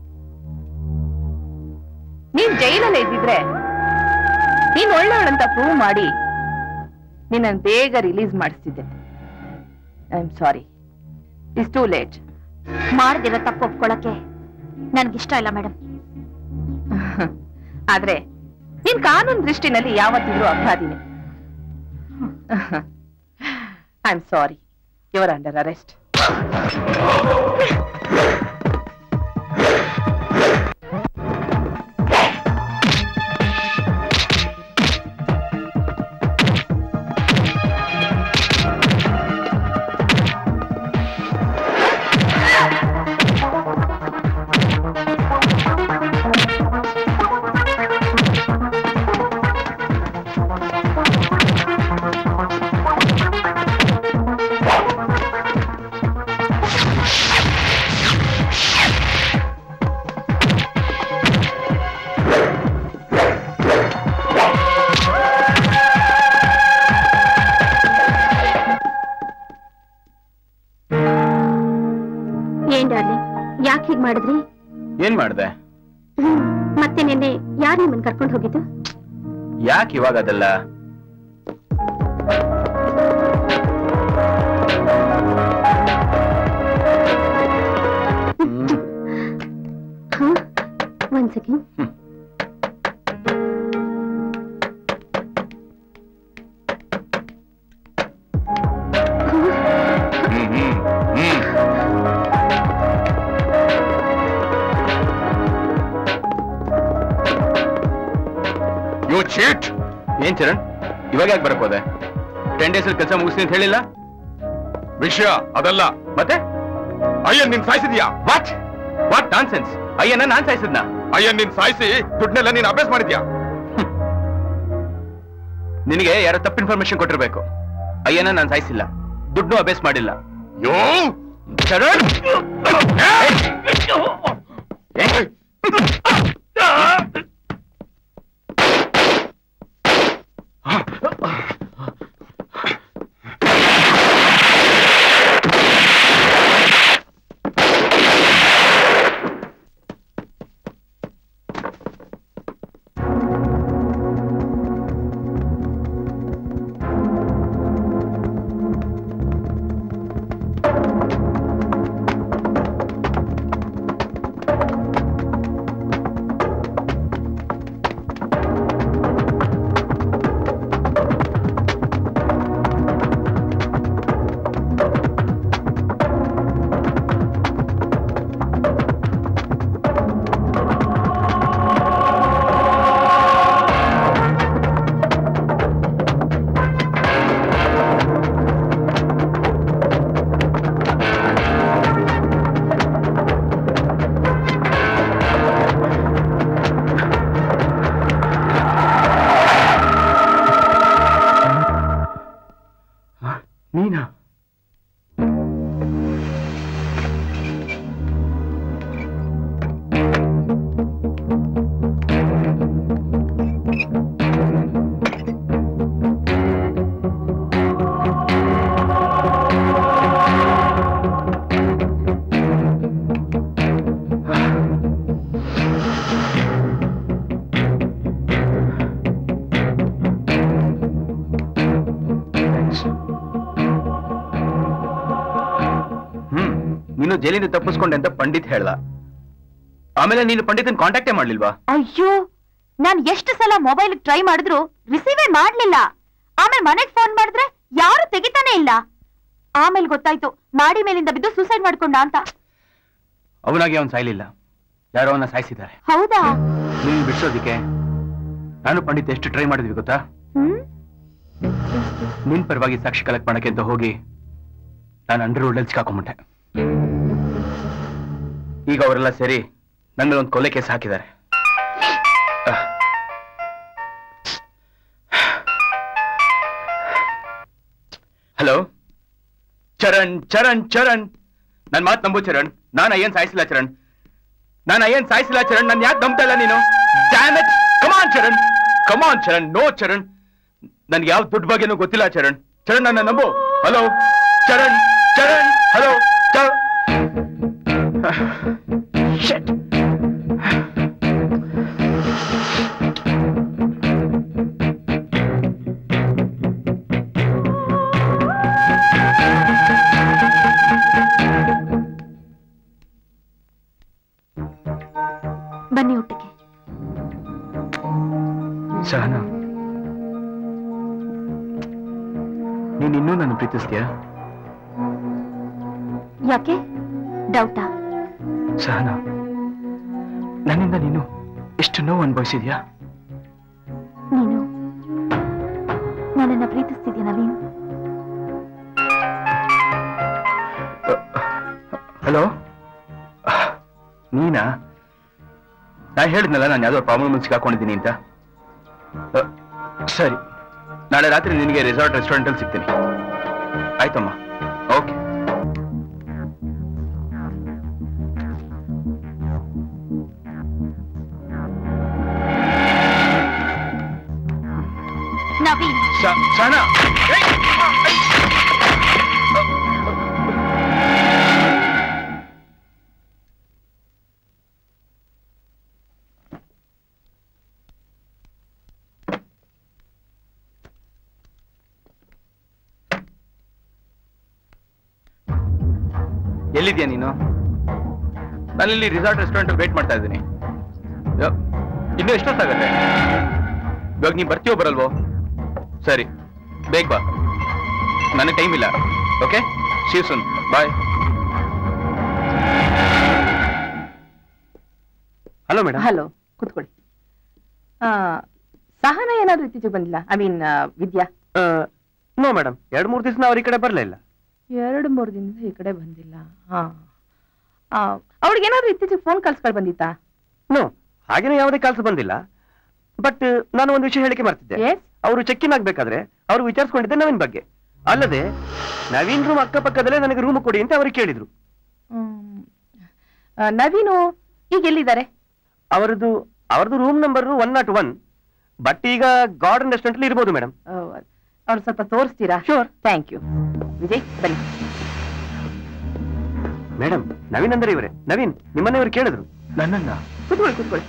Speaker 12: ನೀನ್ ಜೈಲಲ್ಲೇ ಇದ್ದಿದ್ರೆ ನೀನ್ ಒಳ್ಳೆಯವಳಂತ ಪ್ರೂವ್ ಮಾಡಿ ನಿನ್ನ ಬೇಗ ರಿಲೀಸ್ ಮಾಡಿಸ್ತಿದ್ದೆ. I am sorry, it's too late.
Speaker 3: ಮಾಡ್ದಿರೋ ತಪ್ಪು ಒಪ್ಕೊಳಕ್ಕೆ ನನ್ಗಿಷ್ಟ ಇಲ್ಲ ಮೇಡಮ್.
Speaker 12: ಆದ್ರೆ ನೀನ್ ಕಾನೂನು ದೃಷ್ಟಿನಲ್ಲಿ ಯಾವತ್ತಿದ್ರೂ ಅಪರಾಧಿನೇ. I am sorry, you are under arrest.
Speaker 4: ಮಾಡ್ದೆ?
Speaker 1: ಮತ್ತೆ ನಿನ್ನೆ ಯಾರು ನಿಮ್ಮನ್ನ ಕರ್ಕೊಂಡು ಹೋಗಿದ್ದು?
Speaker 4: ಯಾಕೆ ಇವಾಗ ಅದೆಲ್ಲ?
Speaker 1: ಒಂದ್ ಸೆಕೆಂಡ್.
Speaker 4: You cheat! ಏನ್ ಚರಣ್, ಇವಾಗ ಯಾಕೆ ಬರಕ್ ಹೋದೆ? ಟೆನ್ ಡೇಸ್ ಕೆಲಸ ಮುಗಿಸ್ತೀನಿ ಅಂತ ಹೇಳಿಲ್ಲ?
Speaker 6: ವಿಷಯ ಅದಲ್ಲ.
Speaker 4: ಮತ್ತೆ
Speaker 6: ಅಯ್ಯನ್ ನಿನ್ ಸಾಯಿಸಿದ್ಯಾ?
Speaker 4: What what nonsense? ಅಯ್ಯನ್ನ ನಾನ್ ಸಾಯಿಸಿದ್ನ?
Speaker 6: ಅಯ್ಯನ್ ನಿನ್ ಸಾಯಿಸಿ ದುಡ್ಡನ್ನೆಲ್ಲ ನೀನ್ ಅಭ್ಯಾಸ ಮಾಡಿದ್ಯಾ?
Speaker 4: ನಿನಗೆ ಯಾರೋ ತಪ್ಪು ಇನ್ಫಾರ್ಮೇಶನ್ ಕೊಟ್ಟಿರ್ಬೇಕು. ಅಯ್ಯನ ನಾನ್ ಸಾಯಿಸಿಲ್ಲ, ದುಡ್ಡು ಅಭ್ಯಾಸ ಮಾಡಿಲ್ಲ.
Speaker 6: ಯೋ
Speaker 4: ಚರಣ್! ನೀನಾ? ನೀನು ಜೈಲಿಂದ ತಪ್ಪಿಸ್ಕೊಂಡೆ ಅಂತ ಪಂಡಿತ್ ಹೇಳ್ದ. ಆಮೇಲೆ ನೀನು ಪಂಡಿತನ್ ಕಾಂಟ್ಯಾಕ್ಟೇ ಮಾಡ್ಲಿಲ್ವಾ?
Speaker 3: ಅಯ್ಯೋ, ನಾನ್ ಎಷ್ಟು ಸಲ ಮೊಬೈಲ್ ಟ್ರೈ ಮಾಡಿದ್ರು ರಿಸೀವೇ ಮಾಡ್ಲಿಲ್ಲ. ಆಮೇಲೆ ಮನೆಗ್ ಫೋನ್ ಮಾಡಿದ್ರೆ ಯಾರು ತೆಗಿತಾನೆ ಇಲ್ಲ. ಆಮೇಲೆ ಗೊತ್ತಾಯ್ತು ಮಾಡಿ ಮೇಲಿಂದ ಬಿದ್ದು ಸೂಸೈಡ್ ಮಾಡ್ಕೊಂಡ ಅಂತ.
Speaker 4: ಅವನಾಗಿ ಅವನ್ ಸಾಯ್ಲಿಲ್ಲ, ಯಾರೋ ಅವನ್ನ ಸಾಯಿಸಿದ್ದಾರೆ.
Speaker 3: ಹೌದಾ?
Speaker 4: ನೀನು ಬಿಡಿಸೋದಿಕ್ಕೆ ನಾನು ಪಂಡಿತ್ ಎಷ್ಟು ಟ್ರೈ ಮಾಡಿದ್ವಿ ಗೊತ್ತಾ? ನಿನ್ ಪರವಾಗಿ ಸಾಕ್ಷಿ ಕಲೆಕ್ಟ್ ಮಾಡಕ್ಕೆ ಅಂತ ಹೋಗಿ ನಾನು ಅಂಡರ್ ರೋಡ್ ಅಲ್ಲಿ ಸಿಕ್ಕಾಕೊಂಡ್ಬಿಟ್ಟೆ. ಈಗ ಅವರೆಲ್ಲ ಸೇರಿ ನನ್ನ ಮೇಲೆ ಒಂದು ಕೊಲೆ ಕೇಸ್ ಹಾಕಿದ್ದಾರೆ. ಹಲೋ ಚರಣ್, ಚರಣ್ ಚರಣ್ ನನ್ ಮಾತು ನಂಬು ಚರಣ್. ನಾನು ಅಯ್ಯನ್ ಸಾಯಿಸಿಲ್ಲ ಚರಣ್, ನಾನು ಅಯ್ಯನ್ ಸಾಯಿಸಿಲ್ಲ ಚರಣ್. ನನ್ ಯಾಕೆ ನಂಬ್ತಾ ಇಲ್ಲ ನೀನು? Come on Charan, come on Charan. No Charan, ನನ್ಗೆ ಯಾವ ದುಡ್ಡು ಬಗ್ಗೆನೂ ಗೊತ್ತಿಲ್ಲ ಚರಣ್. ಚರಣ್ ನನ್ನ ನಂಬು. Hello Charan, Charan hello Charan. Shit.
Speaker 3: ಬನ್ನಿ ಊಟಕ್ಕೆ.
Speaker 4: ಸಹನಾ, ನೀನ್ ಇನ್ನೂ ನನ್ನ ಪ್ರೀತಿಸ್ತೀಯಾ?
Speaker 3: ಯಾಕೆ ಡೌಟಾ?
Speaker 4: ಸಹನಾ, ನನ್ನಿಂದ ನೀನು ಎಷ್ಟು ನೋವು ಅನುಭವಿಸಿದ್ಯಾ?
Speaker 3: ನೀನು ನನ್ನನ್ನ ಪ್ರೀತಿಸ್ತಿದ್ಯಾ ನವೀನ್?
Speaker 4: ಹಲೋ, ನೀನಾ? ನಾ ಹೇಳಿದ್ನಲ್ಲ ನಾನು ಯಾವ್ದೋ ಪ್ರಾಬ್ಲಮ್ ಸಿಕ್ಕಾಕೊಂಡಿದ್ದೀನಿ ಅಂತ. ಸರಿ, ನಾಳೆ ರಾತ್ರಿ ನಿನಗೆ ರೆಸಾರ್ಟ್ ರೆಸ್ಟೋರೆಂಟ್ ಅಲ್ಲಿ ಸಿಗ್ತೀನಿ. ಆಯ್ತಮ್ಮ, ಓಕೆ.
Speaker 3: ನವೀನ್,
Speaker 4: ಸಹನಾ, ಎಲ್ಲಿದ್ಯಾ ನೀನು? ನಾನಿಲ್ಲಿ ರಿಸಾರ್ಟ್ ರೆಸ್ಟೋರೆಂಟ್ ವೇಟ್ ಮಾಡ್ತಾ ಇದ್ದೀನಿ. ಇನ್ನು ಎಷ್ಟೊತ್ತಾಗತ್ತೆ? ಇವಾಗ ನೀನ್ ಬರ್ತೀಯೋ ಬರಲ್ವೋ? ಸರಿ, ಬೇಗ ಬಾ, ನನಗೆ ಟೈಮ್ ಇಲ್ಲ. Okay, Shiv soon, bye.
Speaker 11: Hello madam.
Speaker 12: Hello, ಕೂತ್ಕೊಳ್ಳಿ. ಸಹನ ಏನಾದ್ರೂ ಇತ್ತೀಚೆಗೆ ಬಂದಿಲ್ಲ? I mean Vidya?
Speaker 11: No madam, ಎರಡು ಮೂರು ದಿವಸ ಅವ್ರ ಈ ಕಡೆ ಬರಲೇ ಇಲ್ಲ.
Speaker 12: ಎರಡು ಮೂರು ದಿನದಿಂದ ಈ ಕಡೆ ಬಂದಿಲ್ಲ. ಹಾ, ಅವ್ಳಿಗೆ ಏನಾದ್ರೂ ಇತ್ತೀಚೆಗೆ ಫೋನ್ ಕಾಲ್ಸ್ಗಳು ಬಂದಿತ್ತಾ?
Speaker 11: ನೋ, ಹಾಗೇನೆ ಯಾವುದೇ ಕಾಲ್ಸ್ ಬಂದಿಲ್ಲ. ಬಟ್ ನಾನು ಒಂದು ವಿಷಯ ಹೇಳಿಕೆ ಮಾಡ್ತಿದ್ದೆ. ಅವರು ಚೆಕ್ ಇನ್ ಆಗ್ಬೇಕಾದ್ರೆ ಅವರು ವಿಚಾರಿಸ್ಕೊಂಡಿದ್ದೆ ನವೀನ್ ಬಗ್ಗೆ. ಅಲ್ಲದೆ ನವೀನ್ ರೂಮ್ ಅಕ್ಕಪಕ್ಕದಲ್ಲೇ ನನಗೆ ರೂಮ್ ಕೊಡಿ ಅಂತ ಅವ್ರಿಗೆ ಕೇಳಿದ್ರು.
Speaker 12: ನವೀನು ಈಗ ಎಲ್ಲಿದ್ದಾರೆ?
Speaker 11: ಅವರದು ಅವರದು room number one nought one. But ಈಗ ಗಾರ್ಡನ್ ರೆಸ್ಟೋರೆಂಟ್ ಇರ್ಬೋದು ಮೇಡಮ್.
Speaker 12: ಅವ್ರು ಸ್ವಲ್ಪ ತೋರಿಸ್ತೀರಾ? Sure, thank you. ವಿಜಯ್ ಬನ್ನಿ.
Speaker 11: ಮೇಡಮ್, ನವೀನ್ ಅಂದ್ರೆ ಇವರೇ. ನವೀನ್, ನಿಮ್ಮನ್ನ ಇವರು ಕೇಳಿದ್ರು.
Speaker 4: ನನ್ನನ್ನ?
Speaker 12: ಕೂತ್ಕೊಳ್ಳಿ ಕೂತ್ಕೊಳ್ಳಿ.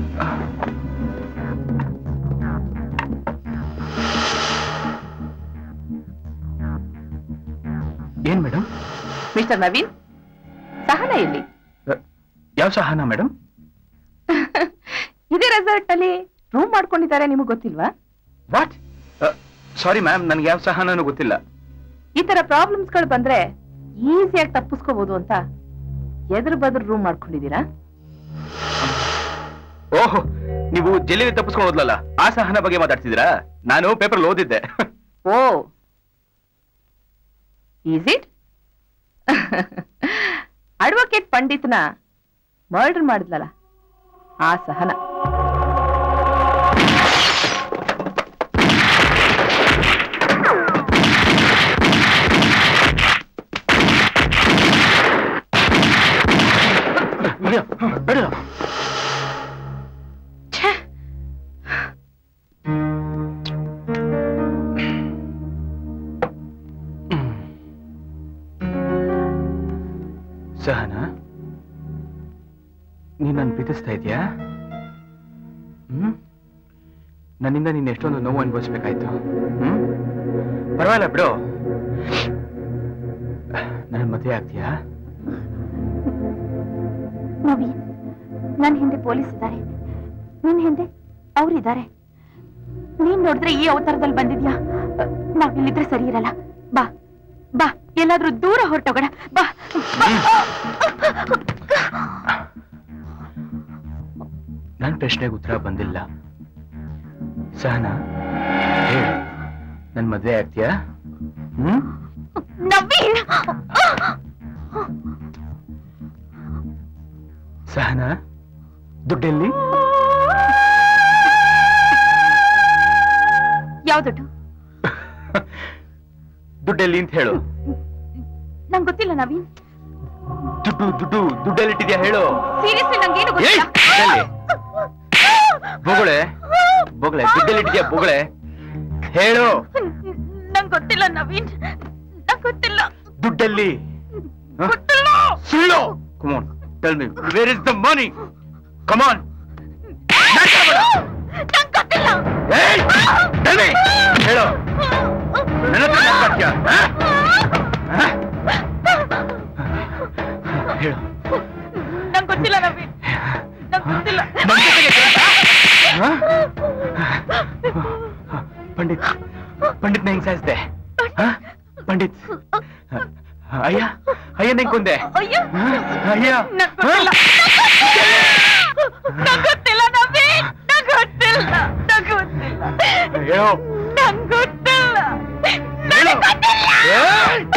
Speaker 4: ಏನ್ ಮೇಡಮ್?
Speaker 12: ಮಿಸ್ಟರ್ ನವೀನ್, ಸಹನ ಎಲ್ಲಿ?
Speaker 4: ಯಾವ ಸಹನ ಮೇಡಮ್?
Speaker 12: ಇದೇ ರೆಸಾರ್ಟ್ ಅಲ್ಲಿ ರೂಮ್ ಮಾಡ್ಕೊಂಡಿದ್ದಾರೆ, ನಿಮಗೆ ಗೊತ್ತಿಲ್ವಾ?
Speaker 4: ವಾಟ್? ಸಾರಿ ಮ್ಯಾಮ್, ನನ್ಗೆ ಯಾವ ಸಹನೂ ಗೊತ್ತಿಲ್ಲ.
Speaker 12: ಈ ತರ ಪ್ರಾಬ್ಲಮ್ಸ್ ಗಳು ಬಂದ್ರೆ ಈಸಿಯಾಗಿ ತಪ್ಪಿಸ್ಕೋಬಹುದು ಅಂತ ಎದುರು ಬದ್ರು ರೂಮ್ ಮಾಡ್ಕೊಂಡಿದ್ದೀರಾ?
Speaker 4: ಓಹ್, ನೀವು ಜೈಲಿಗೆ ತಪ್ಪಿಸ್ಕೊಂಡು ಹೋದ್ಲಲ್ಲ, ಆ ಸಹನ ಬಗ್ಗೆ ಮಾತಾಡ್ತಿದ್ದೀರಾ? ನಾನು ಪೇಪರ್ ಓದಿದ್ದೆ.
Speaker 12: Oh, is it? ಅಡ್ವೊಕೇಟ್ ಪಂಡಿತ್ನ ಮರ್ಡರ್ ಮಾಡಿದ್ಲಲ್ಲ ಆ ಸಹನ.
Speaker 4: ಸಹನ, ನೀನ್ ನನ್ ಪ್ರೀತಿಸ್ತಾ ಇದೀಯಾ? ಹ್ಮ್ ನನ್ನಿಂದ ನೀನ್ ಎಷ್ಟೊಂದು ನೋವು ಅನುಭವಿಸ್ಬೇಕಾಯ್ತು. ಹ್ಮ್ ಪರವಾಗಿಲ್ಲ ಬಿಡು, ನನ್ನ ಮದುವೆ ಆಗ್ತೀಯಾ?
Speaker 3: ನವೀನ್, ನನ್ನ ಹಿಂದೆ ಪೊಲೀಸ್ ಇದ್ದಾರೆ, ನಿನ್ ಹಿಂದೆ ಅವರಿದ್ದಾರೆ. ನೀನ್ ನೋಡಿದ್ರೆ ಈ ಅವತಾರದಲ್ಲಿ ಬಂದಿದ್ಯಾ? ನಾವಿಲ್ಲಿದ್ರೆ ಸರಿ ಇರಲ್ಲ. ಬಾ ಬಾ, ಎಲ್ಲಾದ್ರೂ ದೂರ ಹೊರಟೋಗೋಣ. ಬಾ.
Speaker 4: ನನ್ನ ಪ್ರಶ್ನೆಗೆ ಉತ್ತರ ಬಂದಿಲ್ಲ. ಸಹನ, ಹೇಳು, ನನ್ ಮದ್ವೆ ಆಗ್ತೀಯಾ? ಹ್ಮ್
Speaker 3: ನವೀನ್,
Speaker 4: ಸಹನ, ದುಡ್ಡೆಲ್ಲಿ?
Speaker 3: ಯಾವ ದುಡ್ಡು?
Speaker 4: ದುಡ್ಡೆಲ್ಲಿ ಅಂತ ಹೇಳು.
Speaker 3: ನಂಗೆ ಗೊತ್ತಿಲ್ಲ ನವೀನ್.
Speaker 4: ದುಡ್ಡು ದುಡ್ಡು ದುಡ್ಡೆಲ್ಲಿಟ್ಟಿದ್ಯಾ ಹೇಳು.
Speaker 3: ಸೀರಿಯಸ್ಲಿ ನಂಗೇನು ಗೊತ್ತಿಲ್ಲ.
Speaker 4: ಬೊಗಳೆ ಬೊಗಳೆ ದುಡ್ಡೆಲ್ಲಿಟ್ಟಿದ್ಯಾ? ಬೊಗಳೆ ಹೇಳು.
Speaker 3: ನಂಗೆ ಗೊತ್ತಿಲ್ಲ ನವೀನ್, ನಂಗೆ ಗೊತ್ತಿಲ್ಲ.
Speaker 4: ದುಡ್ಡೆಲ್ಲಿ?
Speaker 3: ಗೊತ್ತಿಲ್ಲ.
Speaker 4: ಸುಳ್ಳು. Come on, tell me, where is the money? Come on.
Speaker 3: ನಂಗೆ ಗೊತ್ತಿಲ್ಲ.
Speaker 4: Hey, tell me. ಹೇಳು. ನನ್ನ ಹತ್ರ ಮಾತಾಡ್ತೀಯಾ? ಹೇಳು.
Speaker 3: ನಂಗೆ ಗೊತ್ತಿಲ್ಲ ನವೀನ್, ನಂಗೆ ಗೊತ್ತಿಲ್ಲ.
Speaker 4: ಪಂಡಿತ್ ಪಂಡಿತ್ ಹೆಂಗ್ ಸಾಯಿಸ್ದೆ? ಪಂಡಿತ್ ಅಯ್ಯ ಅಯ್ಯ ನಂಗೆ ಕೊಂದೆ. ಅಯ್ಯ
Speaker 3: ನಂಗೆ ಗೊತ್ತಿಲ್ಲ ನವೀನ್, ನಂಗೆ ಗೊತ್ತಿಲ್ಲ, ನಂಗೆ ಗೊತ್ತಿಲ್ಲ.
Speaker 4: ಹೇಳು.
Speaker 3: ನಂಗೆ ಗೊತ್ತಿಲ್ಲ,
Speaker 4: ಹೇಳು.
Speaker 3: ನಂಗೆ ಗೊತ್ತಿಲ್ಲ.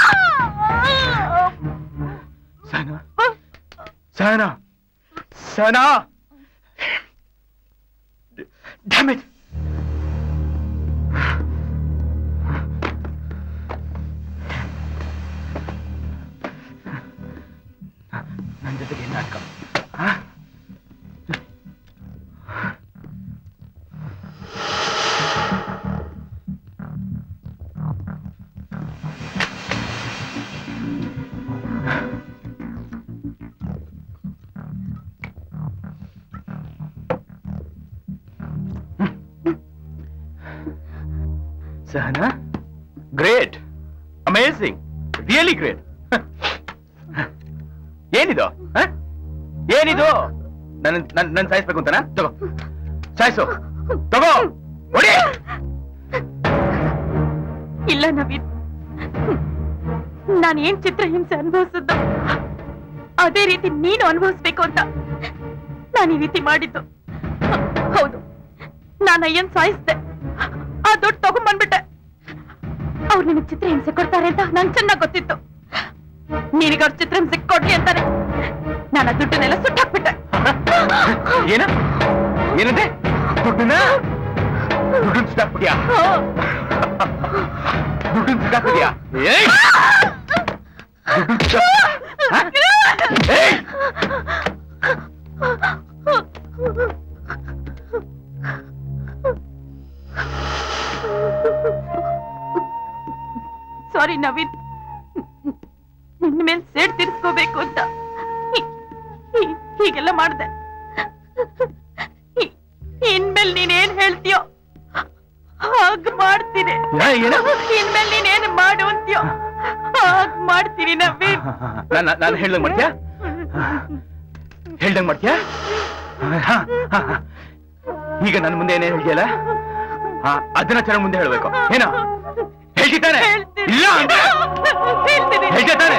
Speaker 4: Sahana, Sahana, Sahana, damn it. ನನ್ನ ಜೊತೆಗೆ ನಾಟಕ. Sahana, great, amazing, really great. ಏನಿದು ಏನಿದು ನನ್ನ ನನ್ ಸಾಯಿಸ್ಬೇಕು ಅಂತನಾ? ತಗೋ ಸಾಯಿಸು, ತಗೋ ಹೊಡಿ.
Speaker 3: ಇಲ್ಲ ನವೀನ್, ನಾನು ಏನ್ ಚಿತ್ರಹಿಂಸೆ ಅನುಭವಿಸಿದ್ದು ಅದೇ ರೀತಿ ನೀನು ಅನುಭವಿಸ್ಬೇಕು ಅಂತ ನಾನು ಈ ರೀತಿ ಮಾಡಿದ್ದು. ಹೌದು, ನಾನು ಅಯ್ಯನ್ ಸಾಯಿಸ್ದೆ, ಆ ದುಡ್ಡು ತಗೊಂಡ್ಬಂದ್ಬಿಟ್ಟೆ. ಅವ್ರು ನಿನಗೆ ಚಿತ್ರಹಿಂಸೆ ಕೊಡ್ತಾರೆ ಅಂತ ನಂಗೆ ಚೆನ್ನಾಗ್ ಗೊತ್ತಿತ್ತು. ನಿನಗೆ ಅವ್ರ ಚಿತ್ರಹಿಂಸೆ ಕೊಡ್ಲಿ ಅಂತಾನೆ ನಾನು ಆ ದುಡ್ಡನ್ನೆಲ್ಲ ಸುಟ್ಟಾಕ್ಬಿಟ್ಟೆ.
Speaker 4: ಏನ ಏನಂತೆ? ದುಡ್ಡನ್ನ ದುಡ್ಡನ್ನ ಸುಟ್ಟಾಕ್ಬಿಟ್ಯಾ? ದುಡ್ಡನ್ನ ಸುಟ್ಟಾಕ್ಬಿಟ್ಯಾ?
Speaker 3: ಸಾರಿ ನವೀನ್, ನಿನ್ನ ಮೇಲೆ ಸೇಡ್ ತೀರಿಸ್ಕೋಬೇಕು ಅಂತ ಹೀಗೆಲ್ಲ ಮಾಡ್ದೆ. ಇನ್ಮೇಲೆ ನೀನೇನ್ ಹೇಳ್ತೀಯೋ ಹಾಗ್ ಮಾಡ್ತೀನಿ. ಇನ್ಮೇಲೆ ನೀನೇನ್ ಮಾಡು ಅಂತೀಯೋ ಹಾಗ್ ಮಾಡ್ತೀನಿ ನವೀನ್.
Speaker 4: ನಾನು ಹೇಳ್ದಂಗ್ ಮಾಡ್ತೀಯಾ? ಹೇಳ್ದಂಗ್ ಮಾಡ್ತೀಯಾ? ಈಗ ನನ್ನ ಮುಂದೆ ಏನೇನು ಹೇಳ್ತೀಯಲ್ಲ ಅದನ್ನ ಚೆನ್ನಾಗಿ ಮುಂದೆ ಹೇಳ್ಬೇಕು. ಏನೋ ಹೇಳ್ತಿದ್ದಾನೆ? ಇಲ್ಲ ಅಂದ್ರೆ ಹೇಳ್ತಾನೆ.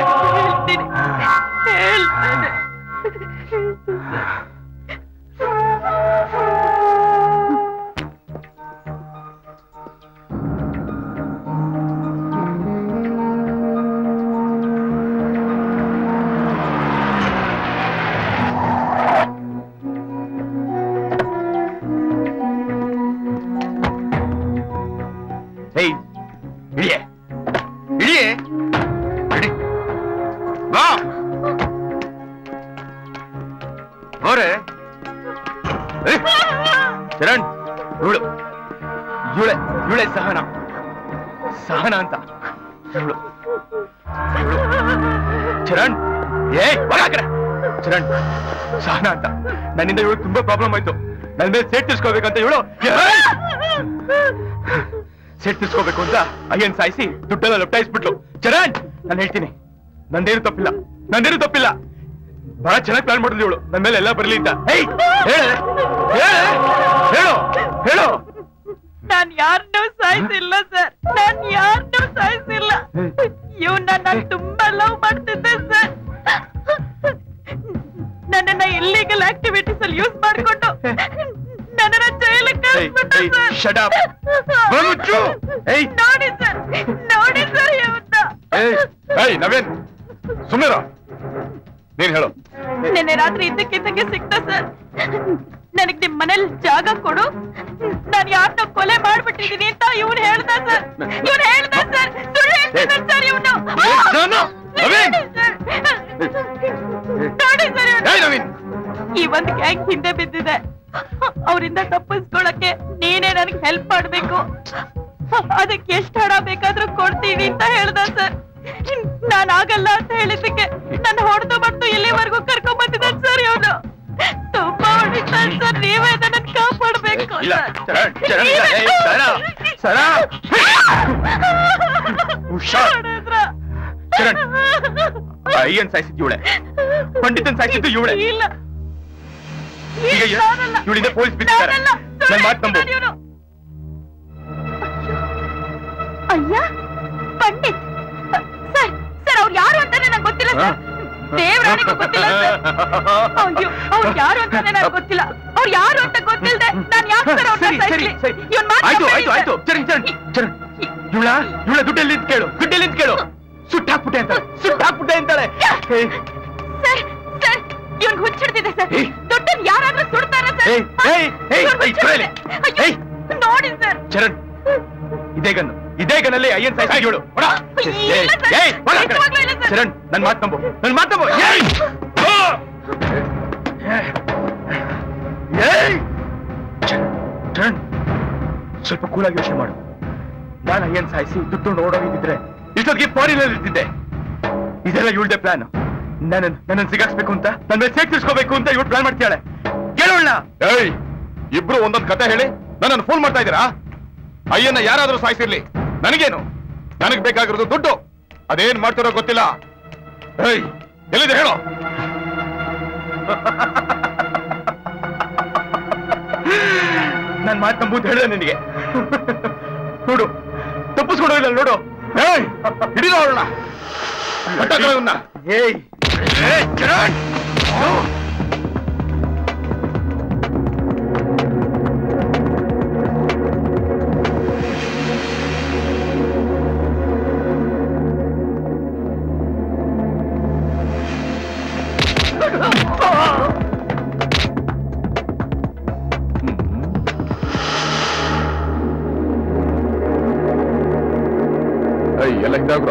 Speaker 4: Hey, ಇಳಿಯೇ ಇಳಿಯೇ ಇಳಿ ಬಾ ಅವರೇ. ಚರಣ್, ಇವಳು ಇವಳೆ ಇವಳೆ ಸಹನ ಸಹನ ಅಂತ ಇವಳು ಇವಳು ಚರಣ್. ಏ ಬರಾಕ್ರೆ ಚರಣ್, ಸಹನ ಅಂತ ನನ್ನಿಂದ ಇವಳು ತುಂಬಾ ಪ್ರಾಬ್ಲಮ್ ಆಯ್ತು. ನನ್ನ ಮೇಲೆ ಸೇಟ್ ತಿರ್ಸ್ಕೋಬೇಕಂತ ಇವಳು ಸೆಟ್ ತಿಸ್ಕೋಬೇಕು ಅಂತ ಅಯ್ಯನ್ ಸಾಯಿಸಿ ದುಡ್ಡೆಲ್ಲ ಲೊಟ್ಟಾಯಿಸ್ಬಿಟ್ಲು. ಚರಣ್, ನಾನು ಹೇಳ್ತೀನಿ, ನಂದೇನು ತಪ್ಪಿಲ್ಲ, ನಂದೇನು ತಪ್ಪಿಲ್ಲ. ಬಹಳ ಚೆನ್ನಾಗಿ ಪ್ಲಾನ್ ಮಾಡಿದ್ಲು ಇವಳು ನನ್ನ ಮೇಲೆ ಎಲ್ಲ ಬರ್ಲಿ ಅಂತ. ಹೇಳು ಹೇಳು.
Speaker 3: ನಾನ್ ಯಾರನ್ನೂ ಸಾಯಿಸಿಲ್ಲ ಸರ್, ನಾನ್ ಯಾರನ್ನೂ ಸಾಯಿಸಿಲ್ಲ. ಇವನ್ನ ನಾನು ತುಂಬಾ ಲವ್ ಮಾಡ್ತಿದ್ದೆ ಸರ್. ನನ್ನನ್ನ ಇಲ್ಲೀಗಲ್ ಆಕ್ಟಿವಿಟೀಸ್ ಅಲ್ಲಿ ಯೂಸ್ ಮಾಡ್ಕೊಂಡು ನನ್ನನ್ನ ಜೈಲಿಗೆ ಕಳಿಸ್ಬಿಟ್ಟ ಸರ್. ನೋಡಿ ಸರ್, ನೋಡಿ ಸರ್ ಇವನ್ನ.
Speaker 4: ನವೇನ್ ಸುಮ್ಮನೆ ನೀನ್ ಹೇಳು.
Speaker 3: ನಿನ್ನೆ ರಾತ್ರಿ ಇದ್ದಕ್ಕಿದ್ದಕ್ಕೆ ಸಿಕ್ತ ಸರ್. ನನಗ್ ನಿಮ್ ಮನೇಲಿ ಜಾಗ ಕೊಡು, ನಾನು ಯಾರನ್ನ ಕೊಲೆ ಮಾಡ್ಬಿಟ್ಟಿದೀನಿ ಅಂತ ಇವನು ಹೇಳ್ದ ಸರ್. ಇವನು ಹೇಳ್ದ ಸರ್, ಸುಳ್ಳು ಹೇಳ್ತಾನೆ ಸರ್ ಇವನು. ನೋಡಿ ಸರ್, ಈ ಒಂದ್ ಗ್ಯಾಂಗ್ ಹಿಂದೆ ಬಿದ್ದಿದೆ, ಅವರಿಂದ ತಪ್ಪಿಸ್ಕೊಳಕ್ಕೆ ನೀನೇ ನನಗೆ ಹೆಲ್ಪ್ ಮಾಡ್ಬೇಕು. ಅದಕ್ಕೆ ಎಷ್ಟು ಹಣ ಬೇಕಾದ್ರೂ ಕೊಡ್ತೀನಿ ಅಂತ ಹೇಳ್ದ ಸರ್. ನಾನ್ ಆಗಲ್ಲ ಅಂತ ಹೇಳಿದ್ದಕ್ಕೆ ನನ್ನ ಹೊಡೆದು ಬಂದು ಇಲ್ಲಿವರೆಗೂ ಕರ್ಕೊಂಡ್ ಬಂದಿದ್ದಾನೆ ಸರ್ ಇವನು. ತುಂಬಾ ಹೊಡಿತಾನೆ ಸರ್, ನೀವೇ ನನ್ನ ಕಾಪಾಡ್ಬೇಕು.
Speaker 4: ಅಯ್ಯನ್ ಸಾಯಿಸಿದ್ದು ಇವಳೆ, ಪಂಡಿತನ್ ಸಾಯಿಸಿದ್ದು ಇವಳೆ.
Speaker 3: ಇಲ್ಲ,
Speaker 4: ಈಗ ಇವಳಿಂದ ಪೊಲೀಸ್ ಬಿಟ್ಟಿದ್ದಾರೆ. ನನ್ನ ಮಾತು ನಂಬು.
Speaker 3: ಅಯ್ಯ ಪಂಡಿತ್ ಸರ್, ಸರ್ ಅವ್ರು ಯಾರು ಅಂತಾನೆ ನಂಗೆ ಗೊತ್ತಿಲ್ಲ ಸರ್. ದೇವರಾಣಿಗೂ ಗೊತ್ತಿಲ್ಲ ಸರ್. ಅಯ್ಯೋ, ಅವ್ರು ಯಾರು ಅಂತಾನೆ ನಂಗೆ ಗೊತ್ತಿಲ್ಲ. ಅವ್ರು ಯಾರು ಅಂತ ಗೊತ್ತಿಲ್ಲದೆ ನಾನು ಯಾಕೆ ಸರ್ ಅವ್ರನ್ನ ಸಾಯಿಸ್ಲಿ? ಇವನ್
Speaker 4: ಆಯ್ತು ಆಯ್ತು ಆಯ್ತು ಚರಣ್ ಚರಣ್ ಚರಣ್, ಇವಳ ಇವಳ ದುಡ್ಡಲ್ಲಿ ನಿಂತ್ ಕೇಳು, ದುಡ್ಡಲ್ಲಿ ನಿಂತ್ ಕೇಳು. ಸುಟ್ಟು ಹಾಕ್ಬಿಟ್ಟೆ ಅಂತಾಳೆ, ಸುಟ್ಟು ಹಾಕ್ಬಿಟ್ಟೆ ಅಂತಾಳೆ.
Speaker 3: ಸರ್ ಸರ್, ಇವನ್ ಹುಚ್ಚಿಡ್ತಿದೆ ಸರ್. ದುಡ್ಡನ್ನು ಯಾರಾದ್ರೂ ಸುಡ್ತಾರ ಸರ್? ನೋಡಿ ಸರ್.
Speaker 4: ಚರಣ್, ಇದೇ ಗನ್ನು, ಇದೇ ಗನ್ನಲ್ಲಿ ಅಯ್ಯನ್ ಸಾಯಿಸಿ ಇವಳು. ಚರಣ್, ನನ್ ಮಾತು ನಂಬು, ನನ್ ಮಾತು ನಂಬು. ಚರಣ್, ಸ್ವಲ್ಪ ಕೂಲಾಗಿ ಯೋಚನೆ ಮಾಡು. ನಾನು ಅಯ್ಯನ್ ಸಾಯಿಸಿ ದುಡ್ಡು ನೋಡೋಗಿದ್ರೆ ಇಷ್ಟೊತ್ತಿಗೆ ಫಾರಿನಲ್ಲಿ ಇರ್ತಿದ್ದೆ. ಇದೆಲ್ಲ ಇವಳ್ದೆ ಪ್ಲಾನ್. ನನ್ನ ನನ್ನನ್ನು ಸಿಗಾಕ್ಸ್ಬೇಕು ಅಂತ, ನನ್ನ ಮೇಲೆ ಸೇಟ್ ತಿರ್ಸ್ಕೋಬೇಕು ಅಂತ ಇವಳು ಪ್ಲಾನ್ ಮಾಡ್ತಾಳೆ. ಕೇಳೋಣ. ಏಯ್, ಇಬ್ರು ಒಂದೊಂದು ಕತೆ ಹೇಳಿ ನನ್ನನ್ನು ಫೋನ್ ಮಾಡ್ತಾ ಇದ್ದೀರಾ? ಅಯ್ಯನ್ನ ಯಾರಾದ್ರೂ ಸಾಯಿಸಿರ್ಲಿ, ನನಗೇನು? ನನಗ್ ಬೇಕಾಗಿರೋದು ದುಡ್ಡು. ಅದೇನ್ ಮಾಡ್ತಾರೋ ಗೊತ್ತಿಲ್ಲ. ಏಯ್, ಎಲ್ಲಿದೆ ಹೇಳೋ? ನನ್ ಮಾತು ನಂಬೂತ್ ಹೇಳಿದೆ ನಿನಗೆ. ನೋಡು ತಪ್ಪಿಸ್ಕೊಂಡು ಹೋಗಿಲ್ಲ ನೋಡು. ಹಿಡಿದ ಅವಳನ್ನ. ಏಯ್ ಕಿರಣ್, ಎಲ್ಲ ಹಿಂದಾಗ್ರ.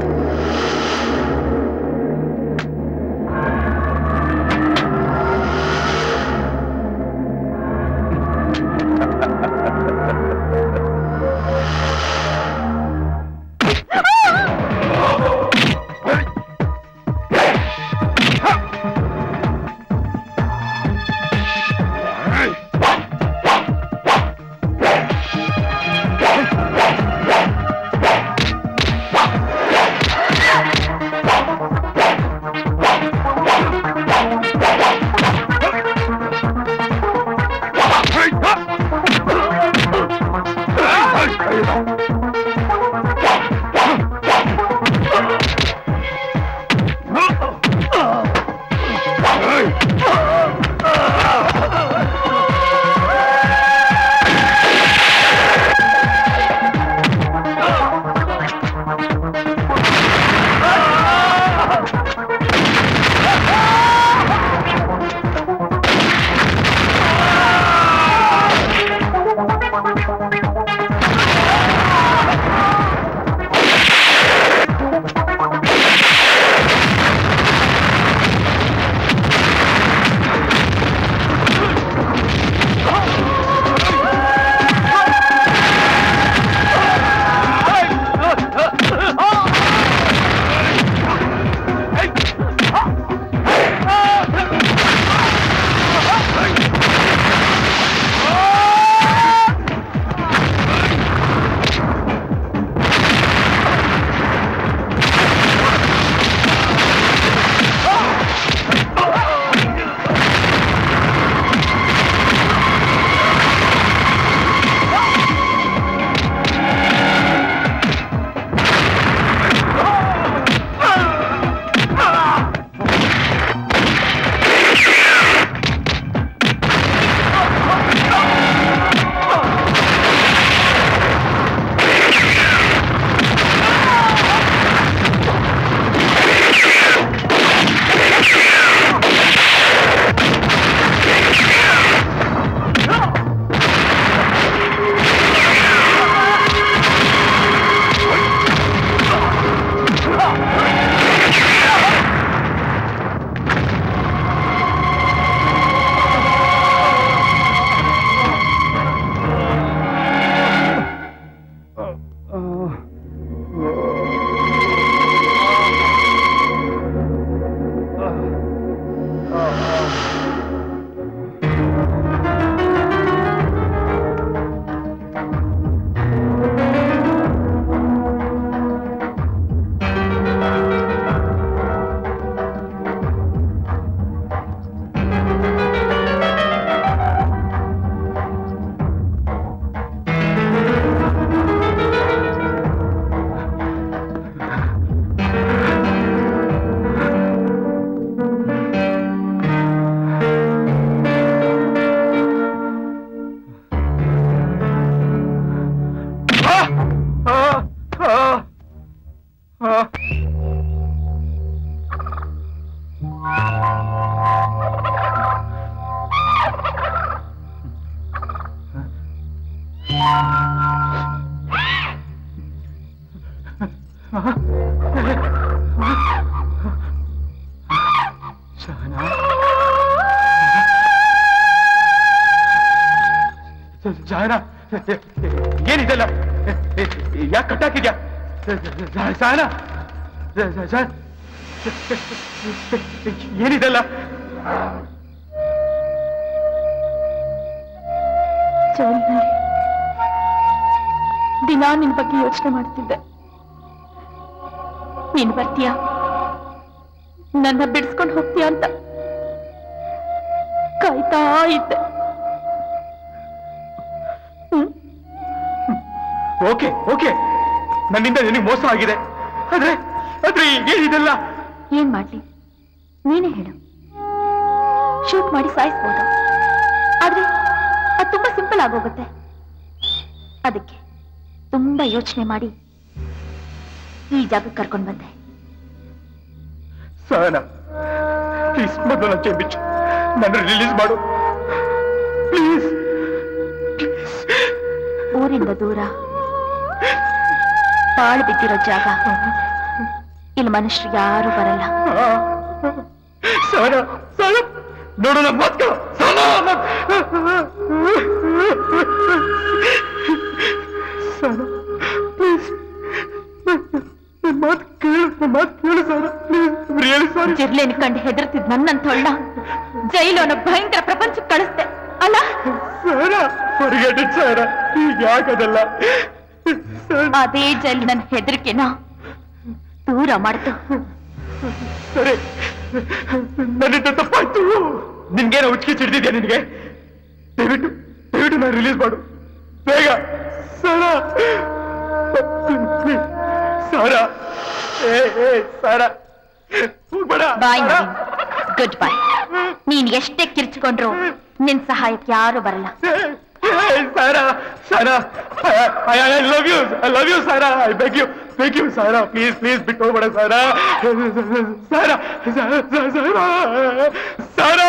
Speaker 13: ಜಾಯನ ಏನಿದೆಲ್ಲ ಯಾಕೆ ಕಟ್ಟಾಕಿದ್ಯಾ ಜಾಯನ ಏನಿದೆಲ್ಲ
Speaker 3: ಜೈಲಿನಲ್ಲಿ ದಿನಾ ನಿನ್ ಬಗ್ಗೆ ಯೋಚನೆ ಮಾಡ್ತಿದ್ದೆ. ನೀನ್ ಬರ್ತೀಯಾ, ನನ್ನ ಬಿಡಿಸ್ಕೊಂಡು ಹೋಗ್ತೀಯಾ ಅಂತ. ಮಾಡ್ತಾ ಇದ್ದೆ.
Speaker 13: ಓಕೆ ಓಕೆ, ನನ್ನಿಂದ ನಿನಗೆ ಮೋಸ ಆಗಿದೆ. ಆದ್ರೆ ಆದ್ರೆ ಏನಿದೆಲ್ಲ?
Speaker 3: ಏನ್ ಮಾಡ್ಲಿ ನೀನೇ ಹೇಳು. ಶೂಟ್ ಮಾಡಿ ಸಾಯಿಸ್ಬೋದು, ಆದ್ರೆ ಅದು ತುಂಬಾ ಸಿಂಪಲ್ ಆಗೋಗುತ್ತೆ. ಅದಕ್ಕೆ ತುಂಬಾ ಯೋಚನೆ ಮಾಡಿ ಈ ಜಾಗಕ್ಕೆ ಕರ್ಕೊಂಡು ಬಂದೆ.
Speaker 13: ಸಹನಾ ಪ್ಲೀಸ್ ಮೊದಲು ನನ್ನ ಕೈ ಬಿಚ್ಚು, ನನ್ನ ರಿಲೀಸ್ ಮಾಡು ಪ್ಲೀಸ್.
Speaker 3: ಊರಿಂದ ದೂರ ಪಾಳು ಬಿದ್ದಿರೋ ಜಾಗ, ಇಲ್ಲಿ ಮನುಷ್ಯರು ಯಾರು ಬರಲ್ಲ.
Speaker 13: ಸಹನಾ ಸಹನಾ ನೋಡು ನನ್ನ ಮಾತು. ಸಹನಾ ಸಹನಾ ಪ್ಲೀಸ್ ನನ್ನ ಮಾತು ಕೇಳು, ನನ್ನ ಮಾತು ಕೇಳು ಸಹನಾ ಪ್ಲೀಸ್. Really sorry.
Speaker 3: ಜಿರ್ಲೆನ್ ಕಂಡು ಹೆದರ್ತಿದ್ ನನ್ನಂತೊಳ್ಳ ಜೈಲು ಅನ್ನೋ ಭಯಂಕರ ಪ್ರಪಂಚಕ್ಕೆ ಕಳಿಸ್ದೆ ಅಲ್ಲ?
Speaker 13: ಸಹನಾ ಫರ್ಗೆಟ್ ಇಟ್ ಸಹನಾ, ಈಗ ಯಾಕದಲ್ಲ.
Speaker 3: ಅದೇ ಜೈಲು ನನ್ನ ಹೆದರಿಕೆನ ದೂರ ಮಾಡ್ತು.
Speaker 13: ಸರಿ, ನನ್ನಿಂದ ತಪ್ಪಾಯ್ತು. ನಿನ್ಗೇನೋ ಉಚ್ಕಿ ಚಿಡ್ದಿದ್ಯಾ ನಿನ್ಗೆ? ದಯವಿಟ್ಟು ದಯವಿಟ್ಟು ನಾನು ರಿಲೀಸ್ ಮಾಡು ಬೇಗ. ಸಹನಾ ಸಾರಾ, ಏ ಏ ಸಾರಾ ಹೋಗ್ಬೇಡ.
Speaker 3: Bye Naveen, goodbye. ನೀನ್ ಎಷ್ಟೇ ಕಿರ್ಚ್ಕೊಂಡ್ರು ನಿನ್ ಸಹಾಯಕ್ಕೆ ಯಾರು ಬರಲ್ಲ.
Speaker 13: Sarah, Sarah, I, I, I love you, I love you, Sarah. I beg you, beg you, Sarah. Please, please, biಟ್ಟು ಹೋಗ್ಬೇಡ Sarah. Sarah, Sarah, Sarah.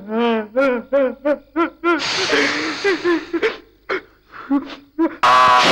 Speaker 13: Ah!